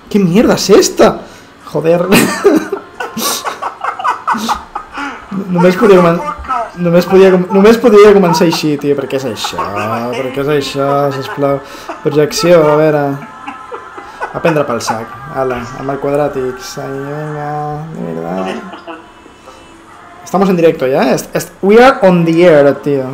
¿Qué mierda es esta? Joder. Només podia començar així, tio. Per què és això? Per què és això, sisplau? Projecció, a veure... A prendre pel sac. Ala, amb el quadràtics. Ai, venga, mierda. Estamos en directo ya, ¿eh? We are on the air, tio.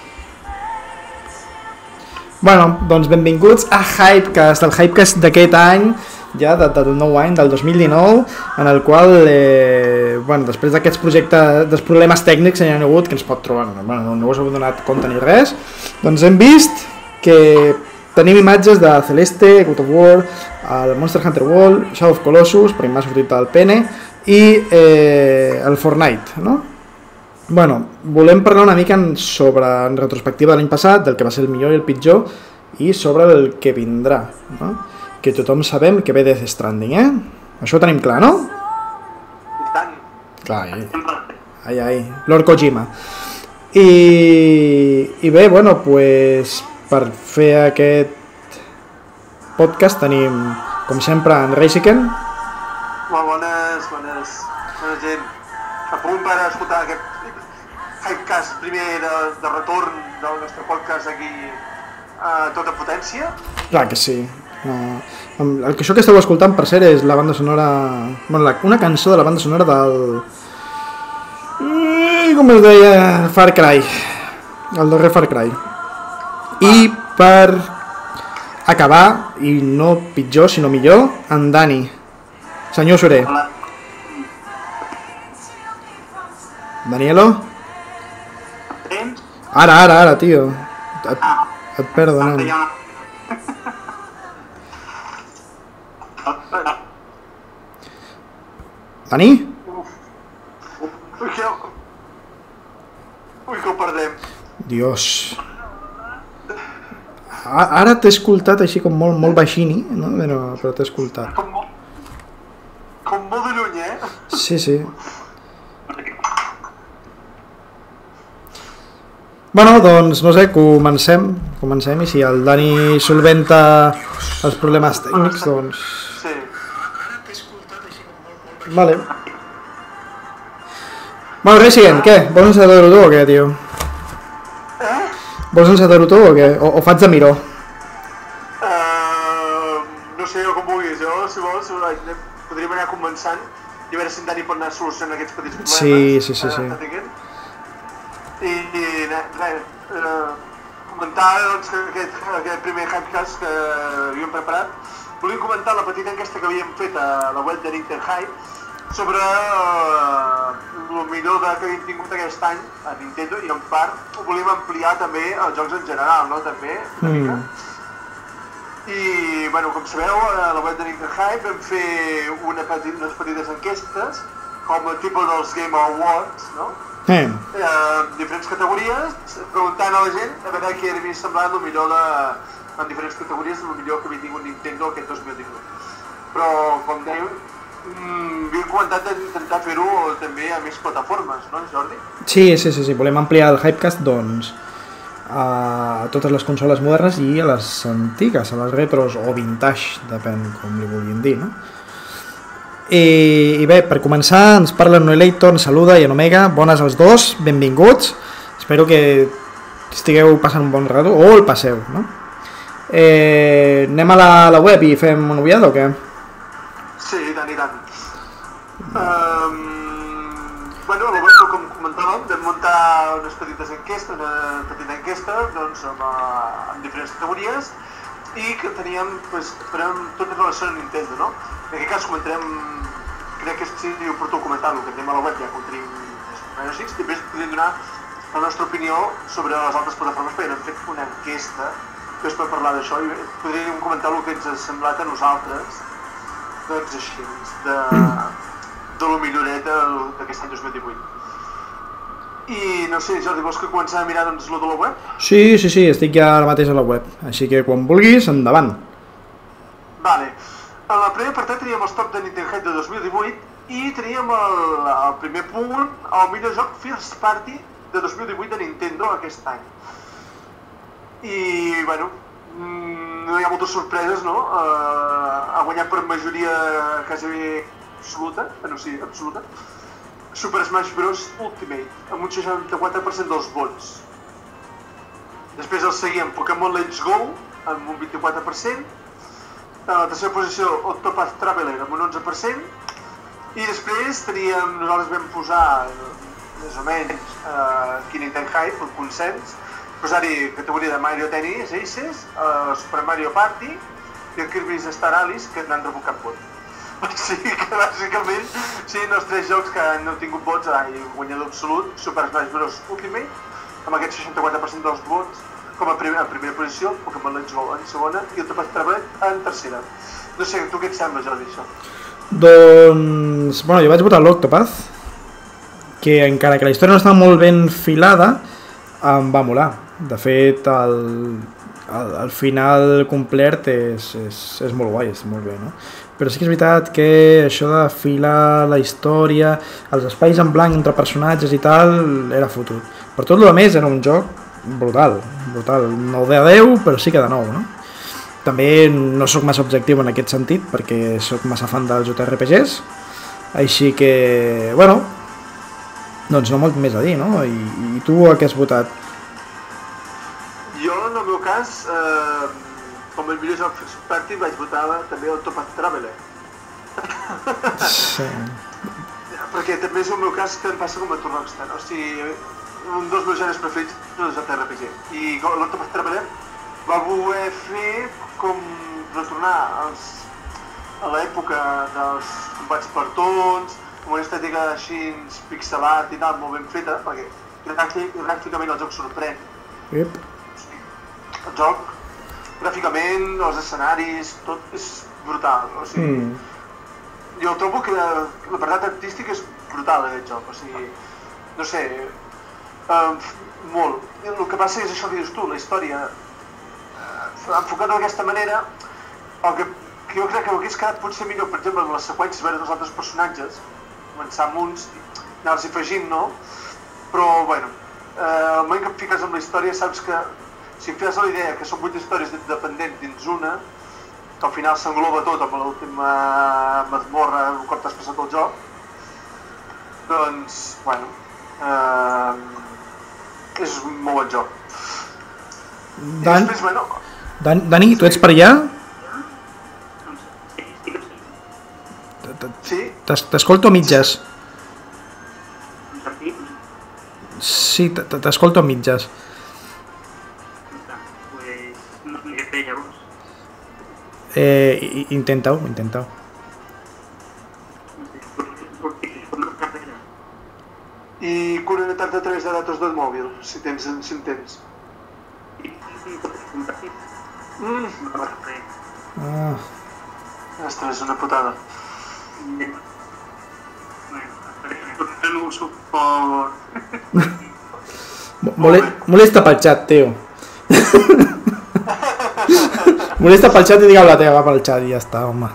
Bueno, doncs benvinguts a Hypecast, el Hypecast d'aquest any, ja del nou any, del 2019, en el qual, bueno, després d'aquests projectes, dels problemes tècnics que hi ha hagut, que ens pot trobar, bueno, no us heu donat compte ni res, doncs hem vist que tenim imatges de Celeste, God of War, el Monster Hunter World, Shadow of Colossus, perquè m'ha sortit el pene, i el Fortnite, no? Bueno, volem parlar una mica sobre, en retrospectiva de l'any passat, del que va ser el millor i el pitjor, i sobre el que vindrà, no? Que tothom sabem que ve Death Stranding, eh? Això ho tenim clar, no? I tant. Clar, ai, Lord Kojima. I bé, bueno, pues, per fer aquest podcast tenim, com sempre, en Reisiken. Molt bones gent. A punt per escoltar aquest Hypecast primer de retorn del nostre podcast aquí a tota potència. Clar que sí. Això que esteu escoltant, per cert, és la banda sonora... Bueno, una cançó de la banda sonora del... Com es deia? Far Cry. El darrer Far Cry. I per acabar, i no pitjor, sinó millor, en Dani. Senyor Soler. Hola. Danielo? Tens? Ara, tio. Et perdo, nen. Dani? Ui, que ho perdem. Dios. Ara t'he escoltat així com molt baixini, no? Però t'he escoltat. Com molt de lluny, eh? Sí. Bueno, doncs, no sé, comencem i si el Dani solventa els problemes tècnics, doncs... Sí. Vale. Bueno, Resident, què? Vols encetar-ho tu o què, tio? Vols encetar-ho tu o què? O faig de miró? No sé, com vulguis, jo, si vols, podríem anar començant i a veure si en Dani pot anar solucionant aquests petits problemes. Sí. I res, comentar doncs, que aquest primer Hypecast que havíem preparat, volíem comentar la petita enquesta que havíem fet a la web de Nintendo Hype sobre el millor que havíem tingut aquest any a Nintendo, i en part ho volíem ampliar també als jocs en general, no? També, una mica. I, bueno, com sabeu, a la web de Nintendo Hype vam fer unes petites enquestes com a tipus dels Game Awards, no? Diferents categories, preguntant a la gent a veure què havia semblat el millor en diferents categories, el millor que havia tingut Nintendo aquest 2018. Però, com dèiem, havíem comentat d'intentar fer-ho també a més plataformes, no, Jordi? Sí, volem ampliar el Hypecast, doncs, a totes les consoles modernes i a les antigues, a les retros o vintage, depèn com li vulguin dir, no? I bé, per començar ens parla en Noelator, ens saluda, i en Omega, bones als dos, benvinguts, espero que estigueu passant un bon rato, o el passeu, no? Anem a la web i fem un uviada o què? Sí, i tant. Bueno, la web, com comentàvem, vam muntar unes petites enquestes, una petita enquesta, doncs, amb diferents categories, i que teníem, doncs, farem tot en relació a Nintendo, no? En aquest cas comentarem, crec que sigui oportú comentar-lo, que anem a la web ja que ho tenim més, després podríem donar la nostra opinió sobre les altres plataformes, perquè hem fet una enquesta que és per parlar d'això, i podríem comentar el que ens ha semblat a nosaltres, doncs així, de lo milloret d'aquest any 2018. I no sé, Jordi, vols que comencem a mirar doncs lo de la web? Sí, estic ja ara mateix a la web, així que quan vulguis, endavant. Vale. En el primer apartat teníem els top de Nintendo Hype de 2018 i teníem el primer punt, el millor joc First Party de 2018 de Nintendo aquest any. I, bueno, no hi ha moltes sorpreses, no? Ha guanyat per majoria quasi absoluta, no, sí, absoluta, Super Smash Bros. Ultimate, amb un 64% dels vots. Després el seguien Pokémon Let's Go, amb un 24%, a la tercera posició Octopath Traveler, amb un 11%, i després nosaltres vam posar, més o menys, Kinect Hype, el consens, posar-hi categoria de Mario Tennis Aces, Super Mario Party i el Kirby's Star Alice, que n'han rebut cap vot. O sigui que bàsicament siguin els 3 jocs que han tingut vots, guanyador absolut, Super Smash Bros. Ultimate, amb aquest 64% dels vots, com a primera posició, Pokémon Let's Go en segona i Octopath Traveler en tercera. No sé, tu què et sembla, Jordi, això? Doncs, bueno, jo vaig votar l'Octopath, que encara que la història no està molt ben filada, em va molar. De fet, el final complet és molt guai, és molt bé, no? Però sí que és veritat que això de filar la història, els espais en blanc entre personatges i tal, era fotut. Per tot el més era un joc brutal, 9 de 10, però sí que de 9, no? També no sóc massa objectiu en aquest sentit, perquè sóc massa fan dels JRPGs, així que, bueno, doncs no molt més a dir, no? I tu a què has votat? Jo, en el meu cas, com el millor joc first party, vaig votar també el Octopath Traveler. Sí. Perquè també és el meu cas que em passa com a tu Rockstar, o sigui, un dels meus gèneres preferits és el JRPG. I l'Octopath Traveler va voler fer com retornar a l'època dels combats per torns, amb una estètica així pixelat i tal, molt ben feta, perquè gràficament el joc sorprèn. Yep. El joc, gràficament, els escenaris, tot és brutal, o sigui... Jo trobo que l'apartat artístic és brutal aquest joc, o sigui, no sé, molt. El que passa és això que dius tu, la història, enfocada d'aquesta manera, el que jo crec que hauria quedat potser millor, per exemple, en les seqüències veure els altres personatges, començar amb uns, anar-los afegint, no? Però, bueno, al moment que et fiques amb la història saps que si em fes la idea que són 8 històries dependents dins una, que al final s'engloba tot amb l'última mazmorra un cop t'has passat el joc, doncs, bueno, és un molt bon joc. Després, bueno... Dani, tu ets per allà? Sí? T'escolto a mitges. Sí, t'escolto a mitges. Intenta-ho. I connectar-te a través de datos del mòbil, si tens. Ostres, és una putada. Molesta pel xat, Teo. Molesta pel xat i digueu la teva pel xat i ja està, home.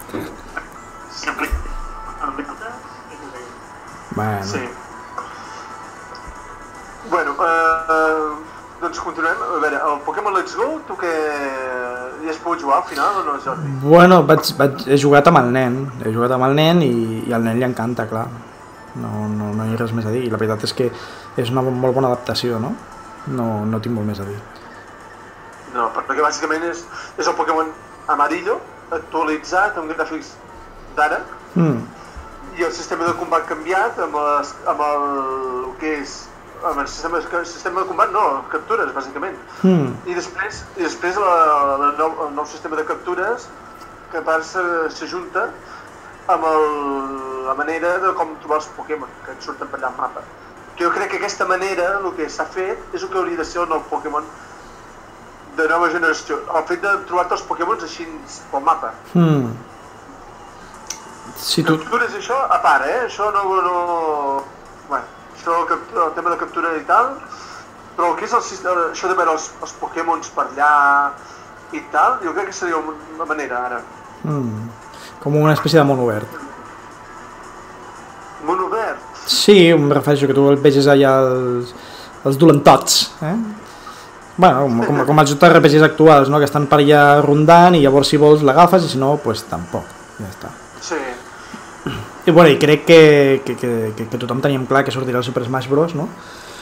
Bueno. Sí. Bueno, doncs continuem. A veure, el Pokémon Let's Go, tu que hi has pogut jugar al final o no, Jordi? Bueno, he jugat amb el nen i al nen li encanta, clar. No hi ha res més a dir. I la veritat és que és una molt bona adaptació, no? No tinc molt més a dir. No, perquè bàsicament és el Pokémon Amarillo actualitzat amb gràfics d'ara i el sistema de combat canviat amb el que és el sistema de combat, no, captures, bàsicament. I després el nou sistema de captures que a part s'ajunta amb la manera de com trobar els Pokémon que et surten per allà al mapa. Jo crec que aquesta manera, el que s'ha fet, és el que hauria de ser el nou Pokémon de nova generació. El fet de trobar-te els Pokémons així pel mapa. Captures això, a part, això no... Bueno, això, el tema de captura i tal, però el que és això de veure els Pokémons per allà i tal, jo crec que seria una manera, ara. Com una espècie de món obert. Món obert? Sí, em refereixo que tu el veges allà els dolentots, Bueno, com els JRPGs actuals, no? Que estan per allà rondant i llavors si vols l'agafes i si no, pues tampoc, ja està. Sí. I bueno, i crec que tothom teníem clar que sortirà el Super Smash Bros, no?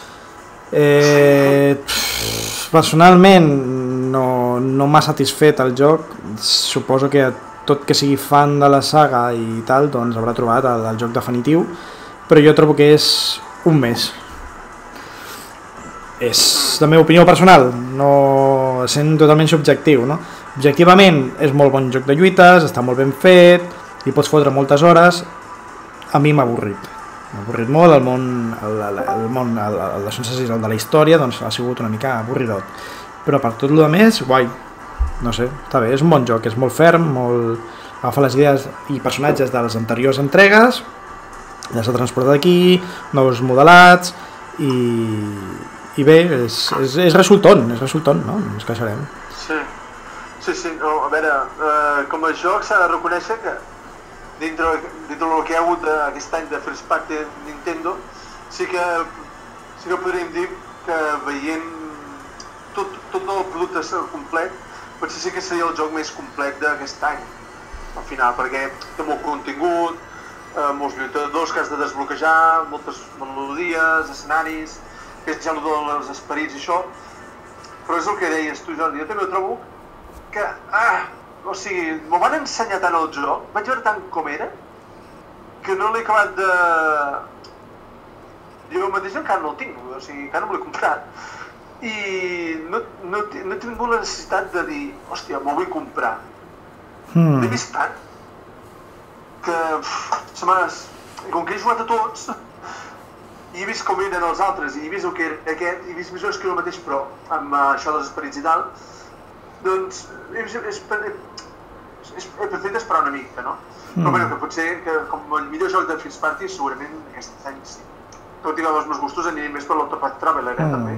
Personalment no m'ha satisfet el joc, suposo que tot que sigui fan de la saga i tal, doncs haurà trobat el joc definitiu, però jo trobo que és un mes. És la meva opinió personal, no sent totalment subjectiu, no? Objectivament és molt bon joc de lluites, està molt ben fet, hi pots fotre moltes hores. A mi m'ha avorrit molt, el món, la sensació de la història doncs ha sigut una mica avorridot, però per tot el més, guai, no sé, està bé, és un bon joc, és molt ferm, agafa les idees i personatges de les anteriors entregues, ja s'ha transportat aquí, nous modelats i bé, és resultant, no? Ens queixarem. Sí, no, a veure, com a joc s'ha de reconèixer que dintre del que hi ha hagut aquest any de First Party de Nintendo sí que podríem dir que veient tot el producte complet potser sí que seria el joc més complet d'aquest any al final, perquè té molt contingut, molts lluitadors que has de desbloquejar, moltes melodies, escenaris, que és ja el dels esperits i això, però és el que deies tu, Jordi, jo també trobo que, o sigui, m'ho van ensenyar tant el joc, vaig veure tant com era, que no l'he acabat de... Jo mateix encara no el tinc, o sigui, encara no me l'he comprat. I no he tingut la necessitat de dir, hòstia, m'ho vull comprar. L'he vist tant, que com que he jugat a tots, i he vist com eren els altres, i he vist el que era aquest, i he vist més o menys que era el mateix, però amb això dels esperits i tal, doncs he preferit esperar una mica, no? Però bueno, que potser que com el millor joc de First Party segurament aquest any sí. Tot i que els meus gustos anirien més per l'Octopath Traveler, també.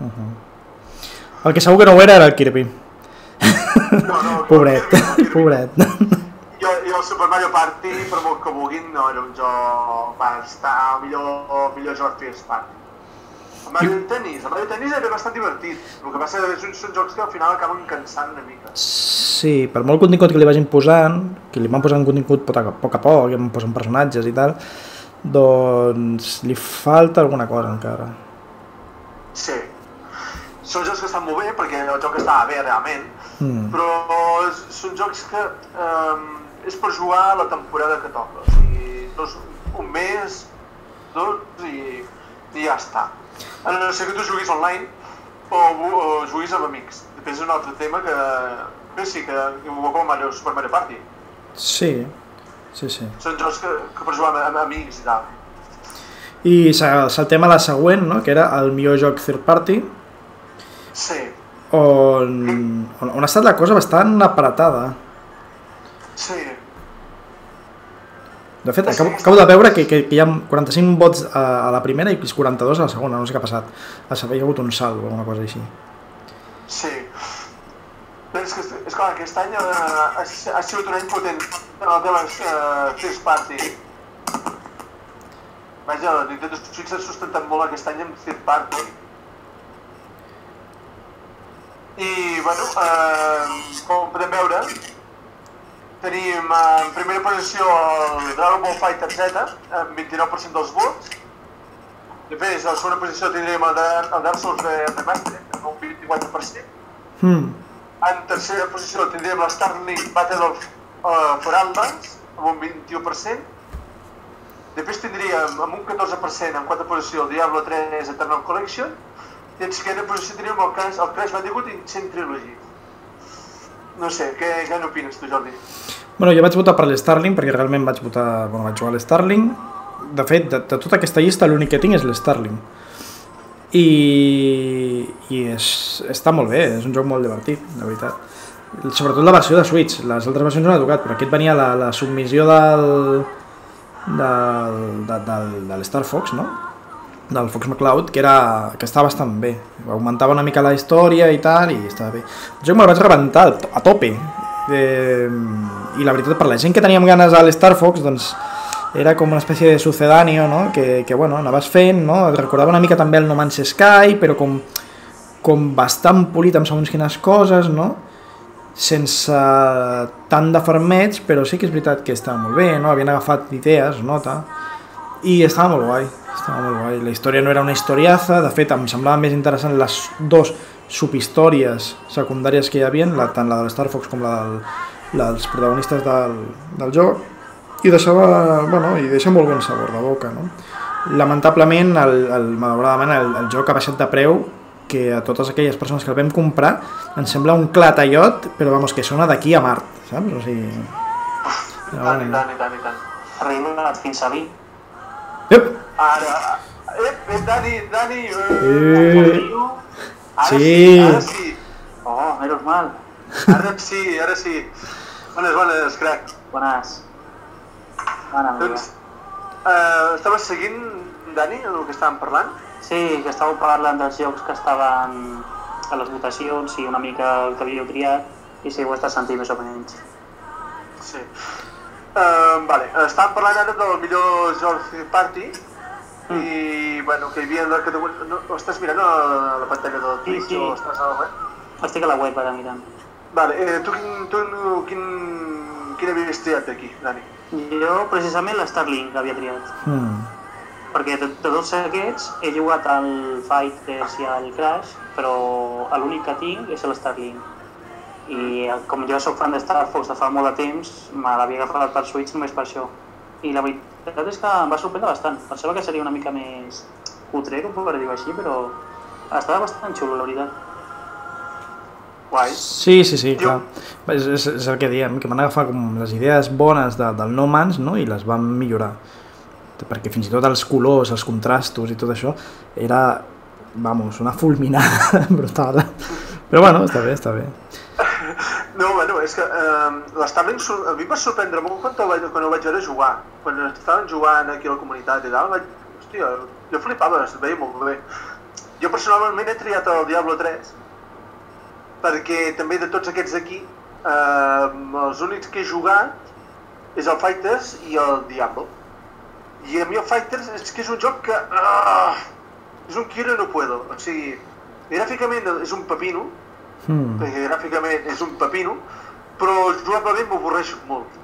El que segur que no ho era el Kirby. No, pobret. I el Super Mario Party, per molt que vulguin, no era un joc per estar el millor joc First Party. El Mario Tennis era bastant divertit, el que passa és que són jocs que al final acaben cansant una mica. Sí, per molt contingut que li vagin posant, que li van posant contingut a poc, que em posen personatges i tal, doncs li falta alguna cosa encara. Sí, són jocs que estan molt bé perquè el joc estava bé realment, però són jocs que és per jugar a la temporada que toca, o sigui, un mes, dos i ja està. A no ser que tu juguis online o juguis amb amics. Després és un altre tema que sí, que ho com a Super Mario Party. Sí. Són jocs que per jugar amb amics i tal. I saltem a la següent, no? Que era el millor joc third party. Sí. On ha estat la cosa bastant apretada. Sí. De fet, acabo de veure que hi ha 45 vots a la primera i 42 a la segona, no sé què ha passat. Hi ha hagut un salt o alguna cosa així. Sí. És clar, aquest any ha sigut un any potent en el de les First Party. Vaja, la Nintendo Switch s'ha sustentat molt aquest any amb Third Party. I, bueno, com podem veure, tenim en primera posició el Dragon Ball Fighter Z, amb 29% dels vots. Després, a la segona posició tindríem el Dark Souls Remastered, amb un 24%. En tercera posició tindríem la Starlink Battle for Atlas, amb un 21%. Després tindríem amb un 14% en quarta posició el Diablo 3 Eternal Collection. I en cinquena posició tindríem el Crash Bandicoot Insane Trilogy. No sé, què n'opines tu, Jordi? Bueno, jo vaig votar per l'Starlink perquè realment vaig jugar a l'Starlink. De fet, de tota aquesta llista l'únic que tinc és l'Starlink. I està molt bé, és un joc molt divertit, de veritat. Sobretot la versió de Switch, les altres versions no l'he tocat, però aquest venia la submissió de l'Star Fox, no? Del Fox McCloud, que estava bastant bé. Augmentava una mica la història i tal, i estava bé. El joc me'l vaig rebentar a tope. I la veritat, per la gent que teníem ganes a l'Star Fox, doncs era com una espècie de sucedáneo, no? Que bueno, anaves fent, no? Et recordava una mica també el No Man's Sky, però com com bastant polit amb segons quines coses, no? Sense tant de fermets, però sí que és veritat que estava molt bé, no? Havien agafat idees, nota, i estava molt guai, La història no era una historiaza, de fet em semblaven més interessant les dos subhistòries secundàries que hi havia, tant la de Star Fox com la dels protagonistes del joc, i deixa molt bon sabor de boca, no? Lamentablement, malauradament, el joc ha baixat de preu, que a totes aquelles persones que el vam comprar ens sembla un clatallot, però vamos, que sona d'aquí a Mart, saps? O sigui... Tant. Arriba fins a mi. Ara... Dani! Sí! Oh, menos mal. Ara sí. Bones, crac. Bones. Bona, doncs, estaves seguint, Dani, el que estàvem parlant? Sí, que estàveu parlant dels jocs que estaven a les votacions i una mica el que havíeu triat i si ho estàs sentint més o menys. Sí. Estàvem parlant ara del millor joc party i, bueno, que hi havia la categoria... No, estàs mirant a la pantalla del Twitch o estàs a la web? Estic a la web ara mirant. Tu quin havies triat aquí, Dani? Jo, precisament, l'Starlink havia triat. Perquè de tots aquests he jugat al Fighters i al Crash, però l'únic que tinc és l'Starlink. I com jo soc fan de Star Fox de fa molt de temps, me l'havia agafat per Switch només per això. I la veritat és que em va sorprendre bastant. Pensava que seria una mica més cutrero, per dir-ho així, però estava bastant xulo, la veritat. Guai. Sí, clar. És el que diem, que van agafar com les idees bones del No Man's, no? I les van millorar. Perquè fins i tot els colors, els contrastos i tot això era, vamos, una fulminada brutal. Però bueno, està bé. No, bueno, és que l'Starlink a mi em va sorprendre molt quan ho vaig veure jugar. Quan estaven jugant aquí a la comunitat i tal, hòstia, jo flipava, es veia molt bé. Jo personalment he triat el Diablo 3, perquè també de tots aquests aquí, els únics que he jugat és el Fighters i el Diablo. I a mi el Fighters és que és un joc que... és un quiero no puedo. O sigui, gràficament és un pepino, perquè gràficament és un pepino, però jugablement m'avorreix molt.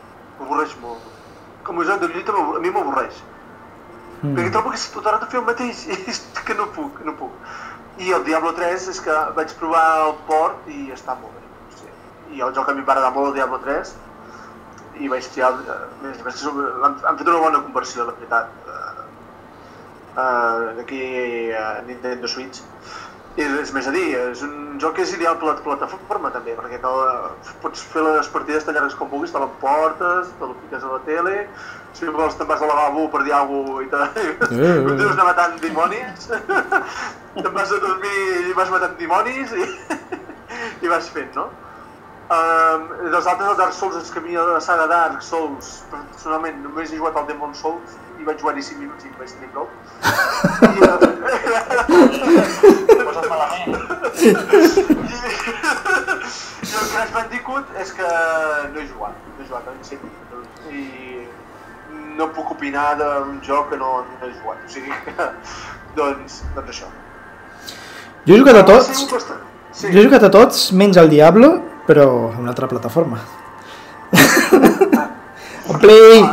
Com a joc de lluita a mi m'avorreix. Perquè trobo que és tot ara de fer el mateix i és que no puc. I el Diablo 3 és que vaig provar el port i està molt bé. O sigui, i el joc a mi em va agradar molt, el Diablo 3, i vaig triar... Han fet una bona conversió, la veritat, aquí a Nintendo Switch. I res més a dir, és un joc que és ideal per la plataforma també, perquè pots fer les partides tan llargues com vulguis, te l'emportes, te l'fiques a la tele, si vols te'n vas al lavabo per dir alguna cosa i continues anar matant dimonis, te'n vas a dormir i vas matant dimonis i vas fent, no? Dels altres, el Dark Souls, és que a mi la saga Dark Souls, personalment només he jugat al Demon Souls i vaig jugar-hi 5 minuts i em vaig tenir prou. Poses malament. I el Crash Bandicoot és que no he jugat en si. I no puc opinar d'un joc que no he jugat, o sigui, doncs això. Jo he jugat a tots, menys al Diablo, però a una altra plataforma. A Play!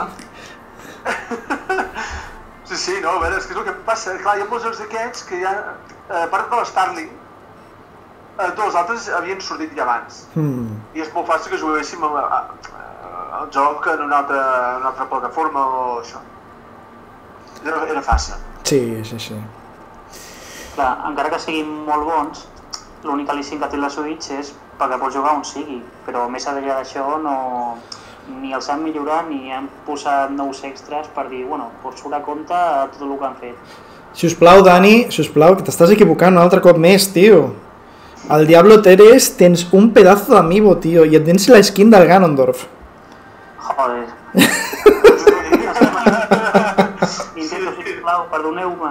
Sí, no, a veure, és que és el que passa. Clar, hi ha molts jocs d'aquests que ja, a part de l'Starlink, tots els altres havien sortit ja abans. I és molt fàcil que juguéssim el joc en una altra plataforma o això. Era fàcil. Sí. Clar, encara que siguin molt bons, l'únic al·licient que té la Switch és perquè pots jugar on sigui, però més enllà d'això ni els han millorat ni han posat nous extras per dir, bueno, pots surt a compte a tot el que han fet. Sisplau, Dani, que t'estàs equivocant un altre cop més, tio. Al Diablo 3 tens un pedazo d'amiibo, tio, i et tens la skin del Ganondorf. Joder. Intento, sisplau, perdoneu-me.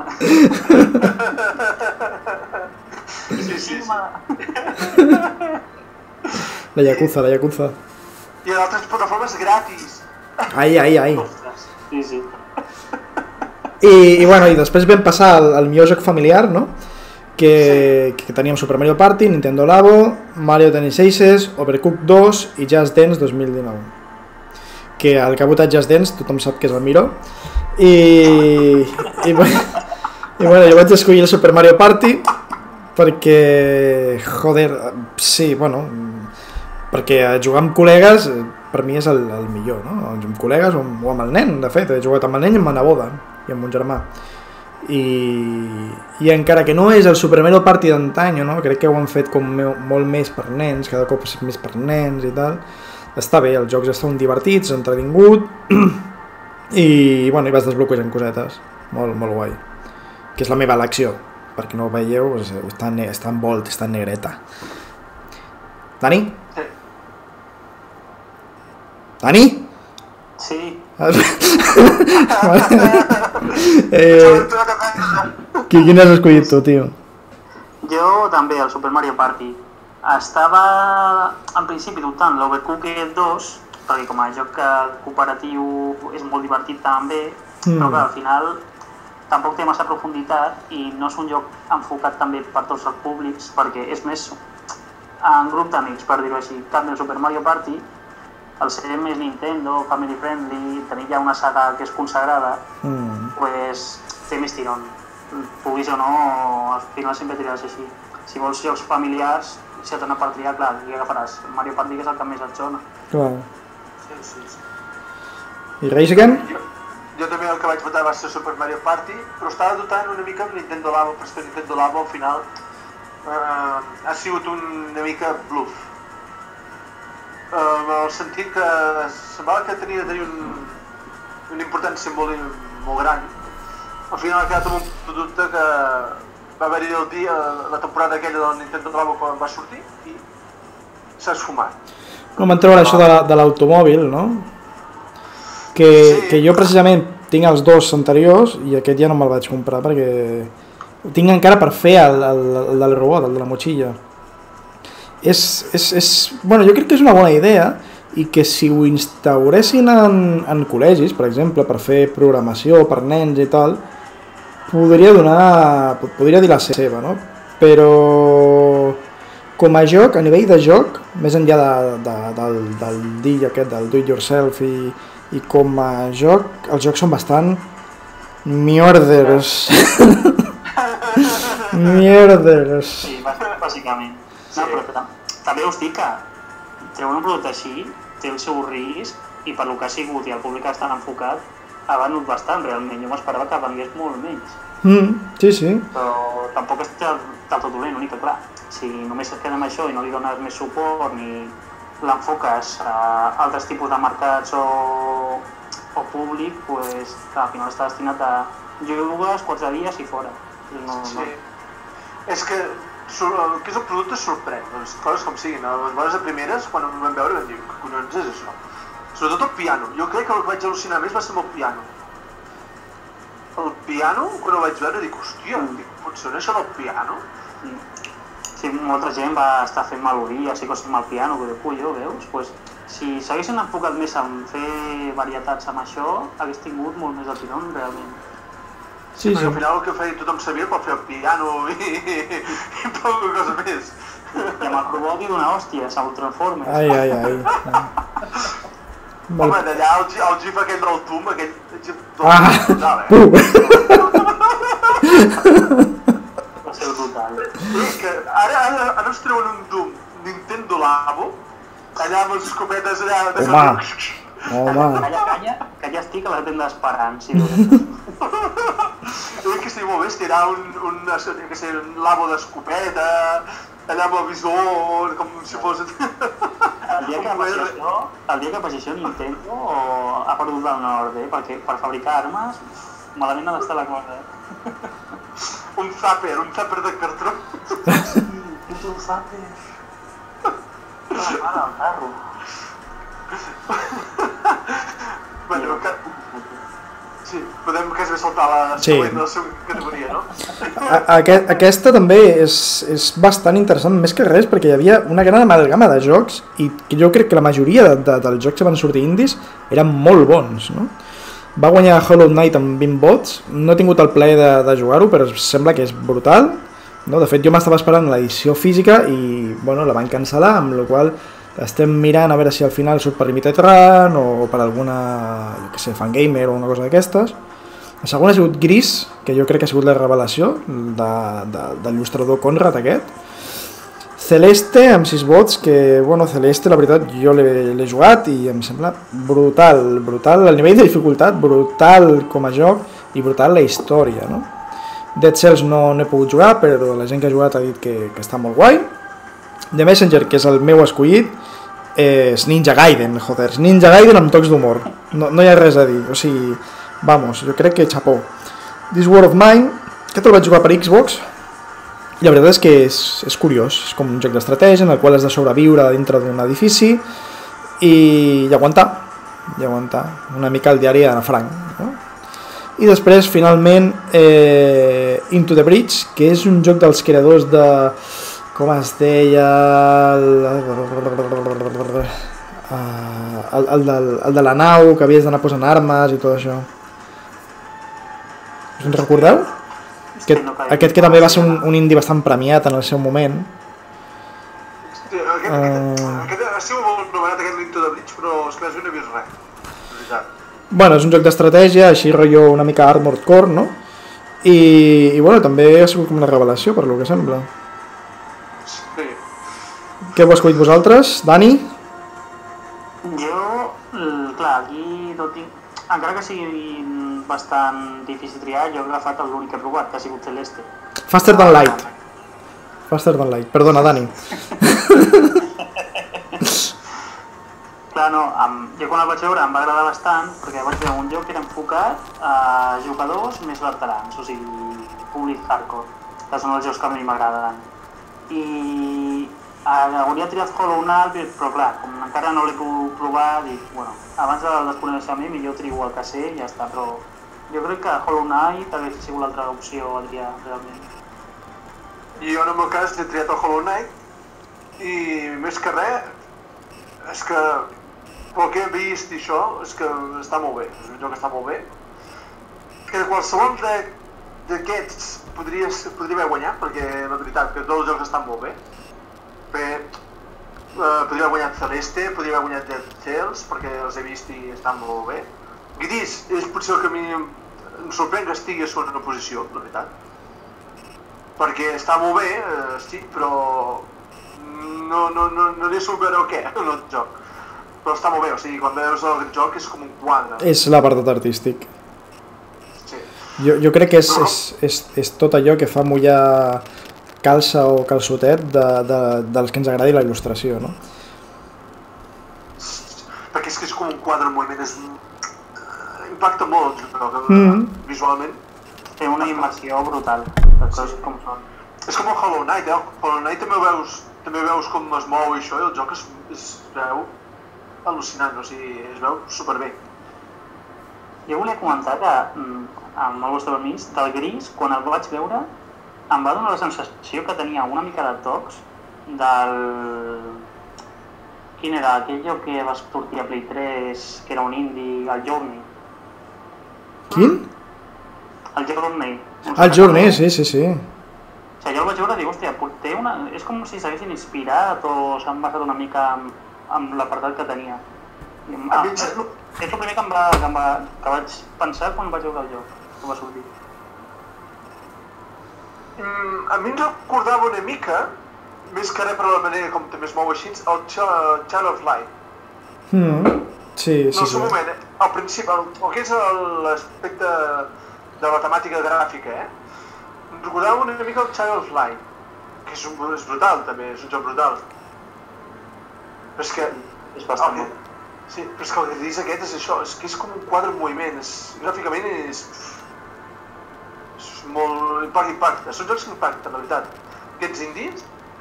Sí. La Yakuza. I a d'altres plataformes gratis. Ai. Sí. I bueno, i després vam passar al millor joc familiar, no? que teníem Super Mario Party, Nintendo Labo, Mario Tennis Aces, Overcooked 2 i Just Dance 2019. Que el que ha votat Just Dance tothom sap que és el Miro. I bueno, jo vaig escollir el Super Mario Party perquè, joder, sí, bueno, perquè jugar amb col·legues per mi és el millor, no? Amb col·legues o amb el nen, de fet, he jugat amb el nen i amb la neboda i amb mon germà. I encara que no és el Super Mario Party d'antany, no? Crec que ho han fet com molt més per nens, cada cop és més per nens i tal. Està bé, els jocs estan divertits, entretingut i bueno, hi vas desbloquejant cosetes, molt guai. Que és la meva elecció, perquè no ho veieu, està en Volt, està en negreta. Dani? Sí. Dani? Sí. Quin has escollit tu, tio? Jo també, el Super Mario Party. Estava, en principi, dubtant l'Overcooked 2, perquè com a joc cooperatiu és molt divertit també, però que al final tampoc té massa profunditat i no és un joc enfocat també per tots els públics, perquè és més en grup d'amics, per dir-ho així. En canvi, el Super Mario Party, al ser més Nintendo, family friendly, tenir ja una saga que és consagrada, pues, té més tirón. Puguis o no, al final sempre tiraràs així. Si vols jocs familiars, si et dona per triar, clar, aquí agafaràs Mario Party, que és el que més et sona. Clar. Sí. I Race Again? Jo també el que vaig votar va ser Super Mario Party, però estava dotant una mica amb Nintendo Labo, però és que Nintendo Labo al final ha sigut una mica bluff. En el sentit que semblava que tenia de tenir una importància molt gran. Al final ha quedat amb un producte que va haver-hi la temporada aquella del Nintendo Labo quan va sortir i s'ha esfumat. No, m'han trobat això de l'automòbil, no? Que jo precisament tinc els dos anteriors i aquest ja no me'l vaig comprar perquè ho tinc encara per fer el del robot, el de la motxilla. Bueno, jo crec que és una bona idea i que si ho instauressin en col·legis, per exemple, per fer programació per nens i tal, podria dir la seva, no? Però com a joc, a nivell de joc, més enllà del DIY aquest, del do it yourself i com a joc, els jocs són bastant mierders. Mierders. Sí, bàsicament. No, però també us dic que treure un producte així té el seu risc i per lo que ha sigut i el públic està enfocat ha venut bastant realment. Jo m'esperava que vengués molt menys. Sí. Però tampoc és del tot dolent, l'únic que clar, si només et quedem això i no li dones més suport ni l'enfoques a altres tipus de mercats o públic, pues, clar, al final està destinat a jugues 4 dies i fora. Sí. És que el que és el producte sorprèn, les coses com siguin. A les bones de primeres, quan em van veure, vam dir, què collons és això? Sobretot el piano. Jo crec que el que vaig al·lucinar més va ser amb el piano. El piano, quan el vaig veure, dic, hòstia, funciona això del piano? Sí, molta gent va estar fent melodies i coses amb el piano, que diu, colló, veus? Pues, si s'haguessin enfocat més en fer varietats amb això, hagués tingut molt més de tirón, realment. Sí, perquè al final el que feia tothom sabia per fer el piano i poca cosa més. I amb el robot i d'una hòstia, s'autotransforma. Ai. Home, d'allà el gif aquell del Doom, aquell gif Va ser brutal. Que ara ens treuen un Doom Nintendo Labo, allà amb les escopetes allà... Home. Que ja estic a la tenda esperant, sí. Que estigui molt bé, estirà un labo d'escopeta, allà amb el visor, com si fos... El dia que faci això Nintendo ha perdut el nord, perquè per fabricar armes malament ha d'estar la cosa. Un zapper de cartró. Sí, un zapper. Mare, el carro. Bueno, sí, podem quasi saltar la següent categoria, no? Aquesta també és bastant interessant, més que res, perquè hi havia una gran amalgama de jocs i jo crec que la majoria dels jocs que van sortir indis eren molt bons, no? Va guanyar Hollow Knight amb 20 vots, no he tingut el plaer de jugar-ho, però sembla que és brutal. No? De fet, jo m'estava esperant l'edició física i bueno, la van cancel·lar, amb la qual estem mirant a veure si al final surt per Limited Run o per alguna, jo què sé, Fangamer o una cosa d'aquestes. La segona ha sigut Gris, que jo crec que ha sigut la revelació de l'il·lustrador Conrad aquest. Celeste, amb 6 vots, que, bueno, Celeste, la veritat, jo l'he jugat i em sembla brutal, el nivell de dificultat, brutal com a joc i brutal la història, no? Dead Cells no he pogut jugar, però la gent que ha jugat ha dit que està molt guai. The Messenger, que és el meu escollit, és Ninja Gaiden, joder, Ninja Gaiden amb tocs d'humor, no hi ha res a dir, o sigui, vamos, jo crec que xapó. This War of Mine, aquest el vaig jugar per Xbox, i la veritat és que és curiós, és com un joc d'estratègia en el qual has de sobreviure dintre d'un edifici i aguantar una mica el diari d'Anna Frank, no? I després, finalment, Into the Breach, que és un joc dels creadors de... com es deia... el de la nau, que havies d'anar posant armes i tot això. Us en recordeu? Aquest que també va ser un indie bastant premiat en el seu moment. Aquest ha sigut molt nomenat, aquest Into the Breach, però és que no he vist res, de veritat. Bueno, és un joc d'estratègia, així rotllo una mica Armored Core, no? I bueno, també ha sigut com una revelació, per lo que sembla. Sí. Què heu escollit vosaltres, Dani? Jo, clar, aquí no tinc... Encara que sigui bastant difícil triar, jo he agafat l'únic que he provat, que ha sigut Celeste. Faster Than Light. Faster Than Light. Perdona, Dani. Clar, no, jo quan el vaig veure em va agradar bastant, perquè vaig veure un joc que era enfocat a jugadors més veterans, o sigui, públic hardcore, que són els jocs que a mi m'agraden. I hauria triat Hollow Knight, però clar, com encara no l'he pogut provar, dic, bueno, abans del desconeixement millor trio el que sé i ja està, però jo crec que Hollow Knight hauria sigut l'altra opció a triar, realment. I jo en el meu cas he triat el Hollow Knight i més que res, és que pel que he vist i això, és que està molt bé, és un joc que està molt bé. Que qualsevol d'aquests podria haver guanyat, perquè la veritat que tots els jocs estan molt bé. Podria haver guanyat Celeste, podria haver guanyat Dead Cells, perquè els he vist i estan molt bé. Gris és potser el que a mi em sorprèn que estigui a segona posició, la veritat. Perquè està molt bé, sí, però no he sabut veure què en el joc. Però està molt bé, o sigui, quan veus el joc és com un quadre. És l'apartat artístic. Sí. Jo crec que és tot allò que fa mullar calça o calçotet dels que ens agradi la il·lustració, no? Perquè és que és com un quadre en moviment, impacta molt visualment. Té una immersió brutal, de coses com són. És com el Hollow Knight, Hollow Knight també veus com es mou i això, i el joc es veu al·lucinant, o sigui, es veu superbé. Jo volia comentar que, amb el vostre permís, del Gris, quan el vaig veure, em va donar la sensació que tenia una mica de tocs del... Quin era? Aquell joc que va sortir a Play 3, que era un indie, el Journey. Quin? El Journey. El Journey, sí. O sigui, jo el vaig veure i dic, hòstia, és com si s'haguessin inspirat o s'han basat una mica en l'apartat que tenia. És el primer que vaig pensar quan vaig veure el joc, que va sortir. A mi em recordava una mica, més que res per la manera com també es mou així, el Child of Light. Sí. No, en un moment, al principi, el que és l'aspecte de la temàtica gràfica, em recordava una mica el Child of Light, que és brutal també, és un joc brutal. Però és que... És bastant bo. Sí, però és que el que dius aquest és això, és que és com un quadre en moviment, gràficament és molt impacte, són jocs que impacten, la veritat. Aquests indies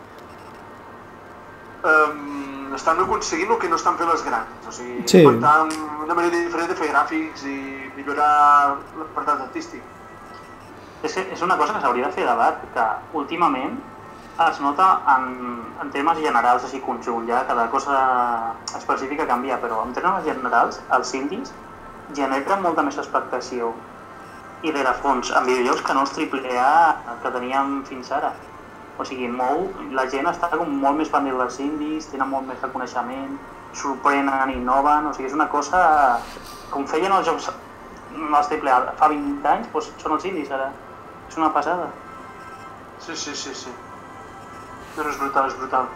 estan aconseguint el que no estan fent les grans, o sigui, impactar una manera diferent de fer gràfics i millorar l'apartat artístic. És una cosa que s'hauria de fer debat, que últimament es nota en termes generals, així conjunt, ja cada cosa específica canvia, però en termes generals els indies generen molta més expectació i de fons en videojocs que no els AAA que teníem fins ara. O sigui, la gent està com molt més pendent dels indis, tenen molt més reconeixement, sorprenen, innoven, o sigui, és una cosa... Com feien els jocs els AAA fa 20 anys, doncs són els indis ara. És una passada. Sí. No, és brutal, és brutal.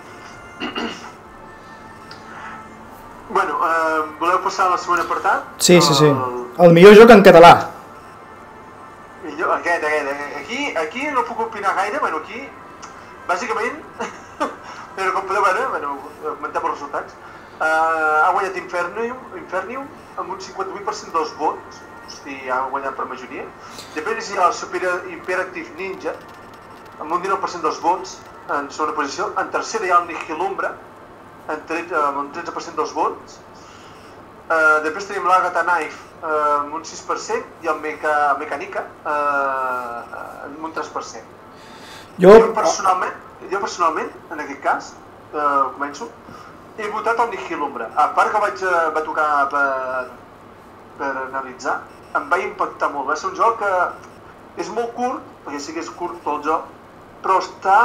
Bueno, voleu passar a la segona apartat? Sí. El millor joc en català. Aquest. Aquí no puc opinar gaire, bueno, aquí, bàsicament, però com podeu veure, bueno, comentem els resultats, ha guanyat Infernium amb un 58% dels vots, hosti, ha guanyat per majoria. Després hi ha el Super Hyperactive Ninja, amb un 19% dels vots, en segona posició. En tercera hi ha el Nihil Umbra, amb un 13% dels vots. Després tenim l'Agatha Knife amb un 6% i el Mecanica amb un 3%. Jo personalment, en aquest cas, començo, he votat el Nihil Umbra. A part que va tocar per analitzar, em va impactar molt. Va ser un joc que és molt curt, perquè sí que és curt tot el joc, però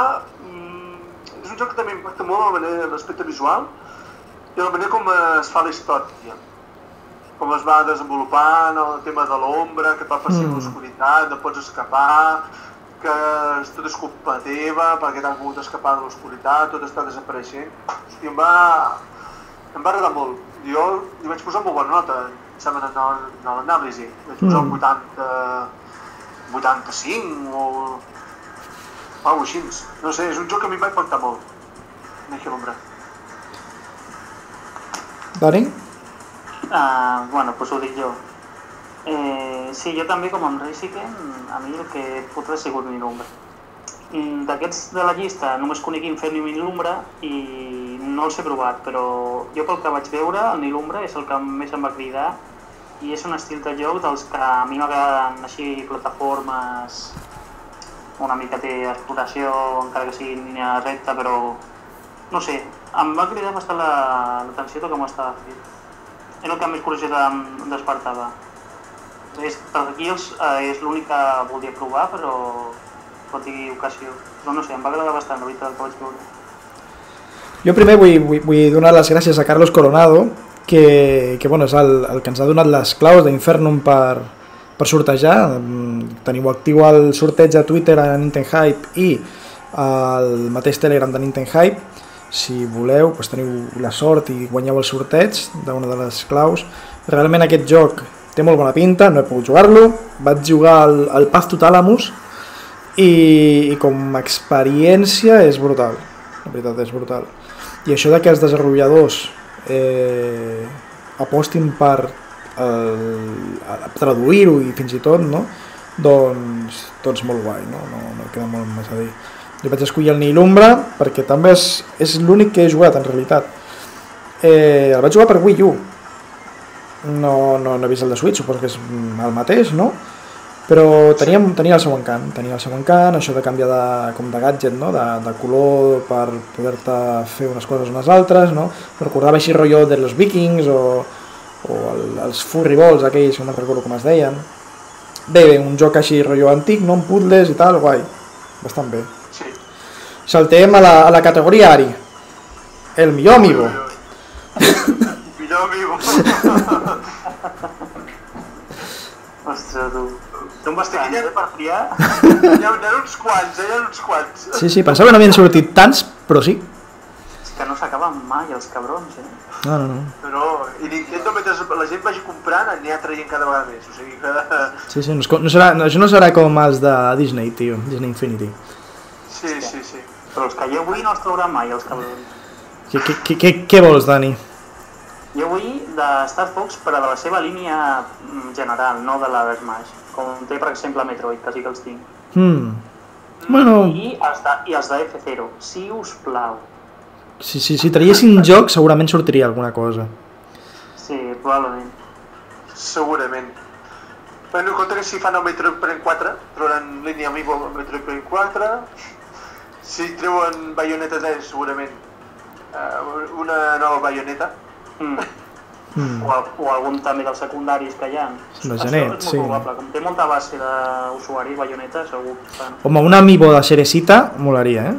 és un joc que també impacta molt l'aspecte visual i la manera com es fa la història. Com es va desenvolupant el tema de l'ombra, que et va perseguir l'oscuritat, no pots escapar, que tot és culpa teva, perquè t'has volgut escapar de l'oscuritat, tot està desapareixent. Hosti, em va agradar molt. Jo li vaig posar molt bona nota, em sembla, en l'anàlisi. Vaig posar un 85 o alguna cosa així. No sé, és un joc que a mi em va impactar molt. Nihil Umbra. Dani? Bueno, doncs ho dic jo. Sí, jo també, com amb Reisiken, a mi el que he fotut ha sigut Nihil Umbra. D'aquests de la llista només conec Infernium i Nihil Umbra i no els he provat, però jo pel que vaig veure, el Nihil Umbra és el que més em va cridar i és un estil de joc dels que a mi m'agraden així plataformes, una mica té exploració, encara que sigui en línia recta, però no sé, em va cridar bastant l'atenció del que m'estava fent. Era el que més curiositat em despertava. Per aquí és l'únic que volia provar, però no tingui ocasió. Però no sé, em va agradar bastant, la veritat, el que vaig veure. Jo primer vull donar les gràcies a Carlos Coronado, que bueno, és el que ens ha donat les claus d'Infernum per sortejar. Teniu actiu el sorteig a Twitter a Nintendo Hype i el mateix Telegram de Nintendo Hype. Si voleu, doncs teniu la sort i guanyeu el sorteig d'una de les claus. Realment aquest joc té molt bona pinta, no he pogut jugar-lo. Vaig jugar al Path to Talamus i com a experiència és brutal. La veritat és brutal. I això de que els desenvolupadors apostin per traduir-ho i fins i tot, no? Doncs molt guai, no queda molt més a dir. Jo vaig escollir el Nihil Umbra perquè també és l'únic que he jugat en realitat. El vaig jugar per Wii U. No he vist el de Switch, suposo que és el mateix, no? Però tenia el seu encant, això de canviar com de gadget, no? De color per poder-te fer unes coses unes altres, no? Recordava així rotllo de los Vikings o els Furry Balls aquells, no recordo com es deien. Bé, un joc així rotllo antic, no? Amb puzzles i tal, guai, bastant bé. Sí. Saltem a la categoria Ari, el millor amiibo. Millor amiibo. Ostres, tu. Són bastants, per triar. Hi ha uns quants. Sí, pensava que no havien sortit tants, però sí. És que no s'acaben mai, els cabrons, No. Però, i Nintendo, mentre la gent vagi comprant, n'hi ha traient cada vegada més, o sigui que... Sí, això no serà com els de Disney, tio, Disney Infinity. Sí. Però els que jo vull no els trauran mai, els cabrons. Què vols, Dani? Jo vull de Star Fox, però de la seva línia general, no de la de Smash. Com té, per exemple, Metroid, que sí que els tinc. Bueno... I els de F0, si us plau. Si traiessin joc, segurament sortiria alguna cosa. Sí, probablement. Segurament. Bueno, en compte que si fan el Metroid Prime 4, trauran línia amiibo al Metroid Prime 4. Si treuen Bayonetta 3, segurament una nova Bayonetta. o algun també dels secundaris que hi ha. De Genet, això és molt probable. Com té molta base d'usuaris, Bayonetta, segur que... Home, un amiibo de Cerecita molaria,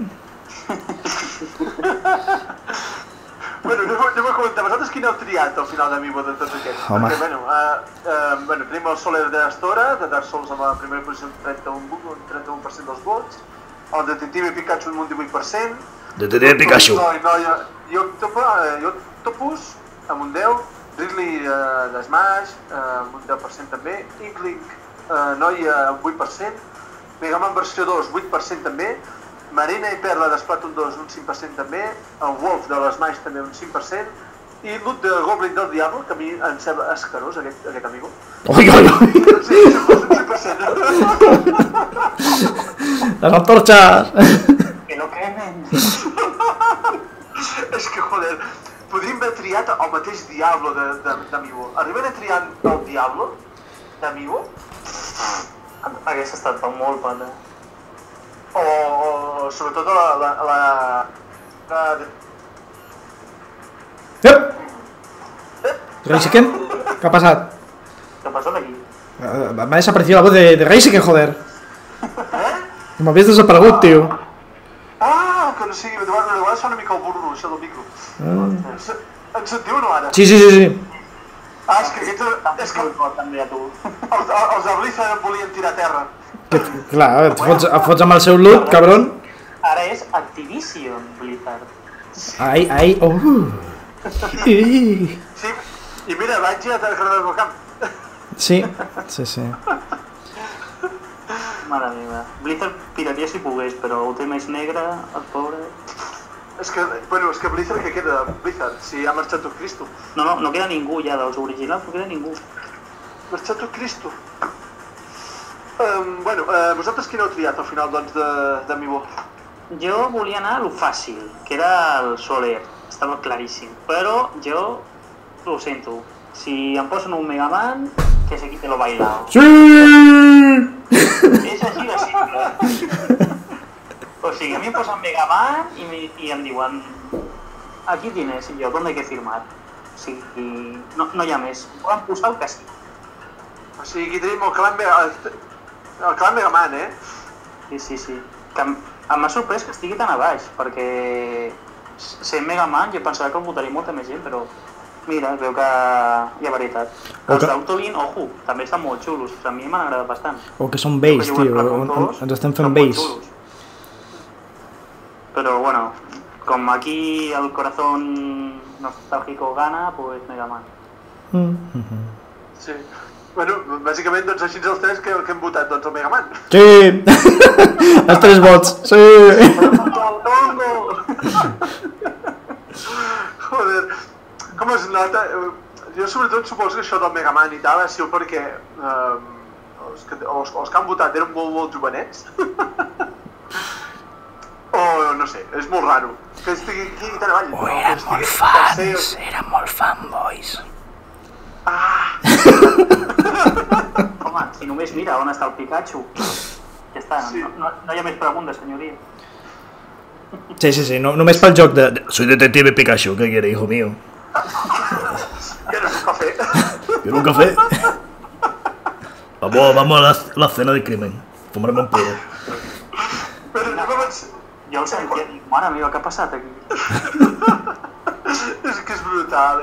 Bueno, jo vull comentar, vosaltres quin heu triat al final d'amiibo de tots aquests? Home. Perquè, tenim el Soler de Astora, de Dark Souls amb la primera posició amb 31% dels vots, el Detective Pikachu amb un 18%, Detective Pikachu. I Octopus amb un 10%, Ridley de Smash amb un 10% també, Inkling Noia amb 8%, Mega Man versió 2 8% també, Marina i Perla de Splatoon 2 un 5% també, el Wolf de l'Smash també un 5%, i Loot de Goblin del Diablo, que a mi em sembla escarós, aquest amigo. Oi, oi, oi! Sí, un 5%. Les antorxes! Que no quemen! És que, joder, podríem haver triat el mateix Diablo d'Amiibo. Arribem a triar el Diablo d'Amiibo? Hagués estat molt pata. O sobretot Reisiken? ¿Qué ha pasado? Què ha passat aquí? Me ha desaparecido la voz de Reisiken, joder. Me habías desaparegut, tio. Ah, que no sigui, de vegades fa una mica el burro, això del micro. Em sentiu o no, ara? Sí. Ah, és que aquests... És que també a tu. els de Blizzard em volien tirar a terra. Clar, et fots amb el seu loot, cabron. Ara és Activision Blizzard. Ai, Sí, i mira, vaig a Terra del Camp. Sí. Mare meva. Blizzard piraria si pogués, però ho té més negre, el pobre... És que Blizzard, què queda de Blizzard? Si ha marxat tot Cristo. No queda ningú ja dels originals, no queda ningú. Marxat tot Cristo. Vosaltres quin heu triat al final, doncs, d'Amiibo? Jo volia anar a lo fàcil, que era el Soler. Estava claríssim. Però jo ho sento. Si em posen un Mega Man, que se quite lo bailado. Sí! És així de simple. O sigui, a mi em posen Mega Man i em diuen aquí tienes, i jo, ¿dónde hay que firmar? O sigui, no hi ha més. Poden posar el que sí. O sigui, aquí tenim el clan Mega Man, Sí. Que m'ha sorprès que estigui tan a baix, perquè sent Mega Man jo pensava que el votaria molta més gent, però mira, veu que hi ha veritat. Els d'Autolin, ojo, també estan molt xulos, a mi m'han agradat bastant. O que són base, tio, ens estem fent base. Però bueno, com aquí el corazón nostálgico gana, pues Mega Man. Sí. Bueno, bàsicament, doncs així els tres que hem votat, doncs el Mega Man. Sí! Els 3 vots, sí! Joder, com es nota? Jo sobretot suposo que això del Mega Man i tal ha sigut perquè els que han votat eren molt jovenets. O no sé, és molt raro que estigui aquí tan avall. O eren molt fans, eren molt fanboys. Home, si només mira on està el Pikachu. Ja està, no hi ha més preguntes, senyoria. Sí, només pel joc de... Soy detective Pikachu, ¿qué quiere, hijo mío? ¿Quieres un café? ¿Quieres un café? Vamos a la cena del crimen. Fumarme un puro. Jo el sentia i dic, mare meva, què ha passat aquí? És que és brutal.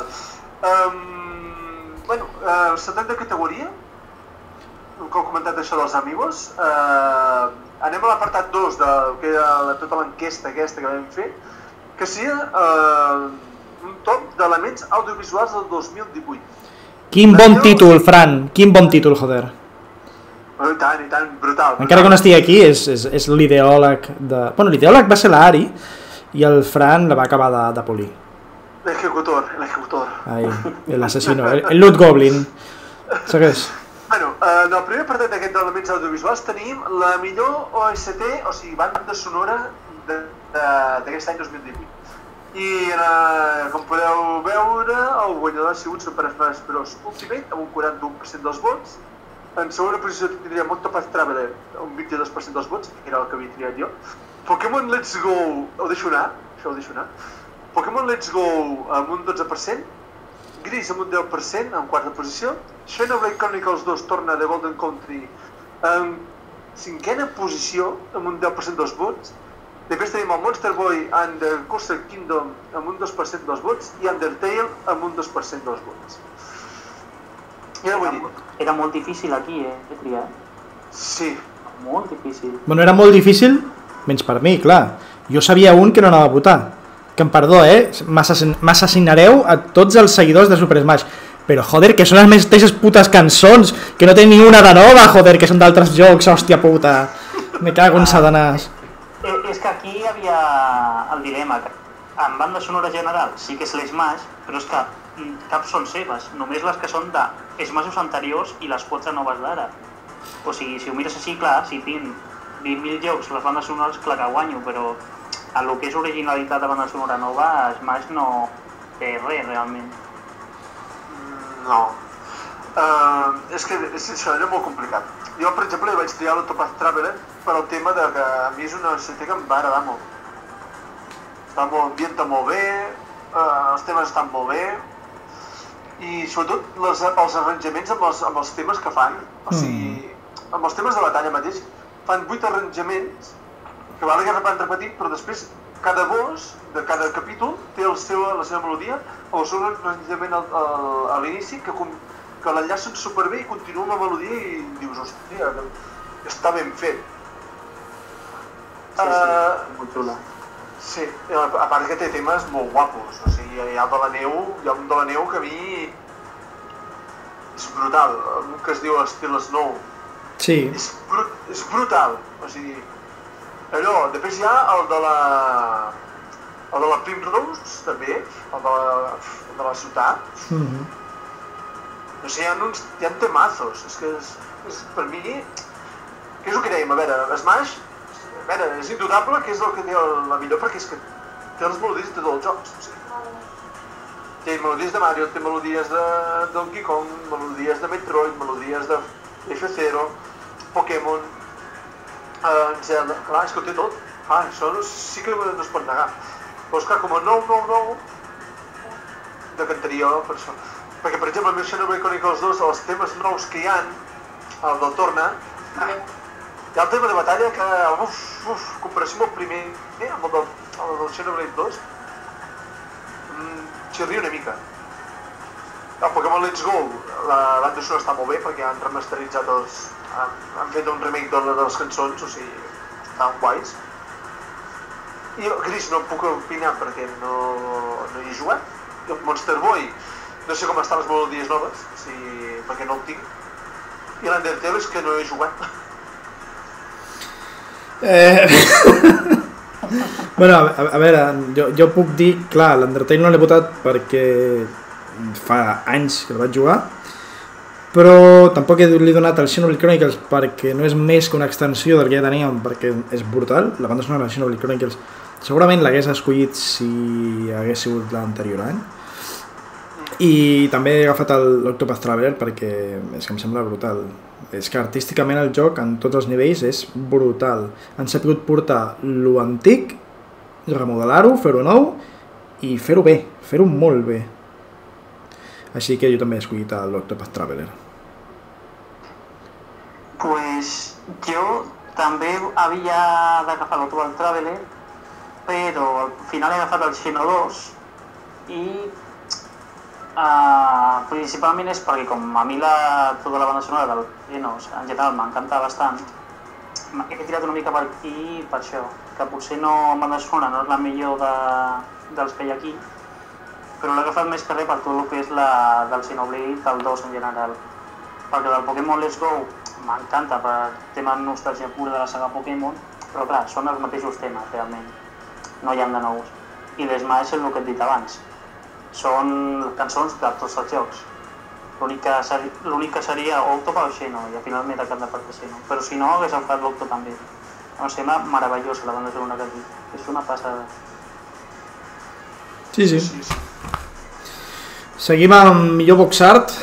Bueno, setanta categoria, com he comentat això dels Amiibos, anem a l'apartat 2 de tota l'enquesta aquesta que vam fer, que seria un top d'elements audiovisuals del 2018. Quin bon títol, Fran, quin bon títol, joder. I tant, brutal. Encara que no estigui aquí, és l'ideòleg de... Bueno, l'ideòleg va ser l'Ari i el Fran la va acabar de polir. L'ejecutor. Ai, l'assassino, el Loot Goblin. Segueix. Bueno, en el primer apartat d'aquests elements audiovisuals tenim la millor OST, o sigui, banda sonora d'aquest any 2018. I com podeu veure, el guanyador ha sigut Super Smash Bros. Ultimate amb un 41% dels vots. En segona posició tindríem Octopath Traveler, un 22% dels vots, que era el que havia triat jo. Pokémon Let's Go, ho deixo anar? Pokémon Let's Go amb un 12%, Gris amb un 10%, en quarta posició. Xenoblade Chronicles 2 torna de Golden Country en cinquena posició, amb un 10% dels vots. Després tenim el Monster Boy and the Cursed Kingdom amb un 2% dels vots i Undertale amb un 2% dels vots. Ja ho he dit. Era molt difícil aquí, triar. Sí. Molt difícil. Bueno, era molt difícil, menys per mi, clar. Jo sabia un que no anava a votar. Que em perdó, m'assassinareu a tots els seguidors de Super Smash. Però, joder, que són les mateixes putes cançons, que no tenen ni una de nova, joder, que són d'altres jocs, hòstia puta. Me cago en Satanàs. És que aquí hi havia el dilema. En banda sonora general sí que és l'Smash, però és que cap són seves, només les que són de Smashos anteriors i les 4 noves d'ara. O sigui, si ho mires així, clar, si tinc 20.000 jocs, les bandes sonores, clar que guanyo, però a lo que és originalitat de banda sonora nova, Smash no té res, realment. No. És que això era molt complicat. Jo, per exemple, vaig triar l'Octopath Traveler per al tema de que a mi és una CT que em va agradar molt. Està molt ambienta molt bé, els temes estan molt bé, i sobretot els arranjaments amb els temes que fan. O sigui, amb els temes de batalla mateix, fan 8 arranjaments que val que van repetint, però després cada boss de cada capítol té la seva melodia o el seu arranjament a l'inici que l'enllacen superbé i continua amb la melodia i dius, hòstia, està ben fet. Sí, molt xula. Sí, a part que té temes molt guapos, o sigui, hi ha un de la neu que a mi és brutal, un que es diu Still Snow. Sí. És brutal, o sigui, allò, després hi ha el de la Primrose, també, el de la ciutat. No sé, hi ha temazos, és que per mi, que és el que dèiem, a veure, Smash, és indudable que és el que té la millor perquè és que té les melodies de tots els jocs. O sigui, té melodies de Mario, té melodies de Donkey Kong, melodies de Metroid, melodies de F-Zero, Pokémon, Zelda, clar, és que ho té tot. Clar, això sí que no es pot negar. Però esclar, com a nou, decantaria per això. Perquè, per exemple, a Xenoblade Chronicles 2, els temes nous que hi ha, el del Torna, hi ha el tema de batalla que, comparació amb el primer, amb el del Xenoblade 2, xirria una mica. El Pokémon Let's Go, la banda sonora està molt bé perquè han remasteritzat han fet un remake de les cançons, o sigui, estan guais. I el Gris no em puc opinar perquè no hi he jugat. I el Monster Boy, no sé com estan les melodies noves, perquè no el tinc. I l'Undertale és que no he jugat. Bueno, a veure, jo puc dir, clar, l'Undertale no l'he votat perquè fa anys que el vaig jugar, però tampoc li he donat el Xenoblade Chronicles perquè no és més que una extensió del que ja teníem, perquè és brutal. La banda sonora de Xenoblade Chronicles segurament l'hagués escollit si hagués sigut l'anterior any. I també he agafat l'Octopath Traveler perquè és que em sembla brutal. És que artísticament el joc en tots els nivells és brutal. Han sabut portar lo antic, remodelar-ho, fer-ho nou i fer-ho bé, fer-ho molt bé. Així que jo també he escollit l'Octopath Traveler. Pues jo també havia d'agafar l'Octopath Traveler, però al final he agafat el Xeno 2 i principalment és perquè com a mi tota la banda sonora del Xenos en general m'encanta bastant, he tirat una mica per aquí per això, que potser no en banda sonora no és la millor dels que hi ha aquí, però l'he agafat més que res per tot el que és la del Xenoblade del 2 en general, perquè del Pokémon Let's Go m'encanta per tema de nostàlgia pura de la saga Pokémon, però clar, són els mateixos temes realment, no hi ha de nous, i l'Smash és el que et dit abans, són cançons de tots els jocs. L'únic que seria Octopath o Xeno, i al final m'he tacat de part de Xeno. Però si no, hagués agafat l'Octo també. Em sembla meravellosa la banda sonora que té. És una passada. Sí. Seguim amb millor box art.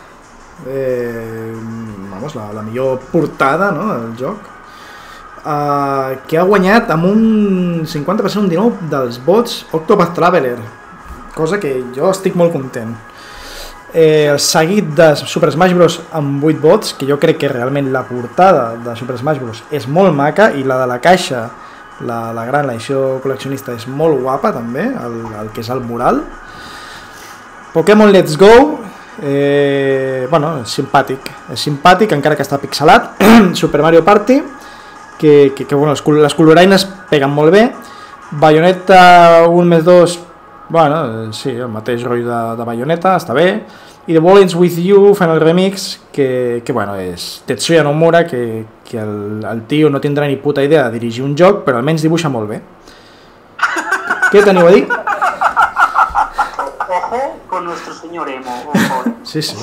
La millor portada, no, del joc. Que ha guanyat amb un 50%, un 19% dels vots Octopath Traveler. Cosa que jo estic molt content. el seguit de Super Smash Bros. Amb 8 vots, que jo crec que realment la portada de Super Smash Bros. És molt maca, i la de la caixa, la gran edició col·leccionista, és molt guapa també, el que és el mural. Pokémon Let's Go, bueno, és simpàtic, encara que està pixelat. Super Mario Party, que bueno, les coloraines peguen molt bé. Bayonetta 1+2, bueno, sí, el mateix rotllo de Bayonetta, està bé. I The Ball Ends With You, Final Remix, que bueno, és Tetsuya Nomura, que el tio no tindrà ni puta idea de dirigir un joc, però almenys dibuixa molt bé. Què teniu a dir? Ojo con nuestro señor emo, ojo. Sí. Es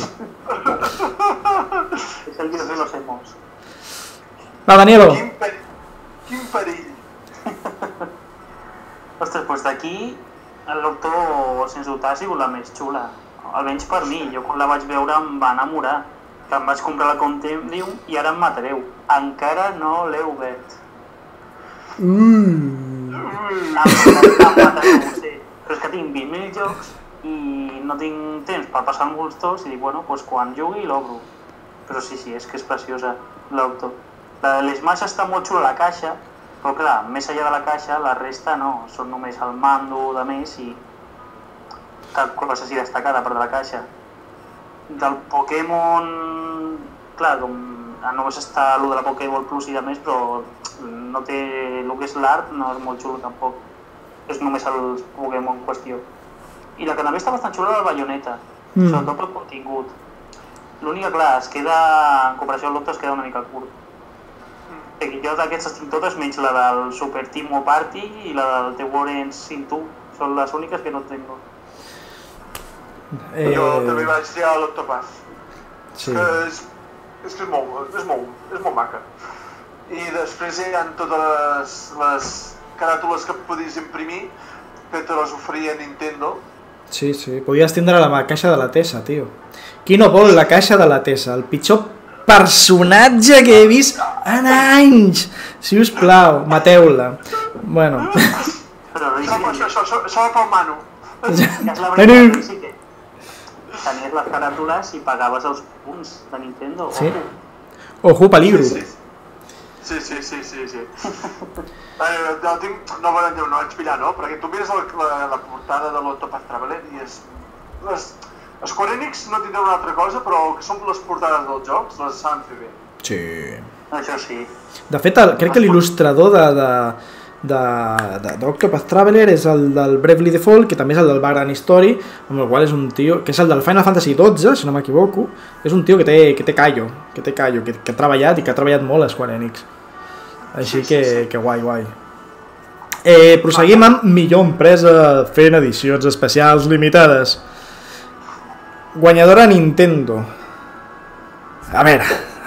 el dios de los emos. Va, Danielo. Quin perill. Ostres, doncs d'aquí l'Octo, sens dubte, ha sigut la més xula. Almenys per mi, jo quan la vaig veure em va enamorar. Que em vaig comprar la Compendium i ara em matareu. Encara no l'heu obert. Em matareu, sí. Però és que tinc 20.000 jocs i no tinc temps per passar molts tots i dic, bueno, doncs quan jugui l'obro. Però sí, és que és preciosa l'Octo. L'Smash està molt xula a la caixa, però clar, més enllà de la caixa, la resta no, són només el mando de més i cap cosa així destacada per de la caixa. Del Pokémon, clar, com només està el de la Pokéball Plus i de més, però no té el que és l'art, no és molt xulo tampoc. És només el Pokémon en qüestió. I la que també està bastant xula és la Bayonetta, sobretot pel contingut. L'única, clar, es queda, en comparació amb l'Octo, es queda una mica curt. Jo d'aquestes tinc totes, menys la del Super Timo Party i la del The Warrens Sin Tu. Són les úniques que no tengo. Jo també vaig triar l'Octopath. Sí. És que és molt maca. I després hi ha totes les caràtules que podies imprimir, que te les oferia Nintendo. Sí, podies tindre la caixa de la Tessa, tio. Qui no vol la caixa de la Tessa? El pitjor personatge que he vist en anys. Si us plau, mateu-la. Bueno. Això va pel Manu. És la veritat, sí que tenies les caràtules i pagaves els punts de Nintendo. Sí. Ojo, peligro. Sí. No vaig pillar, no? Perquè tu mires la portada de l'Octopath Traveler i és... Square Enix no tindrà una altra cosa, però que són les portades dels jocs, les saben fer bé. Sí. Això sí. De fet, crec que l'il·lustrador d'Octopath Traveler és el del Bravely Default, que també és el del Vagrant Story, amb el qual és un tio, que és el del Final Fantasy XII, si no m'equivoco, és un tio que té callo, que ha treballat i que ha treballat molt a Square Enix. Així que guai. Proseguim amb millor empresa fent edicions especials limitades. Guanyadora Nintendo. A veure,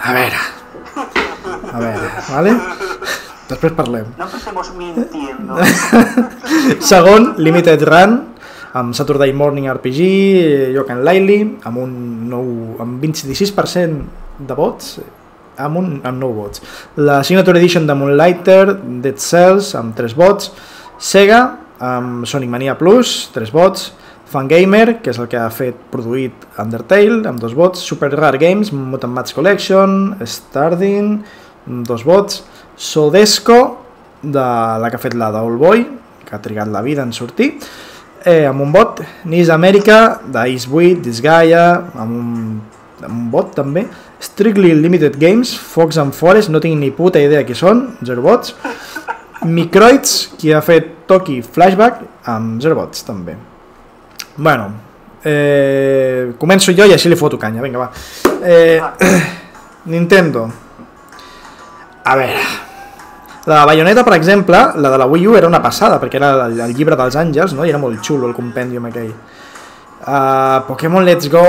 ¿vale? Després parlem. No empecemos mintiendo. Segon, Limited Run, amb Saturday Morning RPG, Yokan Lightly, amb 26% de vots, amb 9 vots. La Signature Edition de Moonlighter, Dead Cells, amb 3 vots. Sega, amb Sonic Mania Plus, 3 vots. Fangamer, que és el que ha produït Undertale, amb 2 vots. Super Rare Games, Mutant Mats Collection, Stardin, 2 vots. Sodesco, de la que ha fet la d'Oldboy, que ha trigat la vida en sortir, amb un vot. Nis America, d'Ace 8, Disgaea, amb un vot també. Strictly Limited Games, Fox and Forest, no tinc ni puta idea qui són, 0 vots. Microids, qui ha fet Toki Flashback, amb 0 vots també. Bueno, començo jo i així li foto canya, vinga, va. Nintendo. A veure, la de Bayonetta, per exemple, la de la Wii U era una passada, perquè era el llibre dels àngels, no? I era molt xulo el compendium aquell. Pokémon Let's Go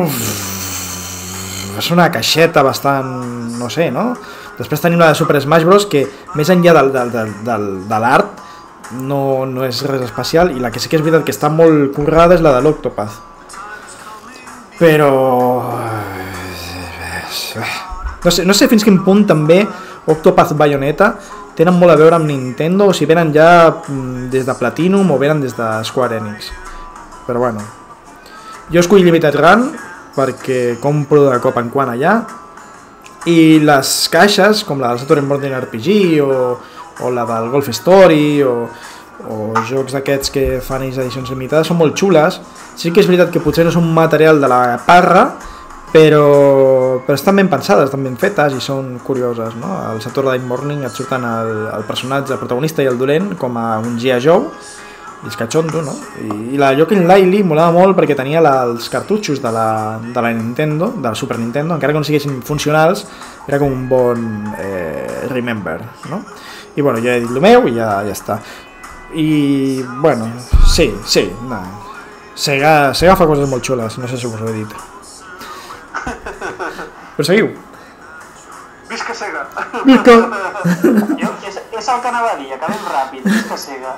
és una caixeta bastant, no sé, no? Després tenim la de Super Smash Bros, que més enllà de l'art no és res especial, i la que sí que és veritat que està molt currada és la de l'Octopath, però no sé fins quin punt també Octopath Bayonetta tenen molt a veure amb Nintendo, o si venen ja des de Platinum o venen des de Square Enix, però bueno. Jo escolli Limited Run perquè compro de cop en quan allà, i les caixes, com la del Saturn Morning RPG o la del Golf Story o jocs d'aquests que fan edicions limitades, són molt xules. Sí que és veritat que potser no són material de la parra, però estan ben pensades, estan ben fetes i són curioses, no? Al Saturday Morning et surten el personatge, el protagonista i el dolent com a un G.I. Joe, i és catxondo, no? I la Yooka-Laylee Lily molava molt perquè tenia els cartutxos de la Nintendo, de la Super Nintendo, encara que no siguessin funcionals, era com un bon remember, no? I bueno, ja he dit el meu i ja està. I bueno, sí, no. Sega fa coses molt xules, no sé si us ho he dit. Però seguiu. Visca Sega! Visca! És el que anava a dir, acabem ràpid, visca Sega.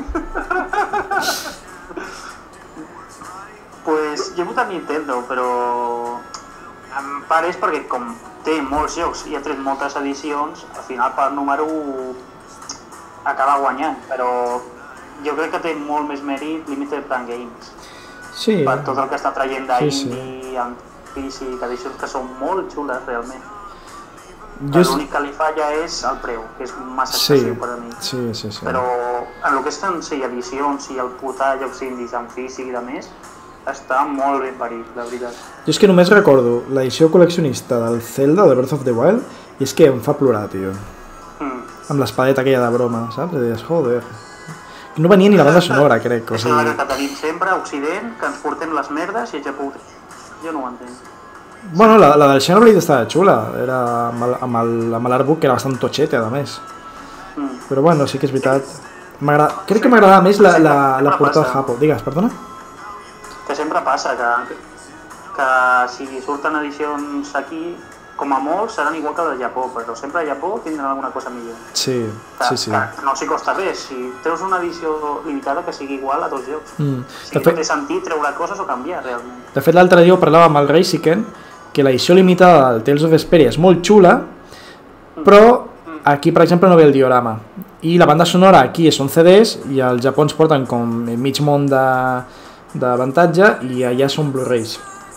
Pues jo he votat Nintendo, però en part és perquè com té molts jocs i ha tret moltes edicions, al final per número acaba guanyant, però jo crec que té molt més mèrit Limited Run Games. Sí. Per tot el que està traient d'indie, amb físic, edicions que són molt xules realment. L'únic que li falla és el preu, que és massa excessiu per a mi. Sí. Però en el que estan edicions i el portar jocs indis en físic i de més, està molt ben parit, la veritat. Jo és que només recordo l'edició col·leccionista del Zelda, de Breath of the Wild, i és que em fa plorar, tio. Amb l'espadeta aquella de broma, saps? I deies, joder. No venia ni la banda sonora, crec. És la que tenim sempre a Occident, que ens portem les merdes i a Japó. Jo no ho entenc. Bueno, la del Xenoblade estava xula, era amb l'artbook que era bastant totxete, a més. Però bueno, sí que és veritat. Crec que m'agradava més la portada de Japó. Digues, perdona? Que sempre passa, que si surten edicions aquí, com a molts seran igual que el de Japó, però sempre a Japó tindran alguna cosa millor. Sí. Que no s'hi costa res, si treus una edició limitada que sigui igual a tots jocs. Si no té sentit treure coses o canviar, realment. De fet, l'altre dia parlava amb el Reisiken, que l'edició limitada del Tales of Vesperia és molt xula, però aquí, per exemple, no ve el diorama. I la banda sonora aquí són CDs i al Japó ens porten com mig món d'avantatge i allà són Blu-rays.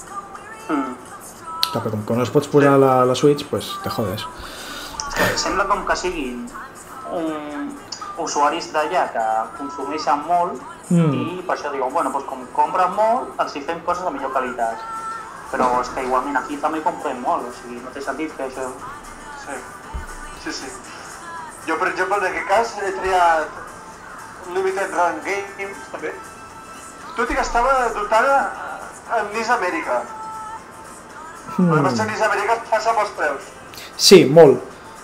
Però com que no es pots posar la Switch, pues te jodes. Sembla com que siguin usuaris d'allà que consumeixen molt i per això diuen, bueno, com compren molt, els hi fem coses de millor qualitat. Però és que igualment aquí també comprem molt, o sigui, no té sentit que això... Sí. Jo, per exemple, en aquest cas he triat Limited Run Games, també. Tot i que estava dotada amb NIS Amèrica. Però per ser NIS Amèrica et passa amb els preus. Sí, molt.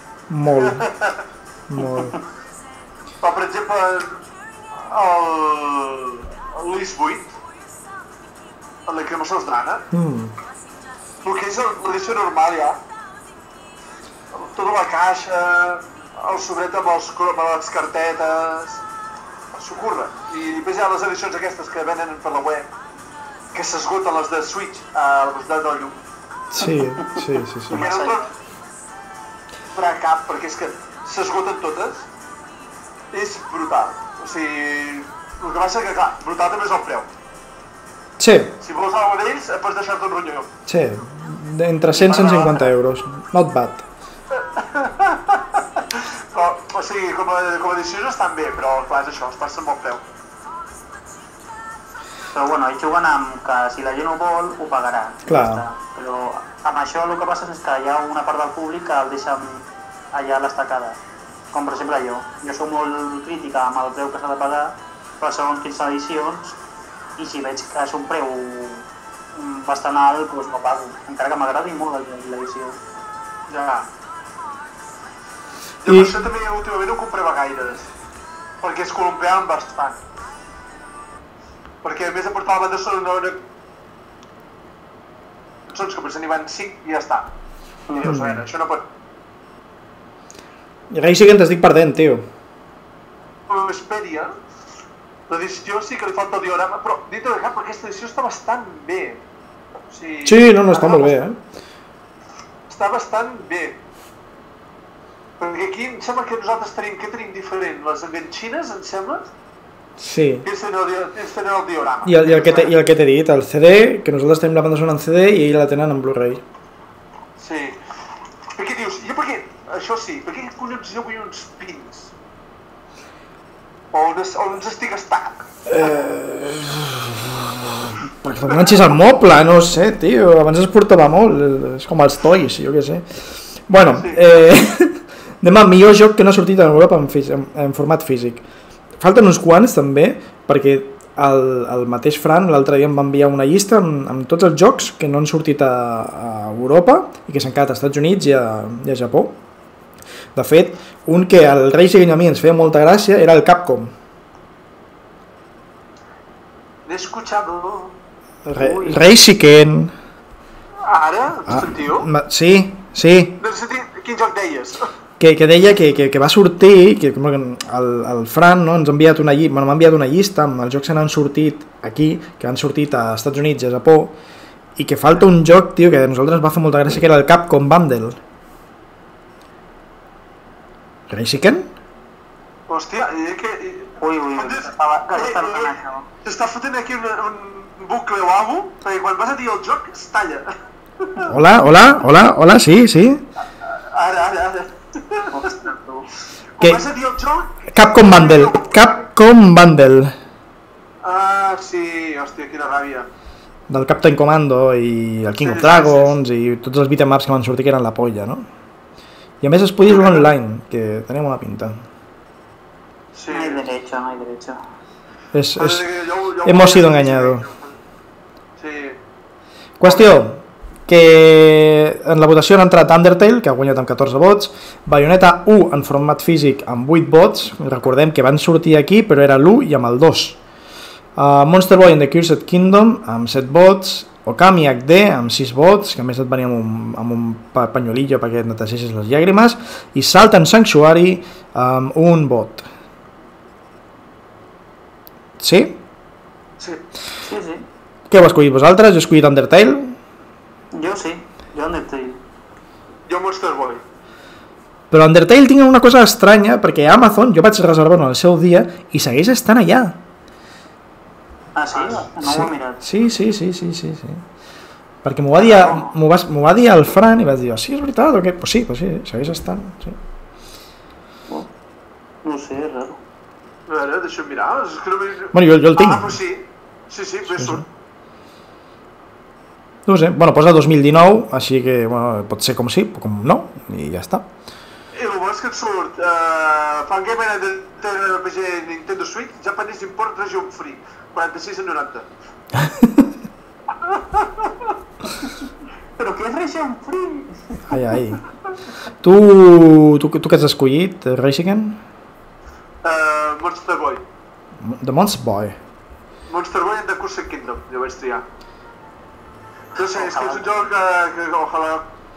Però, per exemple, el LIS 8, el de Cremosos d'Anna, el que és l'edició normal ja, tota la caixa, el sobret amb les cartetes, s'ho curra. I després hi ha les edicions aquestes que venen per la web, que s'esgoten les de Switch a la velocitat del llum. Sí. Perquè no tot farà cap, perquè és que s'esgoten totes, és brutal. O sigui, el que passa és que, clar, brutal també és el preu. Sí. Si vols alguna d'ells, pots deixar-te un ronyó. Sí, entre 100 i 150 euros. Not bad. Però, o sigui, com a edicions estan bé, però clar, és això, es passa amb el preu. Però bueno, ells juguen amb que si la gent ho vol, ho pagarà. Clar. Però amb això el que passa és que hi ha una part del públic que el deixa allà a l'estacada. Com per exemple jo. Jo soc molt crítica amb el preu que s'ha de pagar per segons quines edicions i si veig que és un preu bastant alt, doncs no pago. Encara que m'agradi molt l'edició. Ja. Jo per això també últimament no comprava gaires, perquè es colompeaven bastant. Perquè a més de portar la banda sonora cançons que potser n'hi van 5 i ja està. I dius, a veure, això no pot... I res sí que t'estic perdent, tio. Vesperia, l'edició sí que li falta el diorama, però dit de cap, aquesta edició està bastant bé. O sigui, sí, no, està molt bé, Està bastant bé. Perquè aquí em sembla que nosaltres tenim, què tenim diferent? Les enganxines, em sembla? Sí. Tens fent el diorama. I el que t'he dit, el CD, que nosaltres tenim la banda sonora en CD i ells la tenen en Blu-ray. Sí. Perquè dius, jo perquè, això sí, per què collons jo vull uns pins? O uns estic estac? Perquè t'enganxis al moble, no sé, tio, abans es portava molt, és com els toys, jo què sé. Bueno, anem al millor joc que no ha sortit en Europa en format físic. Falten uns quants també, perquè el mateix Fran l'altre dia em va enviar una llista amb tots els jocs que no han sortit a Europa i que s'han quedat als Estats Units i a Japó. De fet, un que al Reising a mi ens feia molta gràcia era el Capcom. L'he escuchado. Reisiken. Ara? Sentiu? Sí. No sé quin joc deies. Que deia que va sortir, que el Fran, no, ens ha enviat m'ha enviat una llista amb els jocs que han sortit aquí, que han sortit als Estats Units i a Japó, i que falta un joc, tio, que a nosaltres ens va fer molta gràcia, que era el Capcom Bundle. Reisiken? Hòstia, que... Ui, s'està fotent aquí un bucle o alguna cosa, perquè quan vas a dir el joc es talla. Hola, sí. Ara. Quan vas a dir el joc... Capcom Bundle. Ah, sí, hòstia, quina ràbia. Del Captain Commando i el King of Dragons i tots els beat'em ups que van sortir que eren la polla, no? I a més es podia jugar online, que tenia una pinta. Sí. No hay derecho. Hemos sido engañados. Sí. Qüestió, que en la votació han entrat Undertale, que ha guanyat amb 14 vots, Bayonetta 1 en format físic amb 8 vots, recordem que van sortir aquí però era l'1 i amb el 2. Monster Boy and the Cursed Kingdom amb 7 vots, Okami HD amb 6 vots, que a més et venia amb un panyolillo perquè et neteixessis les llàgrimes, i Salt and Sanctuary amb 1 vot. Sí? Sí. Què heu escollit vosaltres? Jo he escollit Undertale. Jo sí, jo Undertale. Jo Monster Boy. Però Undertale tinc una cosa estranya, perquè a Amazon jo vaig reservar-ho en el seu dia i segueix estant allà. Ah, sí? No ho he mirat. Sí. Perquè m'ho va dir el Fran i vaig dir, sí, és veritat, o què? Pues sí, segueix estant, sí. No sé, és raro. A veure, deixa'm mirar. Bueno, jo el tinc. Ah, pues sí. Sí, pues surt. No ho sé, bueno, posa 2019, així que bueno, pot ser com sí, com no, i ja està. I el bo és que et surt Fangamer and the RPG Nintendo Switch, Japanese Import Region Free, 46,90. Però què és Region Free? Ai. Tu què has escollit, Reisiken? Monster Boy. The Monster Boy. Monster Boy and the Cursed Kingdom, jo vaig triar. No sé, és que és un joc que ojalà...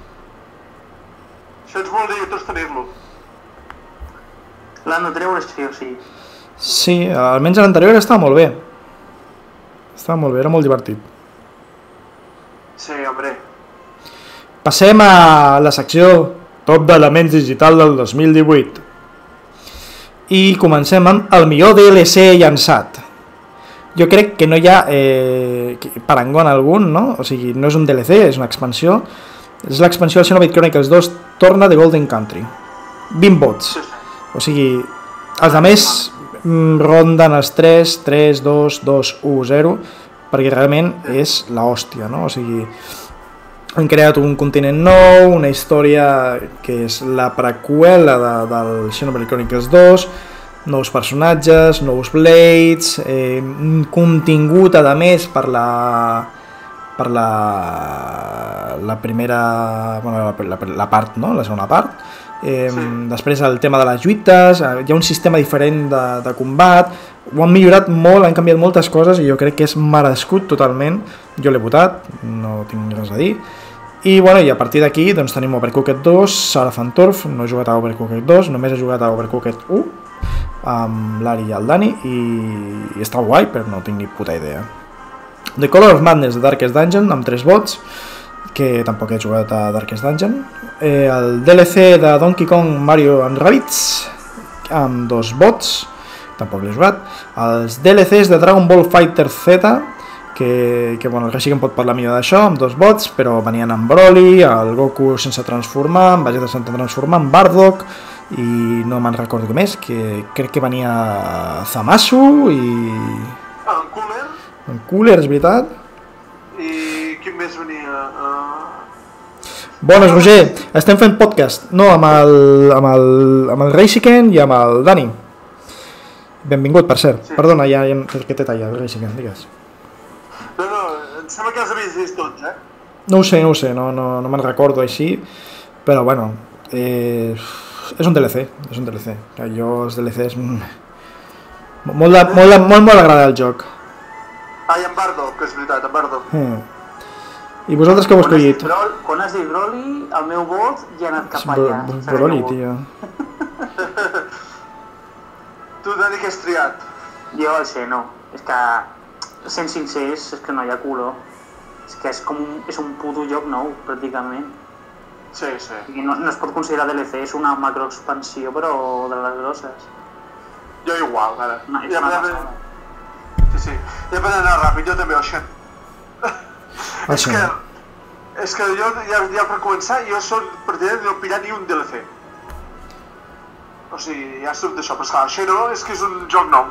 Això ens vol dir a tots tenir-lo. L'han de treure, sí o sí. Sí, almenys l'anterior estava molt bé. Era molt divertit. Sí, hombre. Passem a la secció Top d'elements digital del 2018. I comencem amb el millor DLC llançat. Jo crec que no hi ha parangón algun, no? O sigui, no és un DLC, és una expansió. És l'expansió del Xenoblade Chronicles 2 Torna de Golden Country. 20 vots. O sigui, els altres ronden els 3, 2, 1, 0, perquè realment és l'hòstia, no? O sigui, han creat un continent nou, una història que és la preqüela del Xenoblade Chronicles 2, nous personatges, nous blades, contingut a més per la primera, bueno, la part, no? La segona part. Després el tema de les lluites, hi ha un sistema diferent de combat, ho han millorat molt, han canviat moltes coses i jo crec que és merescut totalment. Jo l'he votat, no tinc res a dir. I, bueno, i a partir d'aquí doncs, tenim Overcooked 2, Sarah Fan Turf, no he jugat a Overcooked 2, només he jugat a Overcooked 1, amb l'Ari i el Dani, i està guai, però no tinc ni puta idea. The Color of Madness de Darkest Dungeon, amb 3 vots, que tampoc he jugat a Darkest Dungeon. El DLC de Donkey Kong Mario and Rabbids, amb 2 vots. tampoc l'he jugat. Els DLCs de Dragon Ball Fighter Z, que bueno, el Reshiken pot parlar millor d'això, amb 2 bots, però venien amb Broly, el Goku sense transformar, en Vegeta sense transformar, amb Bardock, i no me'n recordo què més, que crec que venia Zamasu i... En Cooler. En Cooler, és veritat. I quin més venia? Bones, Roger, estem fent podcast, no, amb el Reshiken i amb el Dani. Benvingut, per cert. Sí. Perdona, ja que té talla, el Reshiken, digues. No, em sembla que els havies vist tots, No ho sé, no me'n recordo així, però bueno, és un DLC. Que jo els DLCs... Molt m'agrada el joc. Ah, i en Bardock, que és veritat, en Bardock. I vosaltres què heu escollit? Quan has dit Broly, el meu vot ja ha anat cap allà. Broly, tio. Tu, Dani, què has triat? Jo el sé, no. És que, sent sincers, és que no hi ha color. És que és un puto joc nou, pràcticament. Sí. I no es pot considerar DLC, és una macroexpansió, però de les grosses. Jo igual, ara. No, és una passada. Sí. Ja per anar ràpid, jo també, Ocean. És que jo, ja per començar, jo soc partidari de no pillar ni un DLC. O sigui, ja soc d'això, però esclar, això no, és que és un joc nou.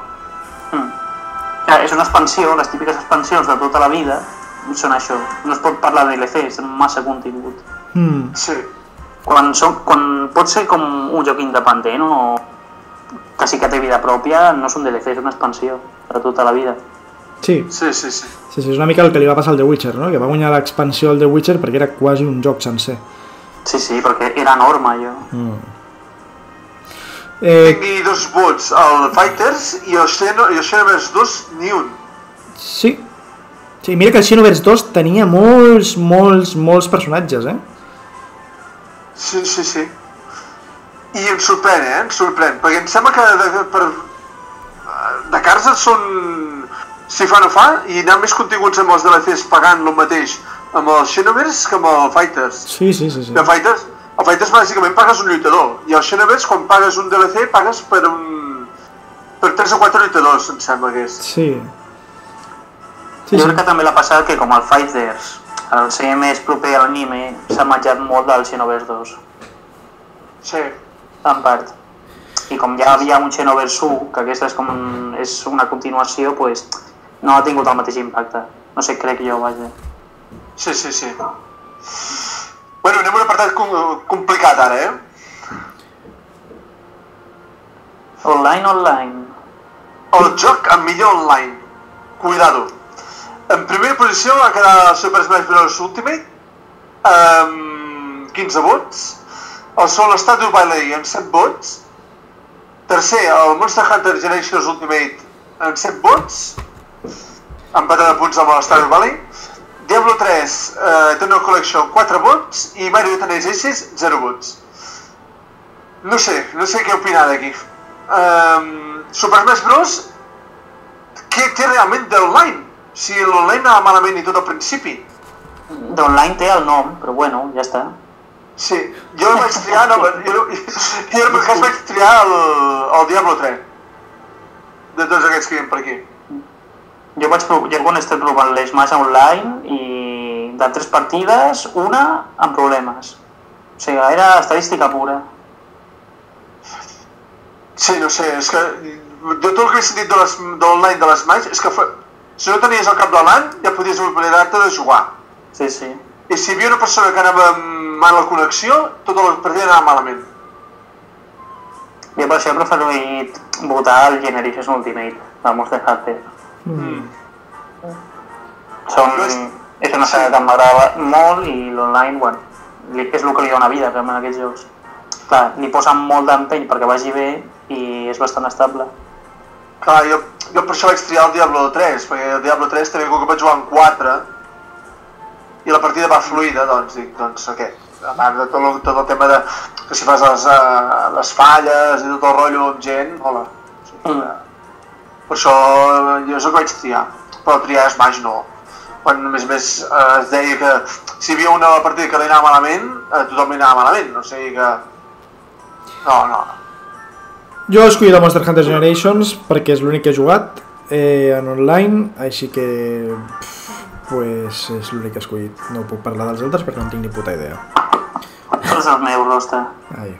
És una expansió, les típiques expansions de tota la vida són això. No es pot parlar de DLC, és massa contingut. Sí. Quan pot ser com un joc independent o que sí que té vida pròpia, no és un DLC, és una expansió de tota la vida. Sí, és una mica el que li va passar al The Witcher, no? Que va guanyar l'expansió al The Witcher perquè era quasi un joc sencer. Sí, perquè era enorme, allò. Tingui 2 vots al Fighters i el Xenoverse 2 ni un. Sí, mira que el Xenoverse 2 tenia molts personatges, Sí. I em sorprèn, perquè em sembla que de cards són... si fa no fa, i anar més continguts amb els DLCs pagant el mateix amb el Xenoverse que amb el Fighters. Sí. El Fighters bàsicament pagues un lluitador, i el Xenoverse quan pagues un DLC pagues per 3 o 4 lluitadors, em sembla que és. Sí. Jo crec que també l'ha passat que com el Fighters, el ser més proper a l'anime, s'ha menjat molt del Xenoverse 2. Sí. En part. I com ja havia un Xenoverse 1, que aquesta és una continuació, doncs no ha tingut el mateix impacte. No sé, crec jo, vaja. Sí. Bueno, anem a un apartat complicat ara, Online. El joc amb millor online. Cuidado. En primera posició va quedar el Super Smash Bros. Ultimate amb 15 vots. El segon Stardew Valley amb 7 vots. Tercer, el Monster Hunter Generations Ultimate amb 7 vots. Empatat de punts amb el Stardew Valley. Diablo 3 Eternal Collection 4 vots i Mario Tennis Aces 0 vots. No sé què opinar d'aquí. Super Smash Bros. Què té realment d'online? Si l'online anava malament i tot al principi. D'online té el nom, però bueno, ja està. Sí, jo vaig triar, jo vaig triar el Diablo 3. De tots aquests que hi ha per aquí. Jo quan he estat provant l'Smash Online i de 3 partides, una amb problemes. O sigui, era estadística pura. Sí, no sé, és que de tot el que he sentit de l'online de l'Smash és que si no tenies al cap de l'any ja podies oblidar-te de jugar. Sí. I si hi havia una persona que anava amb mala connexió, tota la partida anava malament. Jo per això he preferit votar el Generations Ultimate del Monster Hunter. És una saga que m'agrada molt i l'online, bueno, és el que li dona vida realment a aquests jocs. Clar, li posen molt d'empeny perquè vagi bé i és bastant estable. Clar, jo per això vaig triar el Diablo 3, perquè el Diablo 3 també com que vaig jugar en 4 i la partida va fluida, doncs dic, què? A part de tot el tema de que si fas les falles i tot el rotllo amb gent, hola. Per això jo és el que vaig triar, però triar Smash no. Quan a més es deia que si hi havia una partida que li anava malament, tothom li anava malament, o sigui que... No. Jo he escollit el Monster Hunter Generations perquè és l'únic que he jugat en online, així que pues és l'únic que he escollit. No puc parlar dels altres perquè no en tinc ni puta idea. És el meu rostre. Ai.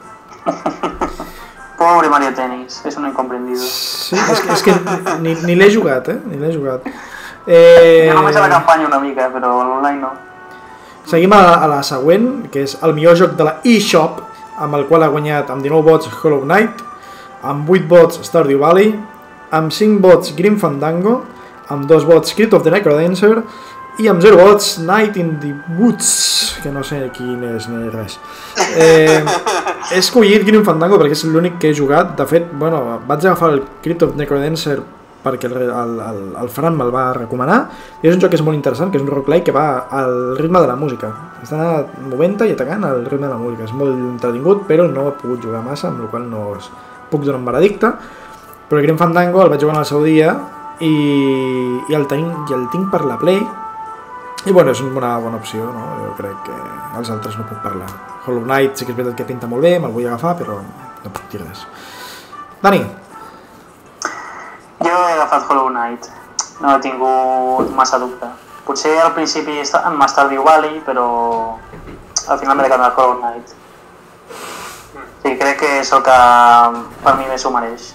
Pobre Mario Tennis, és un incomprendido. Sí, és que ni l'he jugat, ni l'he jugat. Jo només a la campanya una mica, però l'online no. Seguim a la següent, que és el millor joc de la eShop, amb el qual ha guanyat amb 19 vots Hollow Knight, amb 8 vots Stardew Valley, amb 5 vots Grim Fandango, amb 2 vots Crypt of the Necrodancer i amb 0 vots Night in the Woods, que no sé quin és ni res. He escollit Grim Fandango perquè és l'únic que he jugat. De fet, bueno, vaig agafar el Crypt of the Necrodancer perquè el Fran me'l va recomanar, i és un joc que és molt interessant, que és un roguelike que va al ritme de la música. Està movent-te i atacant al ritme de la música. És molt entretingut, però no he pogut jugar massa, amb la qual no puc donar un veredicte. Però el Grim Fandango el vaig jugar en el seu dia i el tinc per la Play, i bueno, és una bona opció, no? Jo crec que els altres no puc parlar. Hollow Knight sí que és veritat que pinta molt bé, me'l vull agafar, però no puc dir res. Dani? Jo he agafat Hollow Knight, no he tingut massa dubte. Potser al principi em Stardew Valley, però al final m'he quedat amb Hollow Knight. Sí, crec que és el que per mi més s'ho mereix.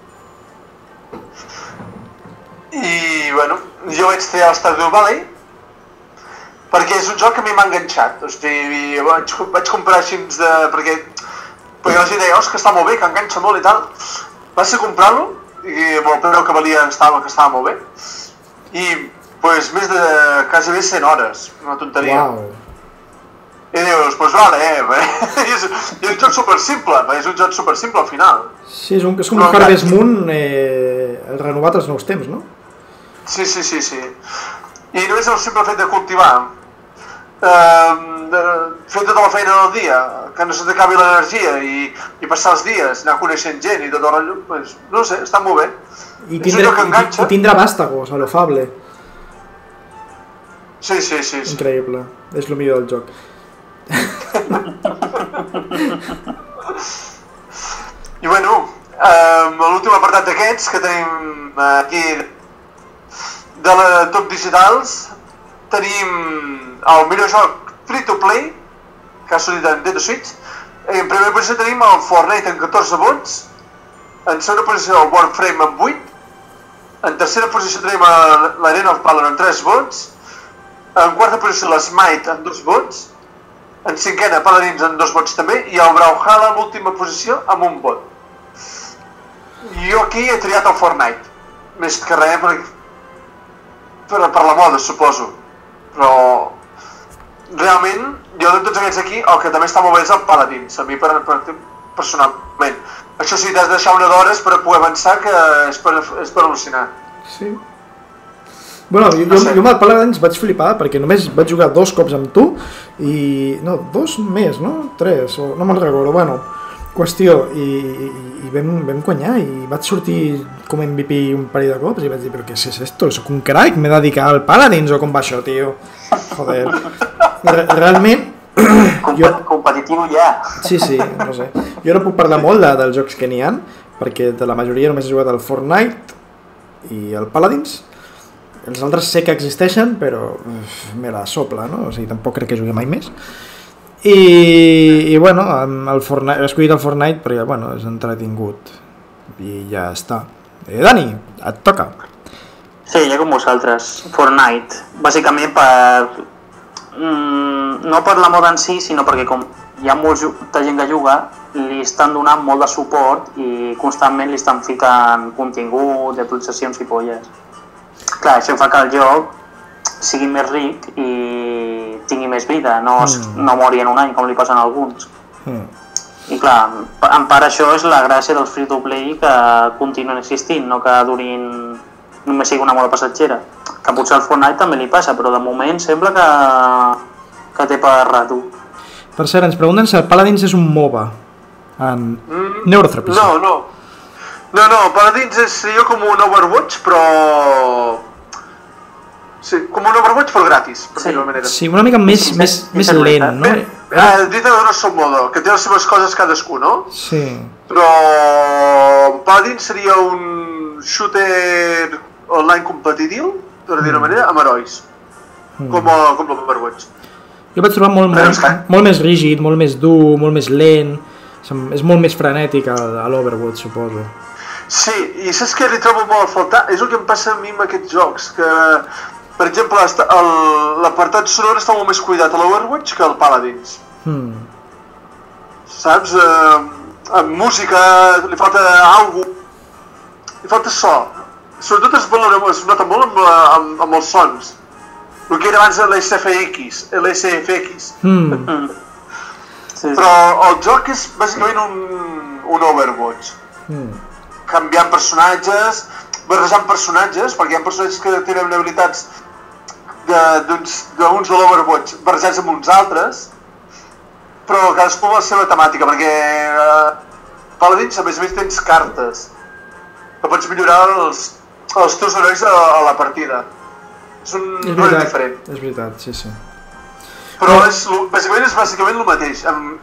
I bueno, jo vaig triar el Stardew Valley perquè és un joc que a mi m'ha enganxat. O sigui, vaig comprar així perquè la gent deia, que està molt bé, que enganxa molt i tal. Vaig ser comprar-lo i amb el preu que valia que estava molt bé, i pues, més de quasi bé 100 hores, una tonteria. Wow. I dius, pues vale, és un joc supersimple, és un joc supersimple al final. Sí, és com un Harvest Moon renovat als nous temps, no? Sí. I només el simple fet de cultivar, fer tota la feina del dia, que no se t'acabi l'energia i passar els dies, anar coneixent gent i tot el rotllo, pues, no sé, està molt bé. I tindrà vàstagos, a lo Fable. Sí. Increïble, és el millor del joc. I bueno, l'últim apartat d'aquests que tenim aquí de la top digitals, tenim el millor joc free-to-play que ha sortit a Nintendo Switch. En primera posició tenim el Fortnite amb 14 vots, en segona posició el Warframe amb 8, en tercera posició tenim l'Arena of Valor amb 3 vots, en quarta posició l'Smite amb 2 vots, en cinquena Paladins amb 2 vots també, i el Brawlhalla a l'última posició amb 1 vot. Jo aquí he triat el Fortnite, més que res per la moda, suposo. Però realment, jo de tots aquests aquí, el que també està molt bé és el Paladins, a mi personalment. Això sí, t'has de deixar una d'hores per poder avançar, que és per al·lucinar. Sí. Bueno, jo amb el Paladins vaig flipar perquè només vaig jugar 2 cops amb tu i... no, 2 més, no? 3, o no me'n recordo, bueno, qüestió, i vam guanyar i vaig sortir com MVP un parell de cops i vaig dir, però què és esto? Soc un crack, m'he dedicat al Paladins o com va això, tio? Joder, realment... Competitiu ja. Sí, no sé. Jo no puc parlar molt dels jocs que n'hi ha, perquè de la majoria només he jugat al Fortnite i al Paladins. Els altres sé que existeixen, però me la sopla, no? O sigui, tampoc crec que jugui mai més. I bueno, el Fortnite, he escollit el Fortnite perquè, bueno, és entretingut. I ja està. Dani, et toca. Sí, ja com vosaltres. Fortnite. Bàsicament no per la moda en si, sinó perquè com hi ha molta gent que juga, li estan donant molt de suport i constantment li estan ficant contingut, actualitzacions i polles. Clar, això fa que el joc sigui més ric i tingui més vida, no mori en un any com li passen a alguns. I clar, en part això és la gràcia dels free-to-play que continuen existint, no que durin, només sigui una moda passatgera. Que potser al Fortnite també li passa, però de moment sembla que té per rato. Per cert, ens pregunten si el Paladins és un MOBA en Neurotherapies. No, Paladins seria com un Overwatch, però... Sí, com un Overwatch però gratis, per dir-ho d'una manera. Sí, una mica més lent, no? Dit de grosso modo, que té les seves coses cadascú, no? Sí. però Paladin seria un shooter online competitiu, per dir-ho manera, amb herois, com l'Overwatch. Jo vaig trobar molt més rígid, molt més dur, molt més lent, és molt més frenètic a l'Overwatch, suposo. Sí, i saps què li trobo molt a faltar? És el que em passa a mi amb aquests jocs, que, per exemple, l'apartat sonor està molt més cuidat a l'Overwatch que al Paladins. Saps? En música li falta alguna cosa, li falta so. Sobretot es nota molt amb els sons. El que era abans l'SFX. Però el joc és bàsicament un Overwatch. Canviant personatges, barrejant personatges, perquè hi ha personatges que tenen habilitats d'uns de l'Overwatch barrejats amb uns altres, però cadascú amb la seva temàtica, perquè Paladins a més tens cartes que pots millorar els teus herois a la partida. És un rol diferent. És veritat, sí. Però bàsicament és el mateix,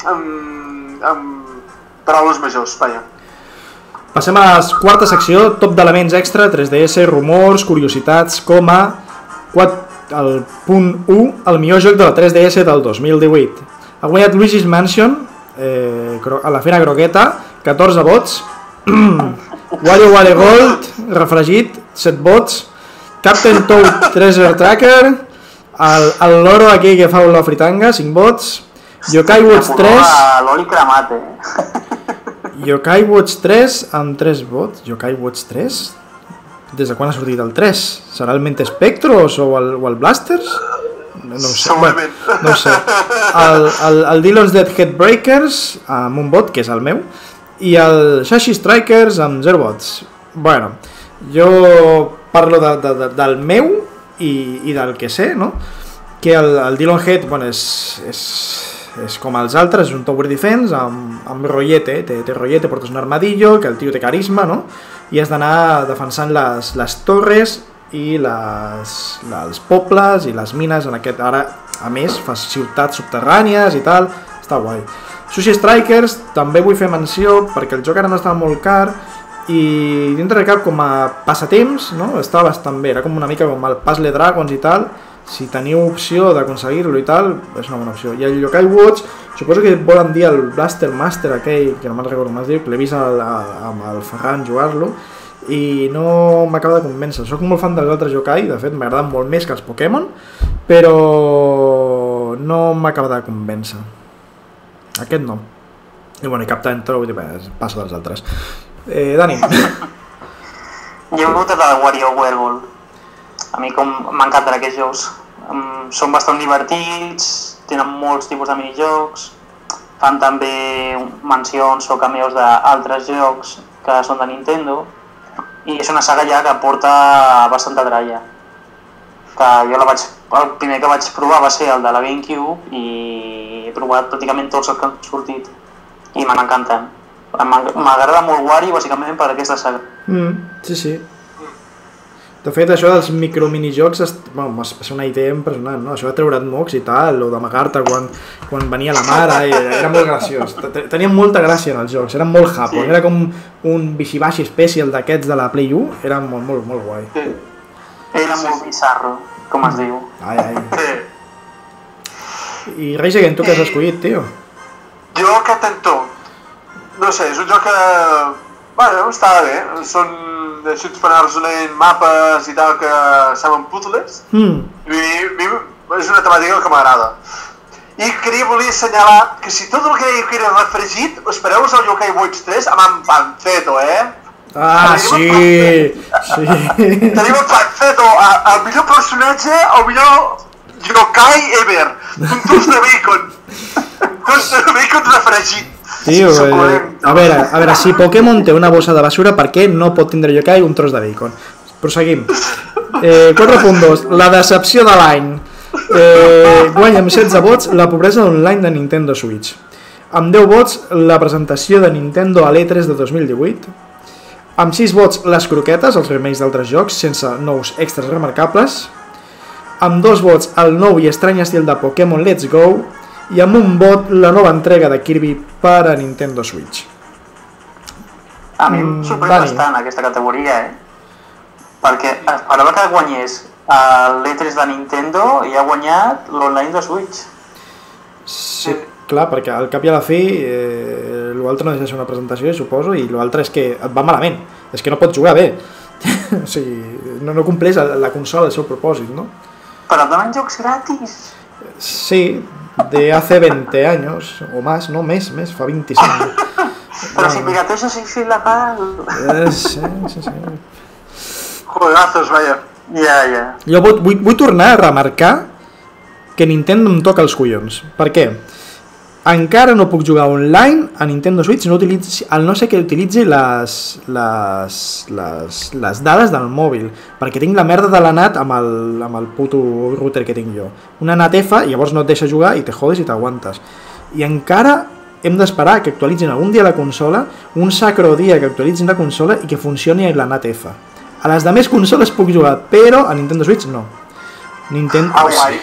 amb paraules majors, vaja. Passem a la quarta secció, top d'elements extra, 3DS, rumors, curiositats, com a el punt 1, el millor joc de la 3DS del 2018. Ha guanyat Luigi's Mansion, a la Fena Grogueta, 14 vots, WarioWare Gold, refregit, 7 vots, Captain Toad Treasure Tracker, el loro aquí que fa la fritanga, 5 vots, Yokai Watch 3... L'oli cremat, Yokai Watch 3 amb 3 vots. Yokai Watch 3? Des de quan ha sortit el 3? Serà el Mente Spectros o el Blasters? No ho sé. Segurament. No ho sé. El Dillon's Dead Headbreakers amb un vot, que és el meu, i el Shashi Strikers amb 0 vots. Bueno, jo parlo del meu i del que sé, no? Que el Dillon Head, bueno, és com els altres, és un tower defense amb rollete, té rollete, portes un armadillo, que el tio té carisma, no? I has d'anar defensant les torres i els pobles i les mines en aquest... Ara, a més, fas ciutats subterrànies i tal, està guai. Sushi Strikers també vull fer menció perquè el joc ara no estava molt car i dintre de cap com a passatemps, no? Estava bastant bé, era com una mica com el Puzzle Dragons i tal. Si teniu opció d'aconseguir-lo i tal, és una bona opció. I el Yokai Watch, suposo que volen dir el Blaster Master aquell, que no me'n recordo com es diu, que l'he vist amb el Ferran jugar-lo, i no m'acaba de convèncer. Soc molt fan dels altres Yokai, de fet m'agraden molt més que els Pokémon, però no m'acaba de convèncer. Aquest no. I bueno, i Captain Toad, passa dels altres. Dani. Jo he votat a WarioWare Gold. A mi m'encanten aquests jocs, són bastant divertits, tenen molts tipus de minijocs, fan també mencions o cameos d'altres jocs que són de Nintendo i és una saga ja que porta bastanta tralla. Que jo el primer que vaig provar va ser el de la GameCube i he provat pràcticament tots els que han sortit i me n'encanten. M'agrada molt Wario bàsicament per aquesta saga. Sí. De fet, això dels microminijocs va ser una idea impressionant, no? Això de treure't mocs i tal, o d'amagar-te quan venia la mare, era molt graciós. Tenien molta gràcia en els jocs, eren molt Japó, era com un Bishibashi Special d'aquests de la Play 1, era molt guai. Era molt bizarro, com es diu. I Reisegen, tu què has escollit, tio? Jo Captain Toad. No sé, és un joc que... Bueno, estava bé, són shoot per anar resolent mapes i tal que semblen puzzles. I és una temàtica que m'agrada. I volia assenyalar que si tot el que deia que era refregit, espereu-vos al Yokai Watch 3 amb en Panceto, Ah, sí! Tenim en Panceto, el millor personatge, el millor Yokai ever. Un tros de bacon. Un tros de bacon refregit. Tio, a veure, si Pokémon té una bossa de basura, per què no pot tindre Yokai un tros de bacon? Proseguim. 4.2, la decepció de l'any. Guanya amb 16 vots la pobresa online de Nintendo Switch. Amb 10 vots la presentació de Nintendo a l'E3 de 2018. Amb 6 vots les croquetes, els remakes d'altres jocs, sense nous extras remarcables. Amb 2 vots el nou i estrany estil de Pokémon Let's Go. I amb un vot la nova entrega de Kirby per a Nintendo Switch. A mi em sorprèn bastant aquesta categoria, perquè esperava que guanyés l'E3 de Nintendo i ha guanyat l'online de Switch. Sí, clar, perquè al cap i a la fi l'altre no deixa de ser una presentació, suposo, i l'altre és que et va malament, és que no pots jugar bé. O sigui, no compleix la consola el seu propòsit, no? Però donen jocs gratis. Sí, de hace 20 años o más, no, més, fa 25. Pero si Pikachu es ilegal. Sí. Juegazos, vaya. Ja. Jo vull tornar a remarcar que Nintendo em toca els collons. Per què? Encara no puc jugar online a Nintendo Switch al no ser que utilitzi les dades del mòbil, perquè tinc la merda de la NAT amb el puto router que tinc jo. Una NAT F, i llavors no et deixa jugar i te jodes i t'aguantes. I encara hem d'esperar que actualitzin algun dia la consola, un sacro dia que actualitzin la consola i que funcioni la NAT F. A les demés consoles puc jugar, però a Nintendo Switch no. Nintendo...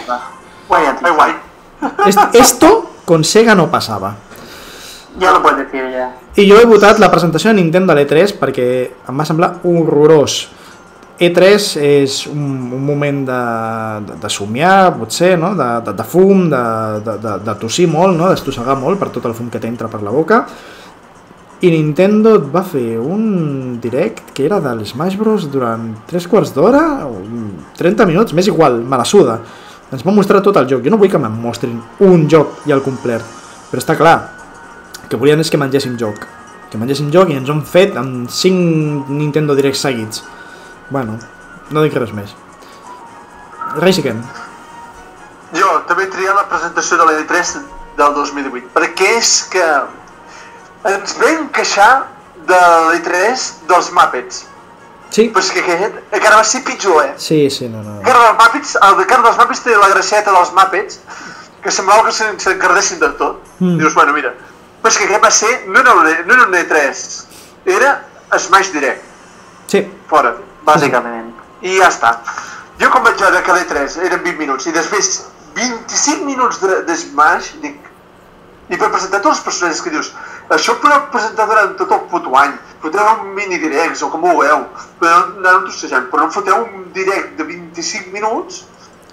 Guai. Esto con Sega no passava. Ja lo pots dir, ja. I jo he votat la presentació de Nintendo a l'E3 perquè em va semblar horrorós. E3 és un moment de somiar, potser, no? de fum, de tossir molt, no? D'estossegar molt per tot el fum que t'entra per la boca. I Nintendo et va fer un direct que era del Smash Bros durant 3/4 d'hora o 30 minuts, m'és igual, me la suda. Ens va mostrar tot el joc. Jo no vull que me'n mostrin un joc i el complet, però està clar que volien és que mengéssim joc. Que mengéssim joc i ens ho han fet amb 5 Nintendo Directs seguits. Bueno, no dic res més. Reisiken. Jo també he triat la presentació de l'E3 del 2018, perquè és que ens vam queixar de l'E3 dels Muppets. Sí. Però és que aquest encara va ser pitjor, Sí, no. El de cara dels Muppets té la gracieta dels Muppets, que semblava que s'encardessin de tot. Dius, bueno, mira. Però és que aquest va ser, no era un E3, era Smash Direct. Sí. Fora. Bàsicament. I ja està. Jo quan vaig veure que l'E3 eren 20 minuts i després 25 minuts de Smash, dic... I per presentar tots els personatges que dius, això ho podeu presentar durant tot el puto any, foteu un mini directs o com ho veu, però no foteu un direct de 25 minuts,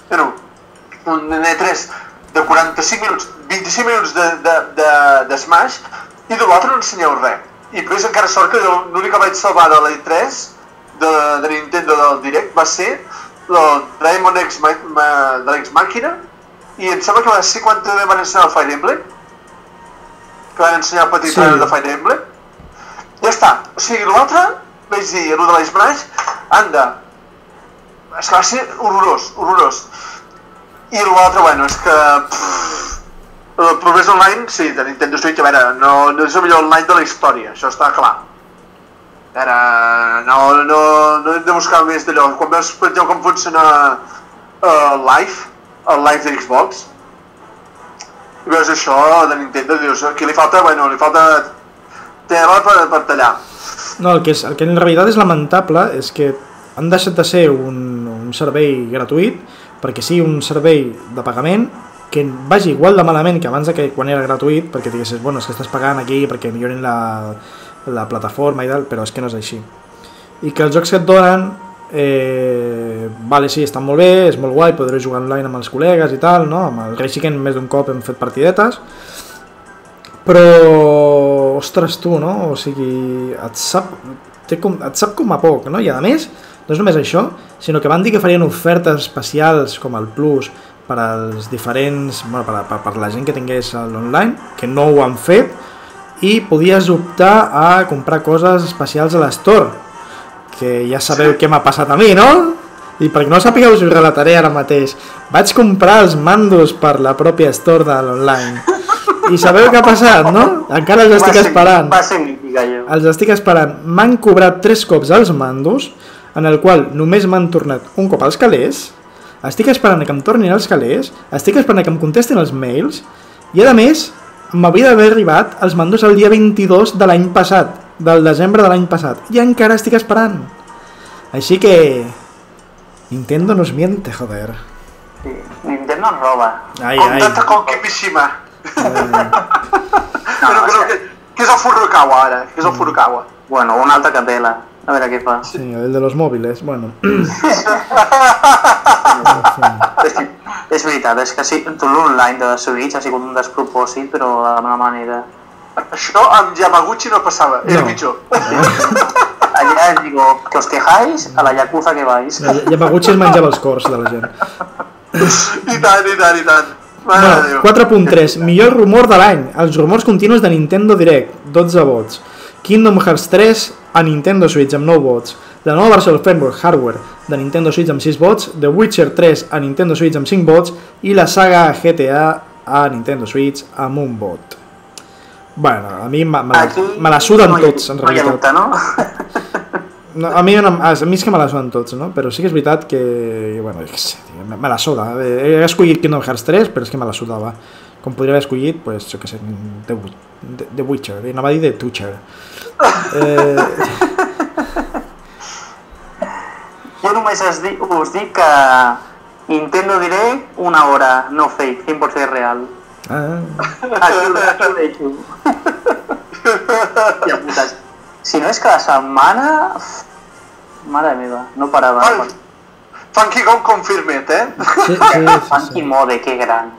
un E3 de 45 minuts, 25 minuts de Smash, i de l'altre no ensenyeu res. I però és encara sort que l'únic que vaig salvar de l'E3 de Nintendo del direct va ser el Dragon X Machina, i em sembla que va ser quan també van ensenyar el Fire Emblem, que van ensenyar el petit trailer de Fire Emblem. Ja està. O sigui, l'altre, vaig dir, el de l'Smash, anda. És que va ser horrorós. I l'altre, bueno, és que... El progrés online, sí, de Nintendo Switch, a veure, no és el millor online de la història, això està clar. A veure, no hem de buscar més d'allò. Quan veus, per exemple, com funciona el live de Xbox, i veus això de Nintendo, dius, aquí li falta tela per tallar. No, el que en realitat és lamentable és que han deixat de ser un servei gratuït perquè sigui un servei de pagament que vagi igual de malament que abans que quan era gratuït, perquè diguessis, bueno, és que estàs pagant aquí perquè millorin la plataforma i tal, però és que no és així. I que els jocs que et donen vale, sí, estan molt bé, és molt guai, podré jugar online amb els col·legues i tal, no? Amb el Reisiken més d'un cop hem fet partidetes, però ostres, tu, no? O sigui, et sap com a poc, no? I a més, no és només això, sinó que van dir que farien ofertes especials com el Plus per als diferents, bueno, per la gent que tingués l'online, que no ho han fet, i podies optar a comprar coses especials a l'Store, que ja sabeu què m'ha passat a mi, no? I perquè no ho sapigueu us ho relataré ara mateix. Vaig comprar els mandos per la pròpia store de l'online. I sabeu què ha passat, no? Encara els estic esperant. Va ser mítica, jo. Els estic esperant. M'han cobrat 3 cops els mandos, en el qual només m'han tornat un cop als calés. Estic esperant que em tornin els calés. Estic esperant que em contestin els mails. I a més, m'hauria d'haver arribat els mandos el dia 22 de l'any passat, del desembre de l'any passat, i encara estic esperant. Així que... Nintendo nos miente, joder. Sí, Nintendo nos roba. Contacta con Kimishima. Però que és el Furukawa, ara, que és el Furukawa. Bueno, una altra capella. A veure què fa. Sí, el de los móviles, bueno. És veritat, és que sí, tot l'online de Switch ha sigut un despropòsit, però d'una manera... Això amb Yamaguchi no passava, era pitjor. Allà digo, que os quejáis, a la Yakuza que vais. Yamaguchi es menjava els cors de la gent. I tant. Bueno, 4.3, millor rumor de l'any. Els rumors continus de Nintendo Direct, 12 vots. Kingdom Hearts 3 a Nintendo Switch amb 9 vots. La nova versió del firmware hardware de Nintendo Switch amb 6 vots. The Witcher 3 a Nintendo Switch amb 5 vots. I la saga GTA a Nintendo Switch amb 1 vot. Bueno, a mi me la suden tots, en realitat. No, a mi és que me la suden tots, no? Però sí que és veritat que... Bueno, me la suda. He escollit Kingdom Hearts 3, però és que me la sudava. Com podria haver escollit, pues, jo què sé, The Witcher. Anava a dir The Twitcher. Jo només us dic que Nintendo Direct una hora, no fake, 100% real. Aquí ho deixo. Si no és cada setmana... Mare meva, no parava. Funky Kong confirmet, eh? Sí. Funky Mode, que gran.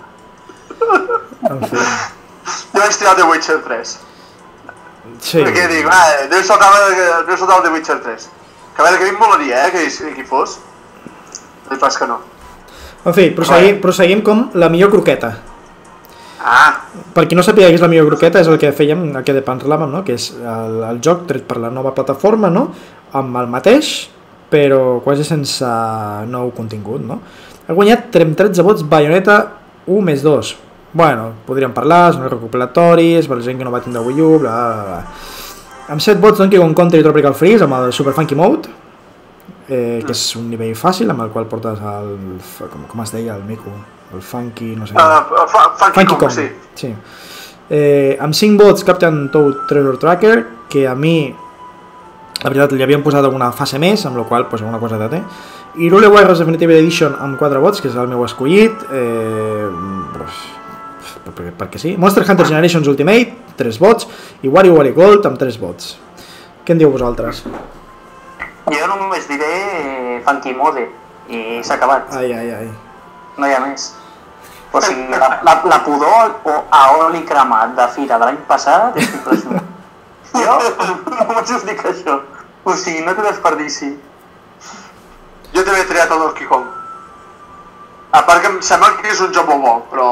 Jo vaig tirar The Witcher 3. Sí. Perquè dic, no he soltat The Witcher 3. Que a veure, que a mi em molaria, que hi fos. El pas que no. En fi, proseguim com la millor croqueta. Per qui no sàpiga què és la millor croqueta, és el que fèiem, el que parlàvem, no? Que és el joc tret per la nova plataforma, no? Amb el mateix, però quasi sense nou contingut, no? Ha guanyat 13 vots Bayonetta 1+2. Bueno, podríem parlar, són recopilatoris, per la gent que no va tindre Wii U, bla bla bla. Amb 7 vots Donkey Kong Country Tropical Freeze amb el Super Funky Mode, que és un nivell fàcil amb el qual portes el... com es deia el mico? El Funky, no sé què. Funky Kong, sí. Amb 5 vots Captain Toad Treasure Tracker, que a mi, la veritat, li havien posat alguna fase més, amb la qual cosa alguna cosa té. I Rule Warriors Definitive Edition amb 4 vots, que és el meu escollit, perquè sí. Monster Hunter Generations Ultimate, 3 vots, i WarioWare Gold amb 3 vots. Què en diu vosaltres? Jo només diré Funky Mode, i s'ha acabat. Ai. No hi ha més. O sigui, la pudor a oli cremat de fira de l'any passat és impressionant. Jo només us dic això. O sigui, no té desperdici. Jo també he triat el Donkey Kong. A part que em sembla que és un joc molt bo, però...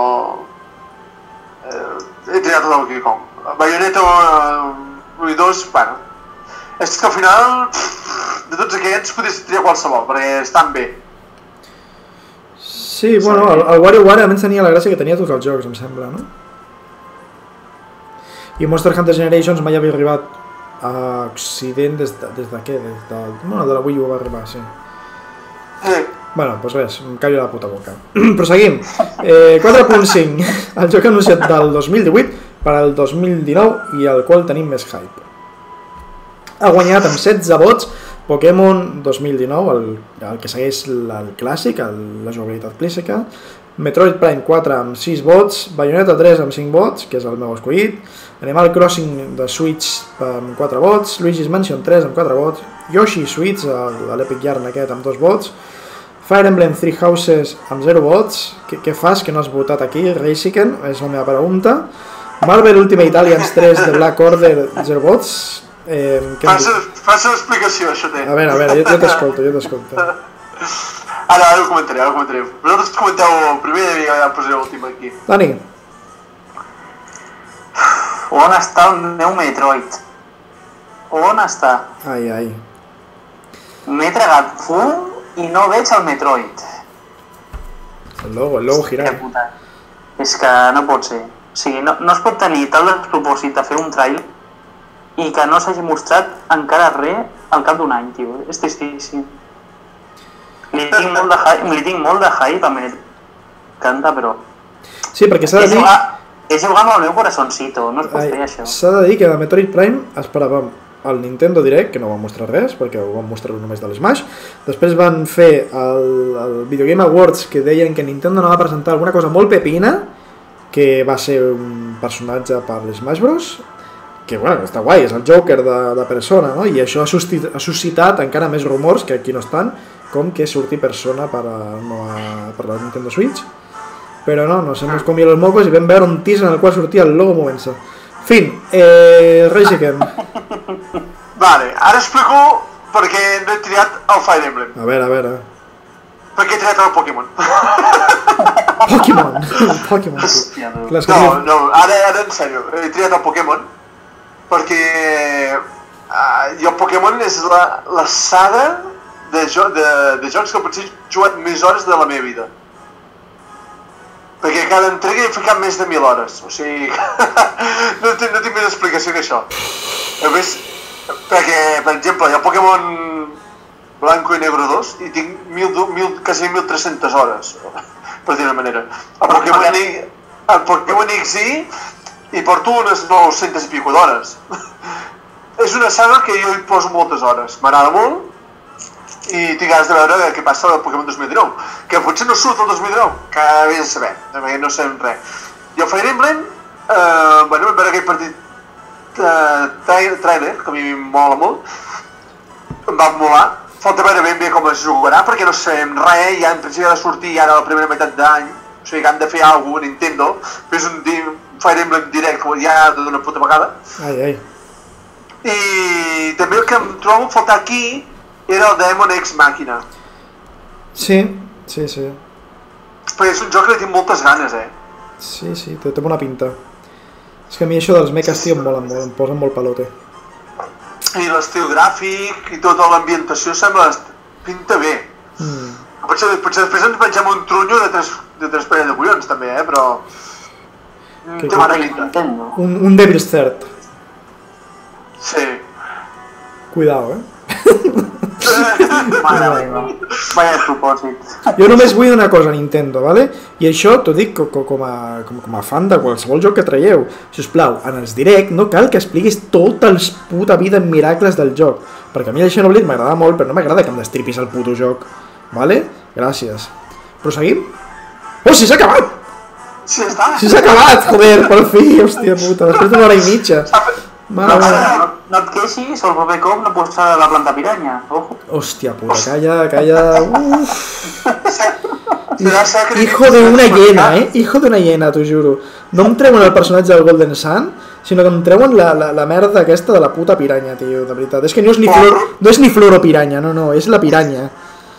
he triat el Donkey Kong. Bayonetta 1 i 2, bueno... És que al final, de tots aquests, podries triar qualsevol, perquè estan bé. Sí, bueno, el WarioWare a més tenia la gràcia que tenia tots els jocs, em sembla, no? I Monster Hunter Generations mai havia arribat a Occident des de què? Bueno, de la Wii U va arribar, sí. Bueno, doncs res, em callo la puta boca. Proseguim. 4.5, el joc anunciat del 2018 per al 2019 i el qual tenim més hype. Ha guanyat amb 16 vots Pokémon 2019, el que segueix el clàssic, la jugabilitat clàssica. Metroid Prime 4 amb 6 vots, Bayonetta 3 amb 5 vots, que és el meu escollit. Animal Crossing de Switch amb 4 vots, Luigi's Mansion 3 amb 4 vots, Yoshi Switch, l'Epic Yarn aquest amb 2 vots, Fire Emblem Three Houses amb 0 vots. Què fas que no has votat aquí, Reisiken? És la meva pregunta. Marvel Ultimate Alliance 3 de Black Order, 0 vots. Fas l'explicació, això té. A veure, jo t'escolto. Ara ho comentaré. Vosaltres comenteu el primer i ja posaré l'últim aquí. Dani. On està el meu Metroid? On està? Ai. M'he tragat fum i no veig el Metroid. El logo girant. És que no pot ser. O sigui, no es pot tenir tal despropòsit de fer un trail i que no s'hagi mostrat encara res al cap d'un any, tio. És tristíssim. Li tinc molt de hype, a m'encanta, però... Sí, perquè s'ha de dir... És jugar amb el meu corazoncito, no es pot fer això. S'ha de dir que de Metroid Prime esperàvem el Nintendo Direct, que no van mostrar res, perquè ho van mostrar només de l'Smash. Després van fer el Video Game Awards, que deien que Nintendo no va presentar alguna cosa molt pepina, que va ser un personatge per l'Smash Bros, bueno, està guai, és el Joker de Persona, no? I això ha suscitat encara més rumors, que aquí no estan, com que surti Persona per la Nintendo Switch. Però no se nos comió los mocos i vam veure un teaser en el qual sortia el logo movent-se. Fin, Rage Again. Vale, ara explico per què no he triat el Fire Emblem. A veure. Per què he triat el Pokémon. Pokémon. No, ara en sèrio, he triat el Pokémon perquè jo Pokémon és la saga de jocs que potser he jugat més hores de la meva vida. Perquè cada entrega he ficat més de 1.000 hores, o sigui, no tinc més explicació que això. A més, perquè, per exemple, hi ha Pokémon Blanco i Negro 2 i tinc quasi 1.300 hores, per dir una manera. El Pokémon XY hi porto unes 900 i pico d'hores. És una saga que jo hi poso moltes hores, m'agrada molt, i tinc ganes de veure què passa al Pokémon 2019, que potser no surt el 2019, que vés a saber, perquè no sabem res. I el Fire Emblem, vam veure aquell partit trailer, que a mi em mola molt, em va molar. Falta veure ben bé com es jugarà, perquè no sabem res, ja en principi ha de sortir ara la primera meitat d'any, o sigui que han de fer alguna cosa a Nintendo, fes un Fire Emblem direct ja d'una puta vegada. I també el que em trobo a faltar aquí era el Demon X Machina. Sí. Perquè és un joc que li tinc moltes ganes, Sí, té bona pinta. És que a mi això dels mechas, tio, em molen molt, em posen molt palote. I l'estil gràfic i tota l'ambientació sembla... pinta bé. Potser després ens menjam un trunyo de tres parelles de collons, també, però... té bona pinta. Un Devil's Third. Sí. Cuidado, Mare meva, vaya propòsit. Jo només vull una cosa a Nintendo, ¿vale? I això t'ho dic com a fan de qualsevol joc que traieu. Sisplau, en els direct no cal que expliquis tota els puta vida en miracles del joc, perquè a mi el Xenoblade m'agrada molt, però no m'agrada que em destripis el puto joc, ¿vale? Gràcies. Proseguim? Oh, si s'ha acabat! Sí, està. Si s'ha acabat, joder, per fi, hòstia puta, després d'una hora i mitja. No et queixis, el proper cop no pots la planta piranya, ojo. Hòstia puta, calla, Hijo de una hiena, hijo de una hiena, t'ho juro. No em treuen el personatge del Golden Sun, sinó que em treuen la merda aquesta de la puta piranya, tio, de veritat. És que no és ni Floropiranya, no, és la piranya.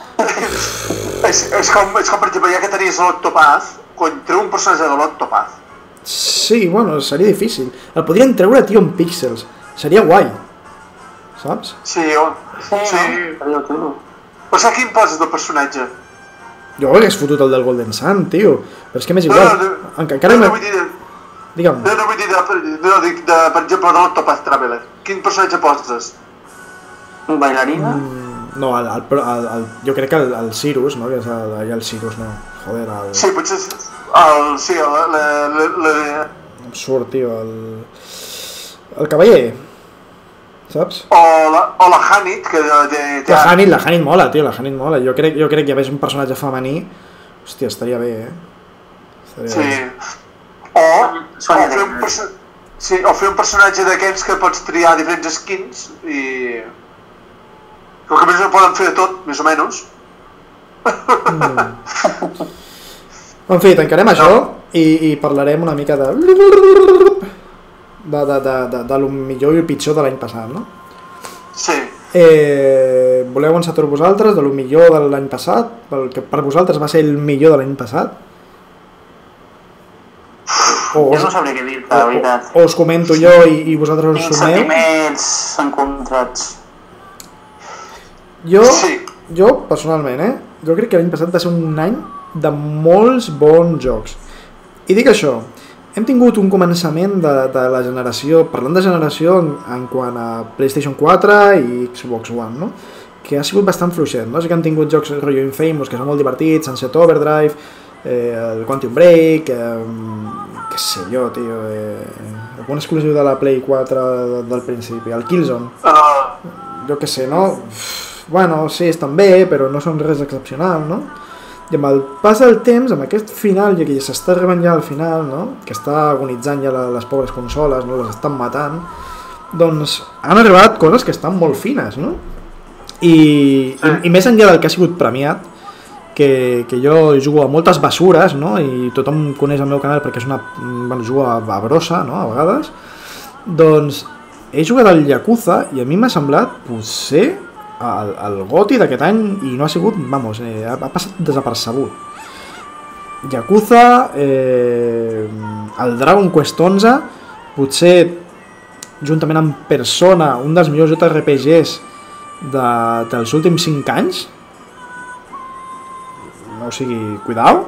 És com, per exemple, ja que tenies l'Octopaz, quan treu un personatge de l'Octopaz. Sí, bueno, seria difícil. El podrien treure, tio, en píxels. Seria guai. Saps? Sí. Seria xulo. Però saps quin poses del personatge? Jo hagués fotut el del Golden Sun, tio. Però és que m'és igual. No vull dir... Digue'm. No vull dir, per exemple, de l'Octopath Traveler. Quin personatge poses? Un bailarina? No, jo crec que el Cirrus, no? Que és el Cirrus, no. Joder, el... Sí, potser... Sí, Em surt, tio, el cavaller, saps? O la Hanit, que... La Hanit mola, tio, la Hanit mola. Jo crec que hi hagués un personatge femení, hòstia, estaria bé, Sí. O fer un personatge d'aquests que pots triar diferents skins i... que a més ho poden fer de tot, més o menys. En fi, tancarem això i parlarem una mica de lo millor i el pitjor de l'any passat, no? Sí. Voleu encetar vosaltres de lo millor de l'any passat? El que per vosaltres va ser el millor de l'any passat? Jo no sabré què dir-te, la veritat. O us comento jo i vosaltres us sumeu? Sentiments encontrats. Jo, personalment, jo crec que l'any passat va ser un any de molts bons jocs. I dic això, hem tingut un començament de la generació, parlant de generació en quant a PlayStation 4 i Xbox One, no? Que ha sigut bastant fluixet, no? Sí que han tingut jocs rotllo Infamous, que són molt divertits, Sunset Overdrive, el Quantum Break, què sé jo, tio, algun exclusiu de la Play 4 del principi, el Killzone, jo què sé, no? Bueno, sí, estan bé, però no són res excepcional, no? I amb el pas del temps, amb aquest final, ja que ja s'està arribant ja al final, no? Que està agonitzant ja les pobres consoles, no? Les estan matant, doncs han arribat coses que estan molt fines, no? I més enllà del que ha sigut premiat, que jo jugo a moltes bessures, no? I tothom coneix el meu canal perquè és jugo a brossa, no? A vegades, doncs he jugat al Yakuza i a mi m'ha semblat potser el GOTY d'aquest any i no ha sigut, ha passat desapercebut. Yakuza, el Dragon Quest 11, potser juntament amb Persona, un dels millors JRPGs dels últims 5 anys, o sigui, cuidao.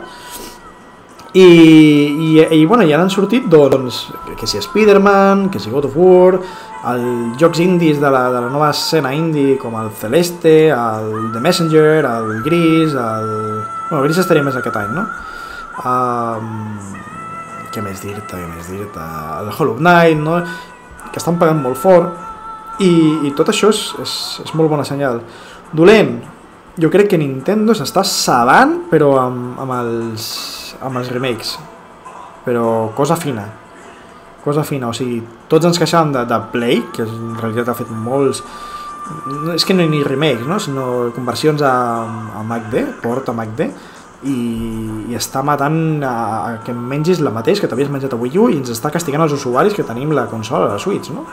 I bueno, ja han sortit doncs, que si Spider-Man, que si God of War, els jocs indies de la nova escena indie com el Celeste, el The Messenger, el Gris, bueno, el Gris estaria més aquest any, no? Què més dir-te? El Hollow Knight, no? Que estan pagant molt fort i tot això és molt bona senyal. Dolent, jo crec que Nintendo s'està sabant però amb els remakes, però cosa fina, o sigui, tots ens queixàvem de Play, que en realitat ha fet molts, és que no hi ha ni remakes, no? Sinó conversions a MacD, port a MacD, i està matant a que em mengis la mateix que t'havies menjat a Wii U i ens està castigant els usuaris que tenim la consola, la Switch, no?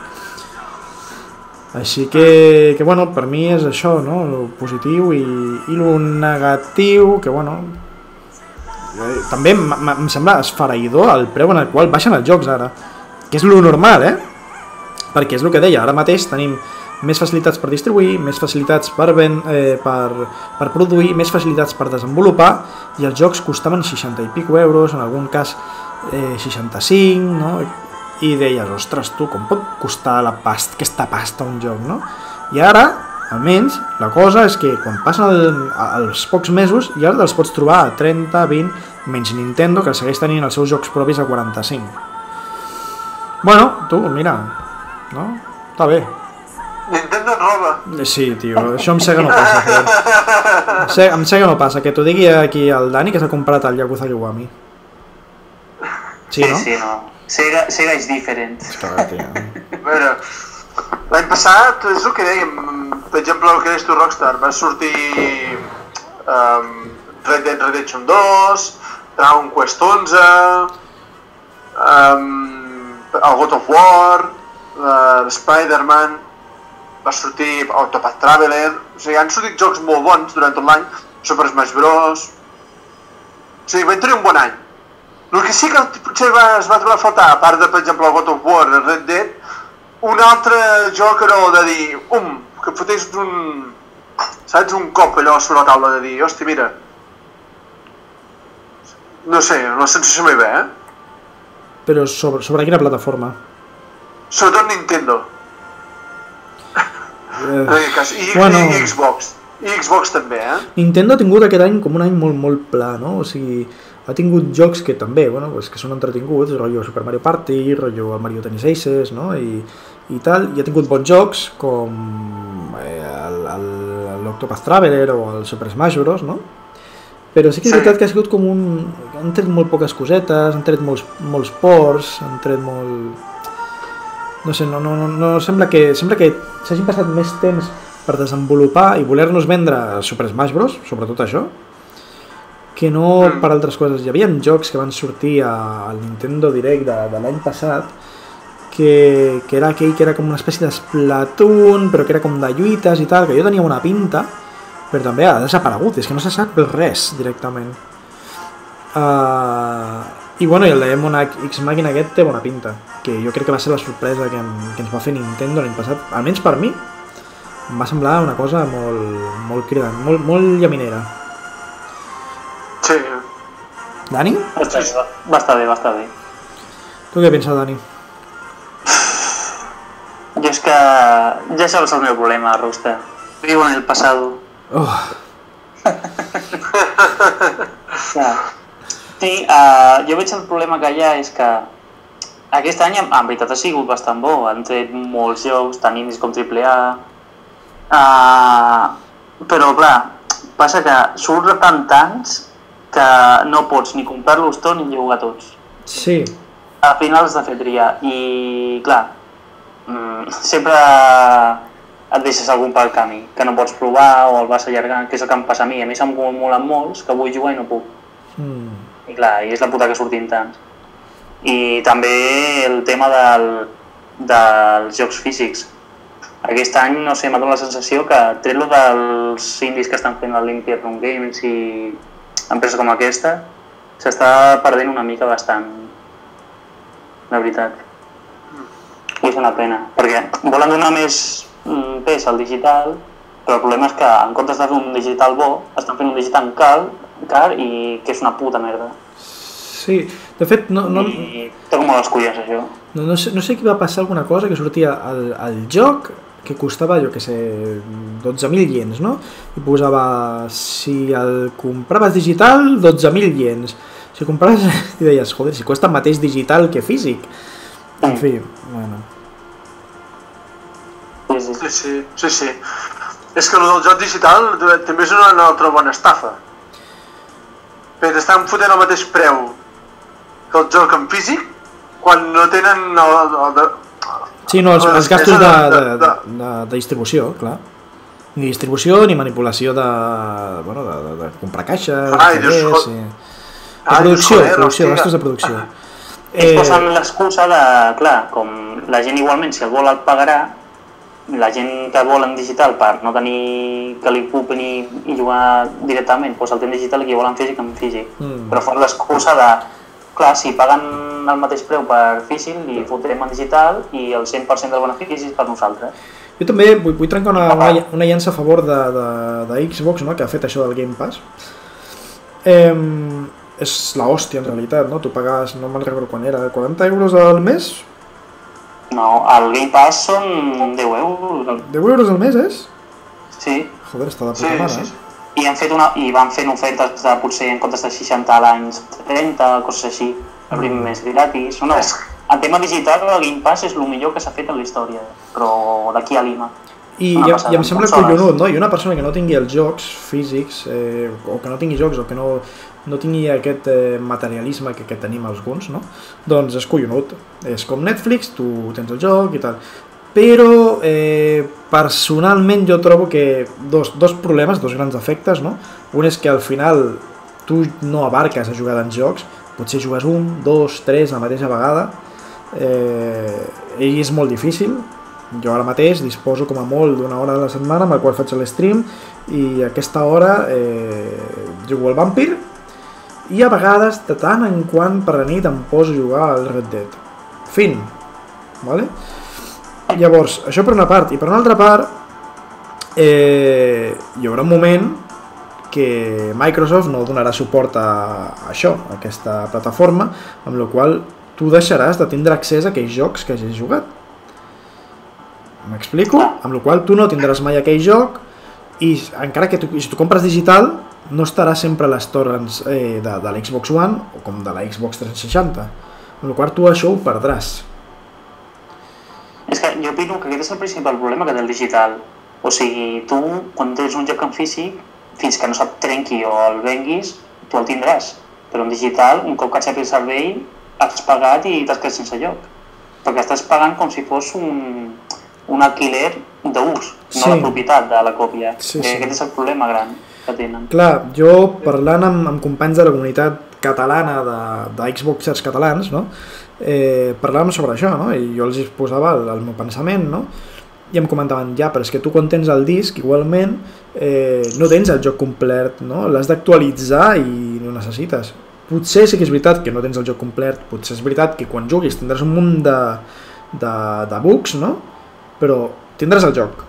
Així que bueno, per mi és això, no? Lo positiu i lo negatiu, que bueno, també em sembla esfereïdor el preu en el qual baixen els jocs ara, que és lo normal, perquè és el que deia, ara mateix tenim més facilitats per distribuir, més facilitats per produir, més facilitats per desenvolupar, i els jocs costaven 60 i pico euros, en algun cas 65, no? I deies, ostres, tu, com pot costar aquesta pasta un joc, no? I ara, almenys, la cosa és que quan passen els pocs mesos ja els pots trobar a 30, 20, menys Nintendo, que segueix tenint els seus jocs propis a 45. Bueno, tu, mira, no? Està bé. Nintendo et roba. Sí, tio, això em sé que no passa. Em sé que no passa, que t'ho digui aquí el Dani, que s'ha comprat el Yakuza Kiwami. Sí, no? Sí, no. Sega és diferent. Clar, tio. A veure, l'any passat, és el que dèiem, per exemple, el que deies tu, Rockstar, va sortir Red Dead Redemption 2, Dragon Quest 11, el God of War, Spider-Man, va sortir Octopath Traveler, o sigui, han sortit jocs molt bons durant tot l'any, Super Smash Bros. O sigui, vam tenir un bon any. El que sí que potser es va trobar a faltar, a part de, per exemple, el God of War, el Red Dead, un altre joc era el de dir, que fotés un cop allò sobre la taula de dir, hòstia, mira, no sé, la sensació meva, Però sobre quina plataforma? Sobretot Nintendo. En aquest cas, i Xbox. I Xbox també, Nintendo ha tingut aquest any com un any molt, molt pla, no? O sigui, ha tingut jocs que també, bueno, pues, que són entretinguts, rotllo Super Mario Party, rotllo el Mario Tennis Aces, no? I tal, i ha tingut bons jocs com l'Octopath Traveler o el Super Smash Bros, no? Però sí que és veritat que ha sigut com han tret molt poques cosetes, han tret molts ports, han tret molt... No sé, no sembla que s'hagin passat més temps per desenvolupar i voler-nos vendre Super Smash Bros, sobretot això, que no per altres coses. Hi havia jocs que van sortir al Nintendo Direct de l'any passat que era aquell que era com una espècie d'Splatoon, però que era com de lluites i tal, que jo tenia una pinta, però també ha desaparegut, és que no se sap res directament. I bueno, i el Demon X Machina aquest té bona pinta, que jo crec que va ser la sorpresa que ens va fer Nintendo l'any passat, almenys per mi, em va semblar una cosa molt cridant, molt llaminera. Sí. Dani? Va estar bé. Tu què penses, Dani? Jo és que ja sabes el meu problema, Rockstar. Vivo en el pasado. Sí, jo veig el problema que hi ha és que aquest any en veritat ha sigut bastant bo, han tret molts jocs, tant indies com AAA, però clar, passa que surten tants que no pots ni comprar-los tots ni jugar tots. Sí. Al final has de fer triar i clar, sempre et deixes algun pel camí, que no pots provar o el vas allargant, que és el que em passa a mi. A mi se'm molen molts, que vull jugar i no puc. I clar, i és la puta que surtin tants. I també el tema dels jocs físics. Aquest any, no sé, m'ha donat la sensació que, tret-lo dels indis que estan fent el Limited Run Games i empreses com aquesta, s'està perdent una mica bastant, la veritat. I és una pena, perquè volen donar més pes al digital, però el problema és que en comptes de fer un digital bo, estan fent un digital car i que és una puta merda. Sí, de fet, I té com les colles, això. No sé qui va passar alguna cosa que sortia al joc que costava, jo què sé, 12.000 iens, no? I posava, si el compraves digital, 12.000 iens. Si compraves, i deies, joder, si costa el mateix digital que físic. En fi, bueno. Sí. És que el del joc digital també és una altra bona estafa. Perquè t'estan fotent el mateix preu que el joc en físic quan no tenen Sí, no, els gastos de distribució, clar. Ni distribució ni manipulació de comprar caixes, producció, gastos de producció. Es posen l'excusa de, clar, com la gent igualment, si el vol el pagarà, la gent que vol en digital per no tenir que li ocupin i jugar directament, doncs el té en digital i qui vol en físic, Però fos l'excusa de, clar, si paguen el mateix preu per físic, li fotrem en digital i el 100% del benefici és per nosaltres. Jo també vull trencar una llança a favor de Xbox, no?, que ha fet això del Game Pass. És l'hòstia, en realitat, no? Tu pagues, no me'n recordo quan era, 40 euros al mes? No, el Game Pass són 10 euros. 10 euros al mes, és? Sí. Joder, està de puta mare, I van fent ofertes de potser en comptes de 60 a l'any 30, coses així, el primer mes gratis. No, en tema digital el Game Pass és el millor que s'ha fet en la història, però d'aquí a Lima. I em sembla collonut, no? I una persona que no tingui els jocs físics, o que no tingui jocs, o que no tingui aquest materialisme que tenim alguns, no? Doncs és collonut. És com Netflix, tu tens el joc i tal. Però personalment jo trobo que dos problemes, dos grans efectes, no? Un és que al final tu no abarques a jugar en jocs, potser jugues 1, 2, 3 la mateixa vegada, i és molt difícil. Jo ara mateix disposo com a molt d'una hora a la setmana amb la qual faig l'stream i aquesta hora jugo al Vampir i a vegades de tant en quant per la nit em poso a jugar al Red Dead. Fin. Vale? Llavors, això per una part. I per una altra part hi haurà un moment que Microsoft no donarà suport a això, a aquesta plataforma, amb la qual tu deixaràs de tindre accés a aquells jocs que hagis jugat. M'explico? Amb la qual tu no tindràs mai aquell joc i encara que si tu compres digital no estarà sempre a les torrents de l'Xbox One o com de la Xbox 360, amb la qual tu això ho perdràs. És que jo opino que aquest és el principal problema que té el digital. O sigui, tu quan tens un joc en físic, fins que no se't trenqui o el venguis, tu el tindràs. Però en digital, un cop que aixequi el cervell, has pagat i t'has quedat sense joc. Perquè estàs pagant com si fos un alquiler d'ús, no la propietat de la còpia. Aquest és el problema gran que tenen. Clar, jo parlant amb companys de la comunitat catalana de Xboxers catalans, no? Parlàvem sobre això, no? I jo els posava el meu pensament, no? I em comentaven, ja, però és que tu quan tens el disc igualment no tens el joc complet, no? L'has d'actualitzar i no necessites. Potser sí que és veritat que no tens el joc complet, potser és veritat que quan juguis tindràs un munt de bugs, no? Però tindràs el joc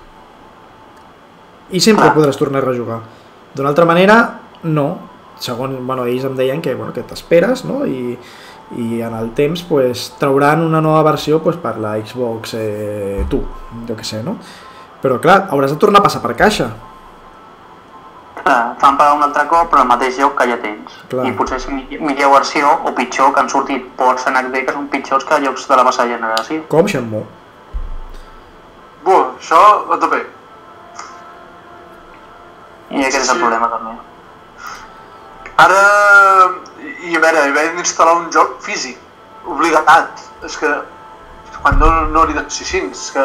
i sempre podràs tornar a rejugar. D'una altra manera, no. Segons, ells em deien que t'esperes, no? I en el temps trauran una nova versió per la Xbox tu, jo què sé, no? Però clar, hauràs de tornar a passar per caixa. Clar, fan pagar un altre cop però el mateix joc que ja tens. I potser és millor versió o pitjor, que han sortit ports en HD que són pitjors que jocs de la passada generació. Com Shenmue. Això a tope. I aquest és el problema també. Ara, i a veure, haver d'instal·lar un joc físic, obligat. És que quan no hauria de ser així, que...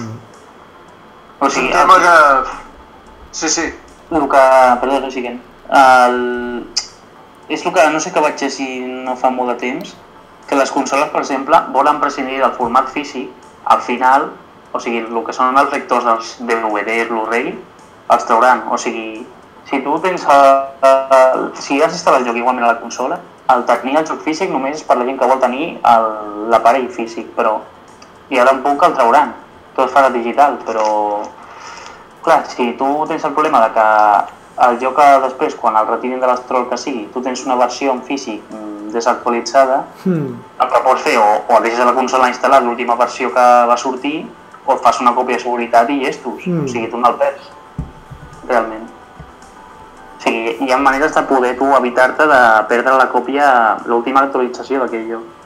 O sigui, un tema que... Sí. El que... Perdó, no siguem. És el que no sé que vaig llegir no fa molt de temps, que les consoles, per exemple, volen prescindir del format físic, al final, o sigui, el que són els lectors dels DVD, Blu-ray, els trauran. O sigui, si tu tens si has instal·lat el joc igualment a la consola, el tenir el joc físic només és per la gent que vol tenir l'aparell físic, però i ara un poc el trauran. Tot es farà digital, però clar, si tu tens el problema de que el joc després, quan el retirin de l'estrol que sigui, tu tens una versió en físic desactualitzada, el que pots fer o deixes a la consola instal·lat l'última versió que va sortir, o et fas una còpia de seguretat i llestos. O sigui, tu no el perds, realment. O sigui, hi ha maneres de poder tu evitar-te de perdre la còpia, l'última actualització d'aquell joc.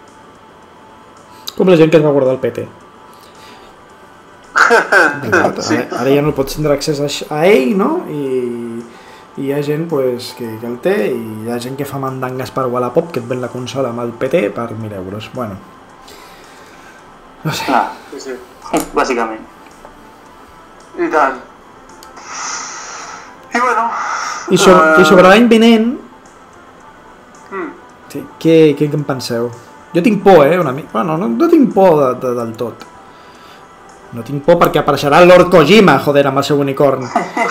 Com la gent que es va guardar el PT. Sí. Ara ja no pots tindre accés a ell, no? I hi ha gent pues, que el té i hi ha gent que fa mandangues per Wallapop que et ven la consola amb el PT per 1.000 euros. Bueno, no sé. Clar, Sí. bàsicament. I tant. I bueno... I sobre l'any vinent, què en penseu? Jo tinc por, una mica. Bueno, no tinc por del tot. No tinc por perquè apareixerà Lord Kojima, joder, amb el seu unicorn.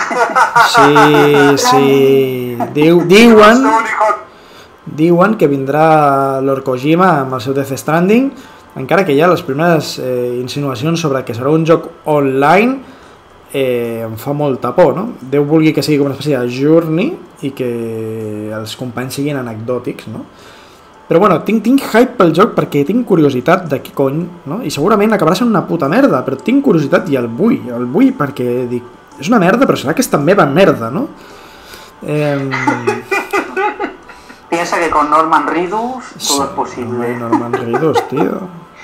Sí. Diuen que vindrà Lord Kojima amb el seu Death Stranding, encara que hi ha les primeres insinuacions sobre que serà un joc online, em fa molta por, no? Déu vulgui que sigui com una espècie de journey i que els companys siguin anecdòtics, no? Però bueno, tinc hype pel joc perquè tinc curiositat de què cony, no? I segurament acabarà sent una puta merda, però tinc curiositat i el vull perquè dic, és una merda, però serà aquesta meva merda, no? Piensa que con Norman Reedus todo es posible. Norman Reedus, tío.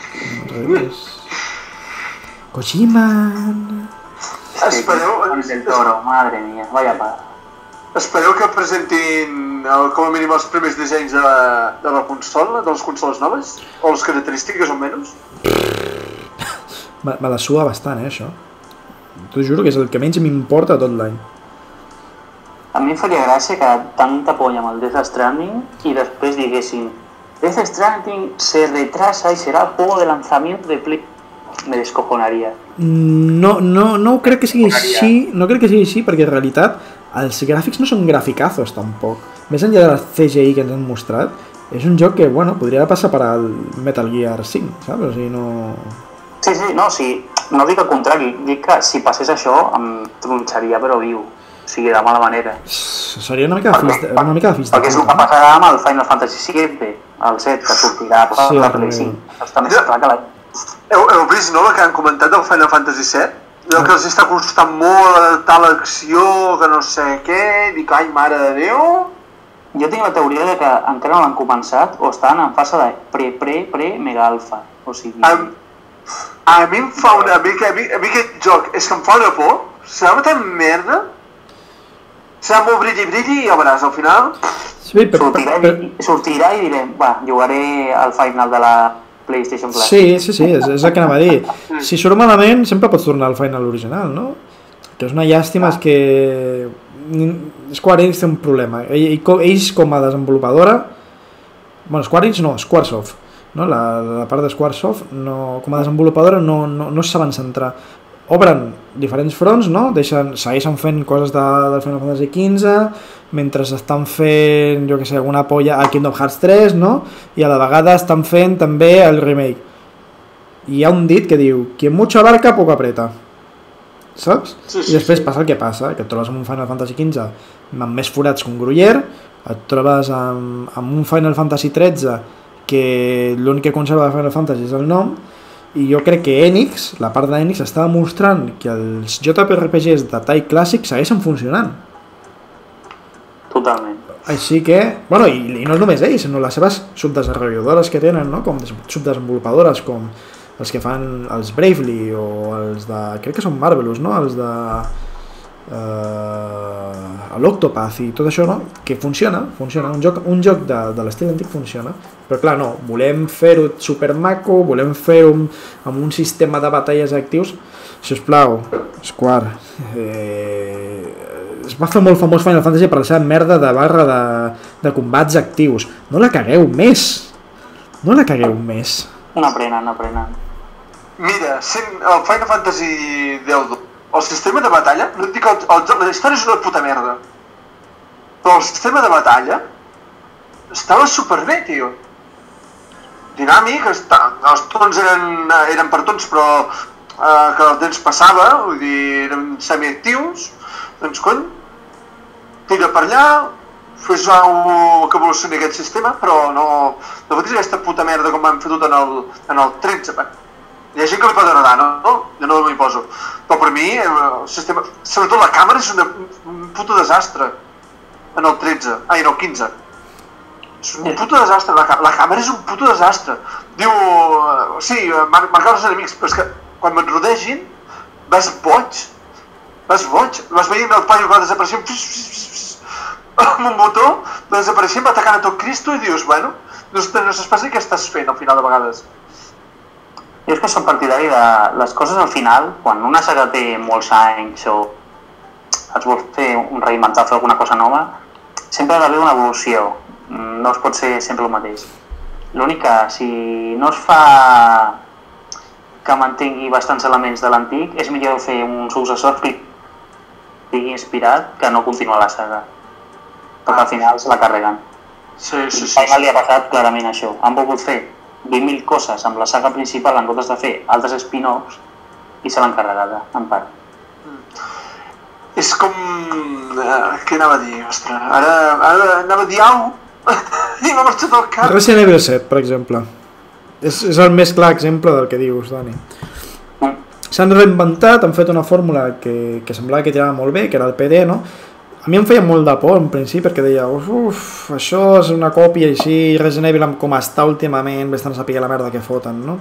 Kojima... Espereu... del Toro, madre mía, vaya pa. Espereu que presentin com a mínim els primers dissenys de la consola, de les consoles noves? O les característiques o menys? Me la sua bastant, això. T'ho juro que és el que menys m'importa tot l'any. A mi em faria gràcia que tanta polla amb el Death Stranding i després diguessin Death Stranding se retrasa y será juego de lanzamiento de Play. Me descojonaria. No crec que sigui així, perquè en realitat els gràfics no són graficazos tampoc. Més enllà de la CGI que ens han mostrat, és un joc que, bueno, podria passar per al Metal Gear 5, saps? O sigui, no... Sí, no dic el contrari, dic que si passés això em tronxaria però viu, o sigui, de mala manera. Seria una mica de fills de... Perquè és el que passarà amb el Final Fantasy VII, el 7, que sortirà per la Play 5. Està més clar que la... Heu vist, no, el que han comentat del Final Fantasy VII? Que els està costant molt adaptar l'acció, que no sé què, dic, ai, mare de Déu... Jo tinc la teoria de que encara no l'han començat o estan en fase de pre-mega-alfa, o sigui... A mi em fa una mica... A mi aquest joc és que em fa una por, serà tan merda, serà molt brilli i ja veuràs, al final... Sí, sortirà i direm, va, jugaré al final de la PlayStation Plus. Sí, és el que anava a dir. Si surt malament, sempre pots tornar al final original, no? Que és una llàstima, és que... Square Enix té un problema. Ells com a desenvolupadora... Bueno, Square Enix no, Squaresoft. No? La part de Squaresoft, com a desenvolupadora, no se saben centrar. Obren diferents fronts, no? Segueixen fent coses del Final Fantasy XV, mentre estan fent, jo que sé, alguna polla a Kingdom Hearts 3, no? I a la vegada estan fent també el remake. I hi ha un dit que diu, quien mucho abarca, poco aprieta. Saps? I després passa el que passa, que et trobes amb un Final Fantasy XV amb més forats que un Gruyère, et trobes amb un Final Fantasy XIII que l'únic que conserva de Final Fantasy és el nom, i jo crec que Enix, la part d'Enix, està demostrant que els JRPGs de tall clàssic segueixen funcionant. Totalment. Així que, bueno, i no és només ells, sinó les seves subdesenvolupadores que tenen, no? Com subdesenvolupadores com els que fan els Bravely o els de... crec que són Marvelous, no? Els de... l'Octopath i tot això, no? Que funciona, un joc de l'estil antic funciona, però clar, no, volem fer-ho supermaco, volem fer-ho amb un sistema de batalles actius. Sisplau, Square, es va fer molt famós Final Fantasy per la seva merda de barra de combats actius. No la cagueu més. No N'aprenen. Mira, el Final Fantasy X, el sistema de batalla, no et dic la història és una puta merda, però el sistema de batalla estava superbé, tio. Dinàmic, els torns eren per torns, però que el temps passava, vull dir, eren semiactius, doncs cony, tira per allà, fes que evolucioni aquest sistema, però no fotis aquesta puta merda com han fotut en el 13. Hi ha gent que li pot agradar, no? Jo no m'hi poso. Però per mi, el sistema, sobretot la càmera és un puto desastre en el 13, en el 15. És un puto desastre, la càmera és un puto desastre. Diu, sí, marcar els enemics, però és que quan me'n rodegin vas boig. Vas veient el paio que va desapareixent amb un botó, va desapareixent, va atacant a tot Cristo i dius, bueno, no saps què estàs fent al final de vegades. Jo és que som partidari de les coses al final, quan una saga té molts anys o es vol fer un reinventar, fer alguna cosa nova, sempre ha d'haver una evolució, no es pot ser sempre el mateix. L'únic que si no es fa que mantengui bastants elements de l'antic, és millor fer un successor que estigui inspirat que no continuar la saga, perquè al final se la carreguen. Sí. Final li ha passat clarament això, han volgut fer 20.000 coses amb la saga principal en comptes de fer altres spin-offs i se l'han carregada, en part. És com... què anava a dir, ostres? Ara anava a dir alguna cosa i m'ha marxat el cap. Resident Evil 7, per exemple. És el més clar exemple del que dius, Dani. S'han reinventat, han fet una fórmula que semblava que tirava molt bé, que era el PD, no? A mi em feia molt de por en principi perquè deia això és una còpia així, Resident Evil com està últimament, vés-te'n a saber la merda que foten, no?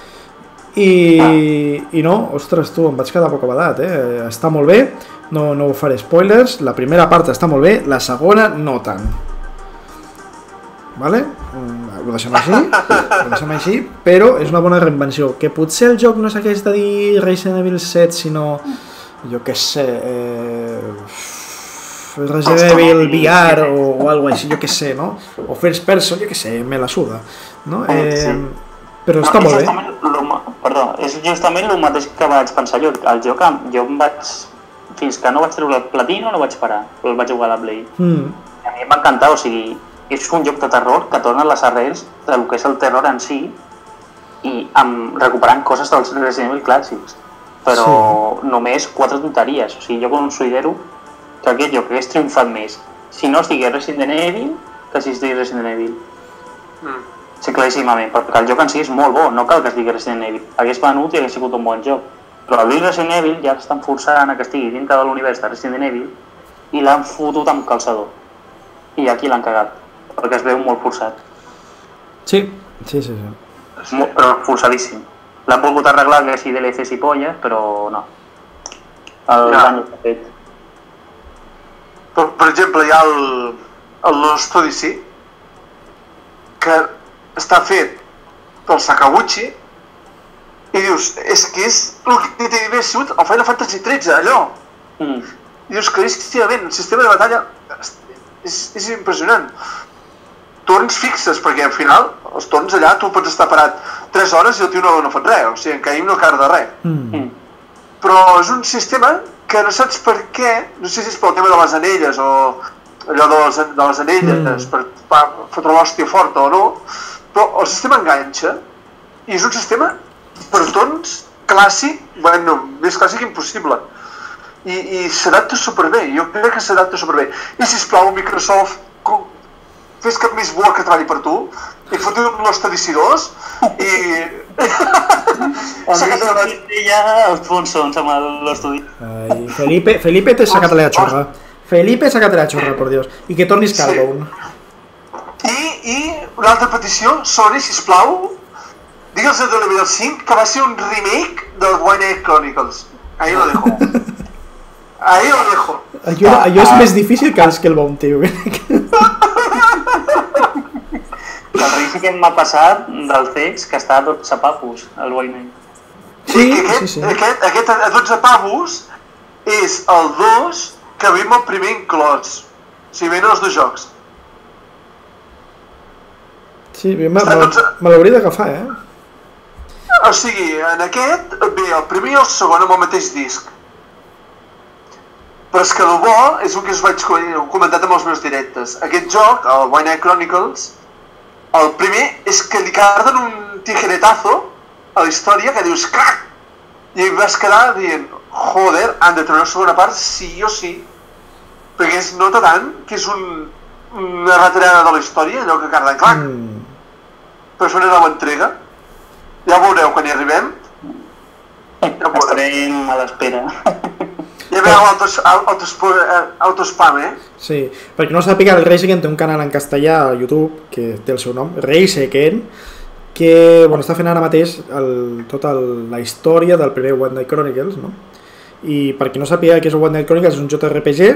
I no, ostres tu, em vaig quedar bocabadat, està molt bé, no faré spoilers, la primera part està molt bé, la segona no tant. Vale? Ho deixem així, però és una bona reinvenció. Que potser el joc no s'hagués de dir Resident Evil 7, sinó, jo què sé, Resident Evil VR o algo així, jo què sé, no? O First Person, jo què sé, me la suda, no? Però està molt bé. Perdó, és justament el mateix que vaig pensar jo. El joc, jo em vaig... Fins que no vaig treure el platino no vaig parar, però el vaig jugar a la Play. A mi em va encantar, o sigui, és un joc de terror que torna les arrels del que és el terror en si i recuperant coses dels Resident Evil clàssics, però només 4 tonteries. O sigui, jo considero que aquest joc hagués triomfat més si no estigués Resident Evil que si estigués Resident Evil. Sí, claríssimament, perquè el joc en si és molt bo, no cal que estigui Resident Evil. Hagués venut i hagués sigut un bon joc. Però al dir Resident Evil ja estan forçant a que estigui dintre de l'univers de Resident Evil i l'han fotut amb calçador. I aquí l'han cagat, perquè es veu molt forçat. Sí. Però forçadíssim. L'han volgut arreglar que si DLCs i polles, però no. El dany està fet. Per exemple, hi ha el Lost Odyssey, que està fet pel Sakaguchi, i dius, és que és el que té més sigut el Final Fantasy XIII, allò. I dius, claríssimament, el sistema de batalla és impressionant. Torns fixes, perquè al final, els torns allà, tu pots estar parat 3 hores i el tio no fot res, o sigui, en caïm no car de res. Però és un sistema que no saps per què, no sé si és pel tema de les anelles o allò de les anelles, per fotre l'hòstia forta o no, però el sistema enganxa i és un sistema per torns clàssic, bueno, més clàssic impossible. I s'adapta superbé, jo crec que s'adapta superbé. I sisplau, Microsoft, fes cap més bo que treballi per tu i fotu Lost Odyssey 2 i... Ja els sponsors amb l'estudi. Felipe te sácate la chorra. Felipe, sácate la chorra, por Dios. I que tornis Calbone. I una altra petició, Sony, sisplau, digue'ls a Devil May Cry 5 que va ser un remake del Wayne Chronicles. Ahí lo dejo. Ahí lo dejo. Allò és més difícil que el Bounty. El risc que m'ha passat del text que està a 12 papus, el Wayne. Sí. Aquest a 12 pavos és el 2 que ve amb el primer inclòs. O sigui, venen els dos jocs. Sí, me l'hauria d'agafar, O sigui, en aquest ve el primer i el segon amb el mateix disc. Però és que el bo és el que us vaig comentar amb els meus directes. Aquest joc, el White Knight Chronicles, el primer és que li carden un tijeretazo a la història que dius crac! I vas quedar dient, joder, han de treure una segona part sí o sí. Perquè es nota tant que és una retirada de la història, allò que carden clac. Però és una nova entrega. Ja ho veureu quan hi arribem. Estarem a l'espera. Ja veu autospam, Sí, perquè no sàpiga, el Reiseken té un canal en castellà a YouTube, que té el seu nom, Reiseken, que està fent ara mateix tota la història del primer White Knight Chronicles, no? I per qui no sàpiga què és el White Knight Chronicles, és un JRPG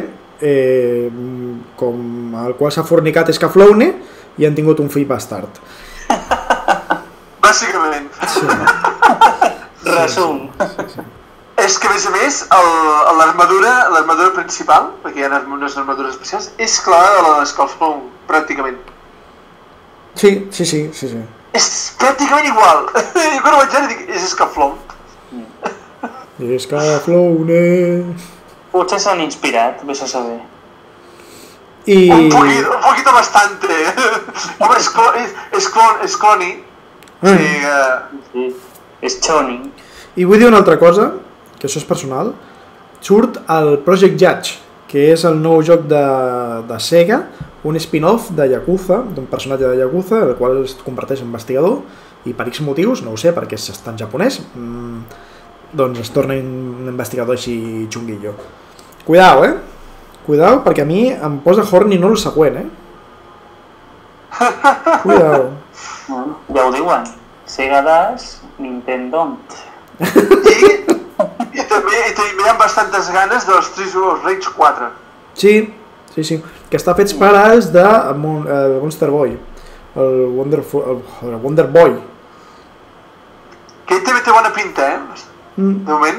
com el qual s'ha fornicat Scaflowne i han tingut un fill bastard. Bàsicament. Sí. Resum. Sí. És que, a més, l'armadura principal, perquè hi ha unes armadures especials, és clara de la d'Scaflowne, pràcticament. Sí. És pràcticament igual. Jo quan ho vaig veure dic, és Scaflowne. Scaflowne... Potser s'han inspirat, vés a saber. Un poquito bastante. Home, és cloni. Sí, és Choni. I vull dir una altra cosa, que això és personal. Surt el Project Judge, que és el nou joc de Sega, un spin-off de Yakuza, d'un personatge de Yakuza, el qual es converteix en investigador, i per X motius, no ho sé, perquè està en japonès, doncs es torna un investigador així xunguillo. Cuidao, Cuidao, perquè a mi em posa horny no el següent, Cuidao. Bueno, ja ho diuen. Sega Das, Nintendo. I també hi ha bastantes ganes dels Streets of Rage 4. Sí, que està fets per als de Monster Boy, el Wonder Boy. Que també té bona pinta, de moment.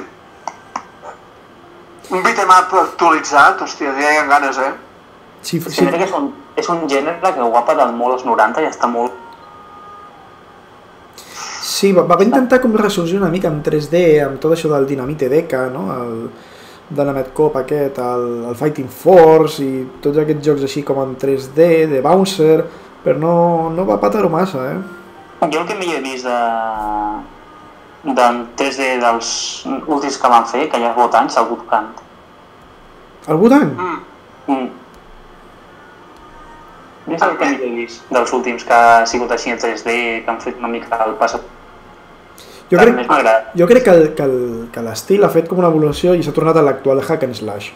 Un beat'em up actualitzat, hòstia, ja hi ha ganes, Sí. Crec que és un gènere que guapa del molt als 90 i està molt... Sí, va intentar com ressorgir una mica en 3D, amb tot això del Dynamite Deca, no? De la Medcop aquest, el Fighting Force i tots aquests jocs així com en 3D, de Bouncer, però no va patar-ho massa, Jo el que m'hi he vist del 3D dels últims que van fer, que ja fa anys, el Bootcamp. El Bootcamp? És el que m'hi he vist dels últims que ha sigut així en 3D, que han fet una mica el pas. Jo crec que l'estil ha fet com una evolució i s'ha tornat a l'actual hack and slash.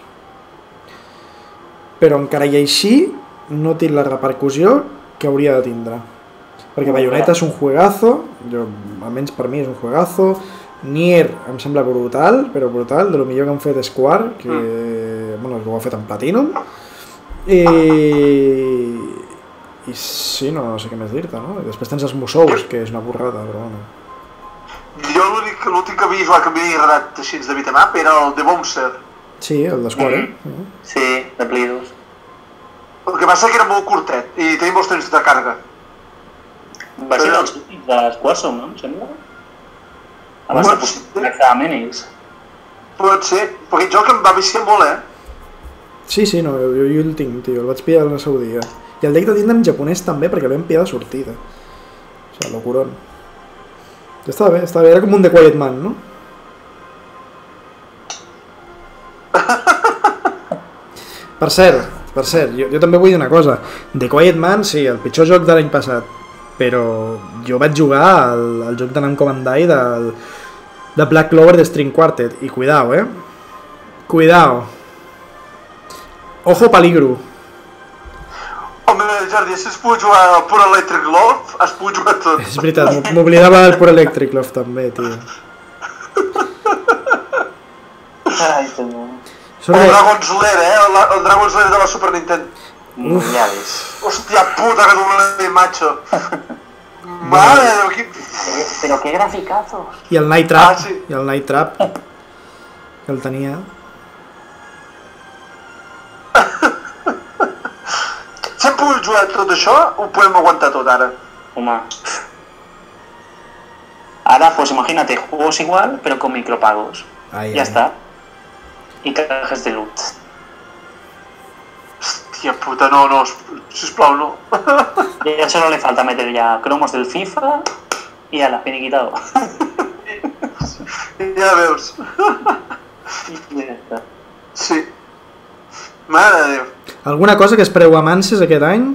Però encara i així no té la repercussió que hauria de tindre. Perquè Bayonetta és un juegazo, almenys per mi és un juegazo, Nier em sembla brutal, però brutal, de lo millor que han fet Square, que ho ha fet en Platinum. I sí, no sé què més dir-te, no? I després tens els Musous, que és una borrada, però bueno. Jo l'últim que havia jugat que m'havia agradat així de beat'em up era el de Bouncer. Sí, el d'Square, Sí, de Play 2. El que passa que era molt curtet i tenia molts temps de càrrega. Va ser dels últims de Squaresoft, no? Em sembla? Abans de tractament ells. Pot ser, però aquest joc em va viciar molt, Sí, no, jo el tinc, tio, el vaig pillar al seu dia. I el deck de tinta en japonès també, perquè el vam pillar de sortida. O sigui, locuron. Estava bé, era com un The Quiet Man, no? Per cert, jo també vull dir una cosa. The Quiet Man, sí, el pitjor joc de l'any passat, però jo vaig jugar al joc de Namco Bandai de Black Clover de String Quartet, i cuidao, Cuidao. Ojo peligro. Home, Jordi, si has pogut jugar al Pure Electric Love, has pogut jugar tot. És veritat, m'oblidava del Pure Electric Love també, tio. Ai, senyor. El Dragon's Lair, el Dragon's Lair de la Super Nintendo. Ja ves. Hòstia puta, que dolent, macho. Madre de Déu, quin... Però que graficazos. I el Night Trap, sí. i el Night Trap, que el tenia. Si hem pogut jugar tot això, ho podem aguantar tot ara. Home. Ahora, pues imagínate, juegos igual, pero con micropagos. Ya está. Y cajas de loot. Hòstia puta, no, sisplau, no. Ya solo le falta meter ya cromos del FIFA y a la finiquitado. Ja veus. Ja està. Sí. Mare de Déu. Alguna cosa que espereu amb ànsies aquest any?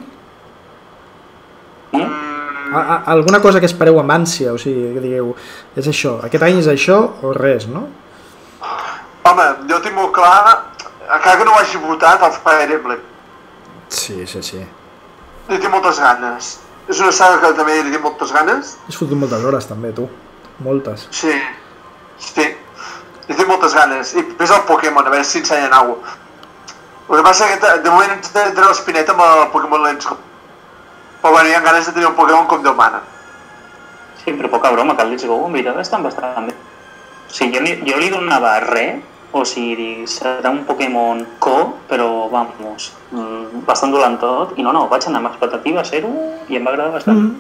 Alguna cosa que espereu amb ànsia, o sigui, que digueu, és això, aquest any és això o res, no? Home, jo tinc molt clar, encara que no ho hagi votat, el Fire Emblem. Sí. Li tinc moltes ganes. És una saga que també li tinc moltes ganes. Has fotut moltes hores també, tu. Moltes. Sí. Li tinc moltes ganes. I ves el Pokémon, a veure si ensenyen alguna cosa. El que passa és que de moment ens tenen l'espineta amb el Pokémon Let's Go. Però bueno, hi ha ganes de tenir un Pokémon com Déu mana. Sí, però poca broma, que el Let's Go en veritat estan bastant bé. O sigui, jo li donava res, o sigui, serà un Pokémon Co, però vamos, bastant dolent tot, i no, vaig anar amb expectativa zero i em va agradar bastant.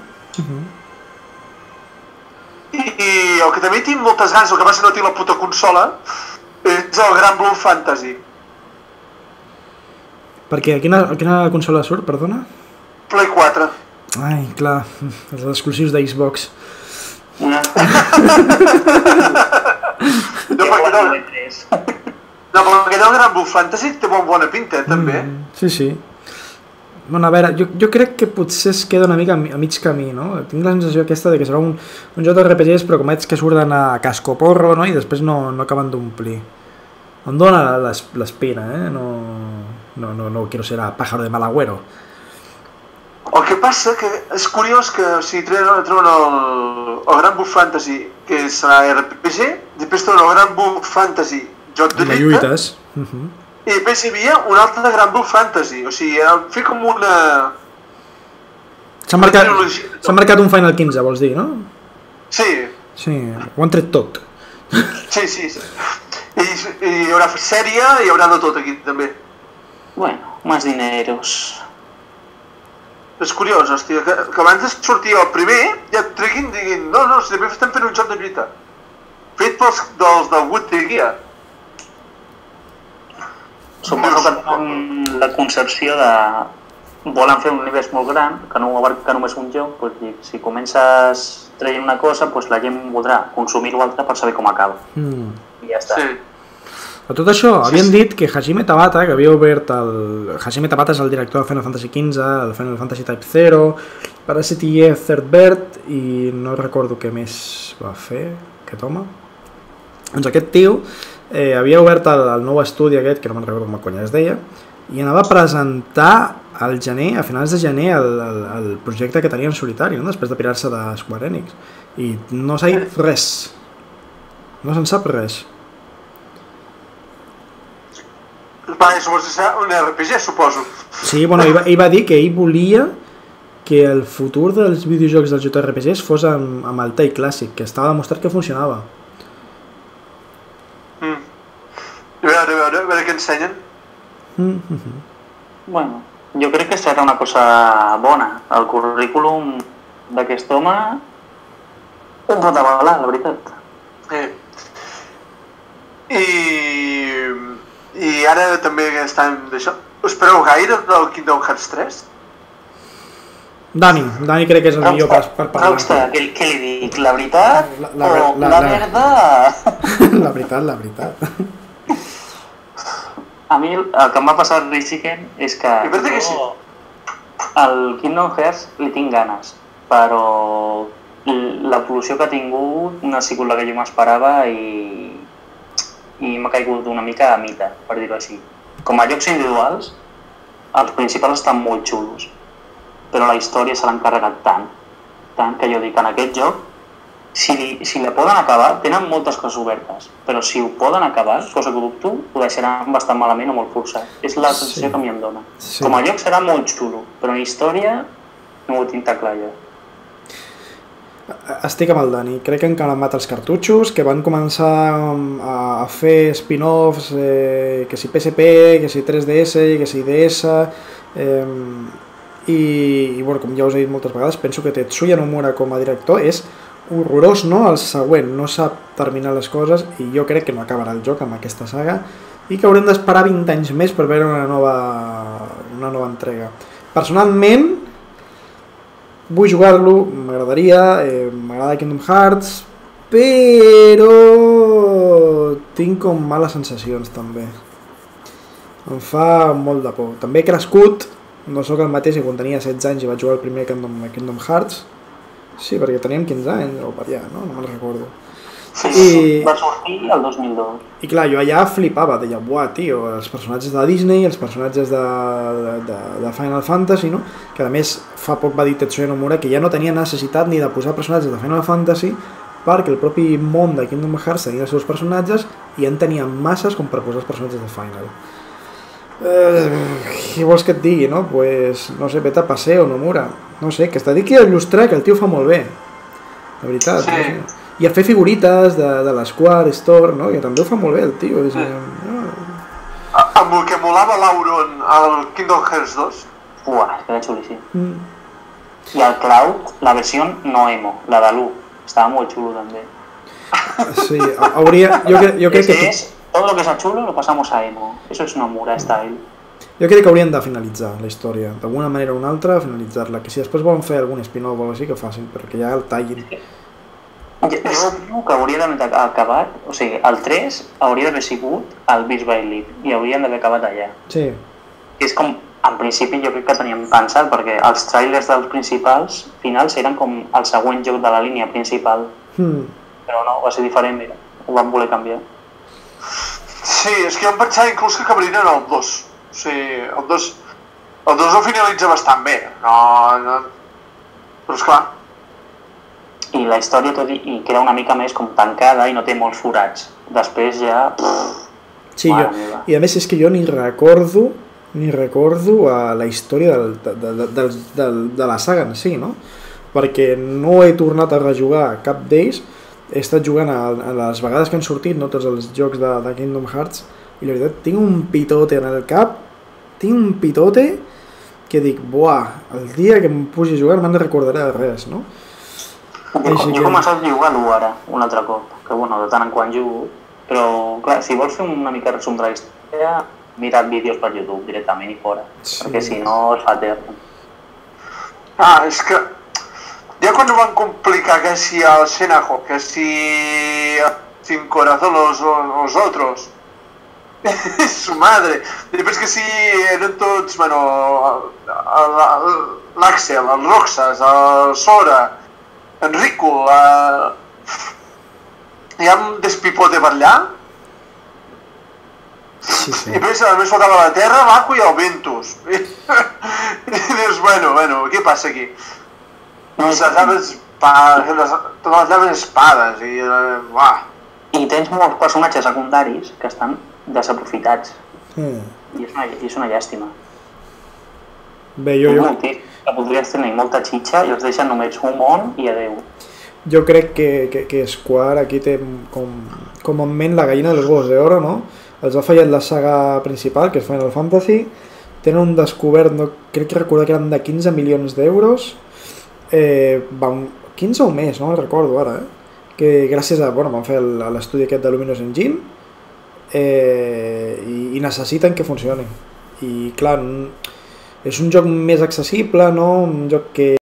I el que també tinc moltes ganes, el que passa que no tinc la puta consola, és el Gran Blue Fantasy. Perquè a quina consola surt, perdona? Play 4. Ai, clar, els exclusius d'Xbox. No, perquè el Gran Blue Fantasy té bona pinta, també. Sí. Bueno, a veure, jo crec que potser es queda una mica a mig camí, no? Tinc la sensació aquesta de que serà un joc de RPGs, però com veig que surten a cascoporro, no? I després no acaben d'omplir. Em dóna l'espina, no quiero ser a pájaro de mal agüero. El que passa que és curiós que si treuen el Gran Blue Fantasy, que serà RPG, després treuen el Gran Blue Fantasy joc de lluites, i després hi havia un altre Gran Blue Fantasy, o sigui, fer com una... S'ha marcat un Final 15, vols dir, no? Sí. Sí, ho han tret tot. Sí. I hi haurà sèrie i hi haurà de tot aquí, també. Bueno, más dineros. És curiós, hòstia, que abans de sortir el primer ja et treguin, diguin, no, si també estem fent un joc de lluita. Fet dels de Wood Gear. Suposo que tenen la concepció de... Volen fer un univers molt gran, que no abarca només un joc, doncs si comences traient una cosa, doncs la gent voldrà consumir l'altra per saber com acaba. I ja està. Sí. A tot això, havien dit que Hajime Tabata, que havia obert Hajime Tabata és el director de Final Fantasy XV, el Final Fantasy Type 0, Parasite Eve, Third Bird, i no recordo què més va fer, aquest home. Doncs aquest tio havia obert el nou estudi aquest, que no me'n recordo com a conya es deia, i anava a presentar al gener, a finals de gener, el projecte que tenia en solitari, no? Després de pirar-se de Square Enix. I no s'ha dit res. No se'n sap res. Va, és un RPG, suposo. Sí, bueno, ell va dir que ell volia que el futur dels videojocs dels JRPGs fos amb el tall clàssic, que estava demostrat que funcionava. A veure què ensenyen. Bueno, jo crec que serà una cosa bona. El currículum d'aquest home un pot avalar, la veritat. I ara també estan d'això. Espereu gaire del Kingdom Hearts 3? Dani crec que és el millor per parlar. Rockstar, què li dic? La veritat o la merda? La veritat. A mi el que em va passar a Rishiken és que jo al Kingdom Hearts li tinc ganes, però l'evolució que ha tingut no ha sigut la que jo m'esperava i m'ha caigut una mica a mita, per dir-ho així. Com a jocs individuals, els principals estan molt xulos, però la història se l'ha encarregat tant que jo dic, en aquest joc si la poden acabar, tenen moltes coses obertes, però si ho poden acabar, cosa que dubto, ho deixaran bastant malament o molt forçat. És la sensació que a mi em dona. Com a lloc serà molt xulo, però en història no ho tinc tan clar jo. Estic amb el Dani, crec que han calamat els cartutxos, que van començar a fer spin-offs, que si PSP, que si 3DS, que si DS, i bueno, com ja us he dit moltes vegades, penso que Tetsuya Nomura com a director és horrorós, no? El següent, no sap terminar les coses i jo crec que no acabarà el joc amb aquesta saga i que haurem d'esperar 20 anys més per veure una nova entrega. Personalment, vull jugar-lo, m'agradaria, m'agrada Kingdom Hearts, però tinc com males sensacions també. Em fa molt de por. També he crescut, no sóc el mateix que quan tenia 16 anys i vaig jugar el primer Kingdom Hearts. Sí, perquè teníem 15 anys o per allà, no? No me'n recordo. Sí, va sortir el 2002. I clar, jo allà flipava, deia, buah, tio, els personatges de Disney, els personatges de Final Fantasy, no? Que a més fa poc va dir Tetsuya Nomura que ja no tenia necessitat ni de posar personatges de Final Fantasy perquè el propi món de Kingdom Hearts tenia els seus personatges i en tenia masses com per posar els personatges de Final. Què vols que et digui, no? Pues, no sé, vete a paseo, Nomura. No sé, que es dediqui a il·lustrar, que el tio fa molt bé. De veritat. Sí. No sé. I a fer figurites de l'Square Store, no? Que també ho fa molt bé el tio. Sí. Amb el que molava l'Auron al Kingdom Hearts 2. Uah, queda xulíssim. I el Cloud, la versió no emo, la de l'1. Estava molt xulo també. Sí, hauria... Jo crec que... Todo lo que sea chulo lo pasamos a emo. Eso es Nomura style. Jo crec que haurien de finalitzar la història, d'alguna manera o una altra, finalitzar-la, que si després volen fer algun spin-off o així, que facin, perquè ja el tallin. Jo dic que hauria d'haver acabat, o sigui, el 3 hauria d'haver sigut el Beats by Leap, i haurien d'haver acabat allà. Sí. És com, en principi jo crec que teníem pensat, perquè els trailers dels principals finals eren com el següent joc de la línia principal, però no, va ser diferent, mira, ho van voler canviar. Sí, és que jo em pensava inclús que acabarien en el 2. O sigui, el 2 ho finalitza bastant bé, no... però esclar. I la història tot i queda una mica més com tancada i no té molts forats. Després ja... Sí, i a més és que jo ni recordo la història de la saga en si, no? Perquè no he tornat a rejugar cap d'ells, he estat jugant a les vegades que han sortit, no tots els jocs de Kingdom Hearts, i la veritat, tinc un pitote en el cap, que dic, buah, el dia que em pugi a jugar me'n recordaré de res, no? Jo he començat a jugar l'1 ara, un altre cop, que bueno, de tant en quan jugo, però clar, si vols fer una mica resum de la història, mira't vídeos per YouTube directament i fora, perquè si no es fa etern. És que ya cuando van a complicar que si al Senajo, que si Sin Corazón los otros, su madre, després que si eren tots, bueno, l'Àxel, el Roxas, el Sora, en Rico, hi ha un despipote per allà, sí. I a més faltava la Terra, l'Aco i el Ventus. I dius, bueno, què passa aquí? Les llaves espades i... I tens molts personatges secundaris que estan desaprofitats. I és una llàstima. Bé, que podries tenir molta xitxa i els deixen només un món i adeu. Jo crec que Square aquí té com en ment la gallina dels huevos d'oro, no? Els ha fallat la saga principal, que és Final Fantasy, tenen un descobert, no, crec que recordar que eren de 15 milions d'euros, 15 o més, no me'n recordo ara, que gràcies a, bueno, van fer l'estudi aquest de Luminous Engine, i necessiten que funcioni. I clar, és un joc més accessible, no? Un joc que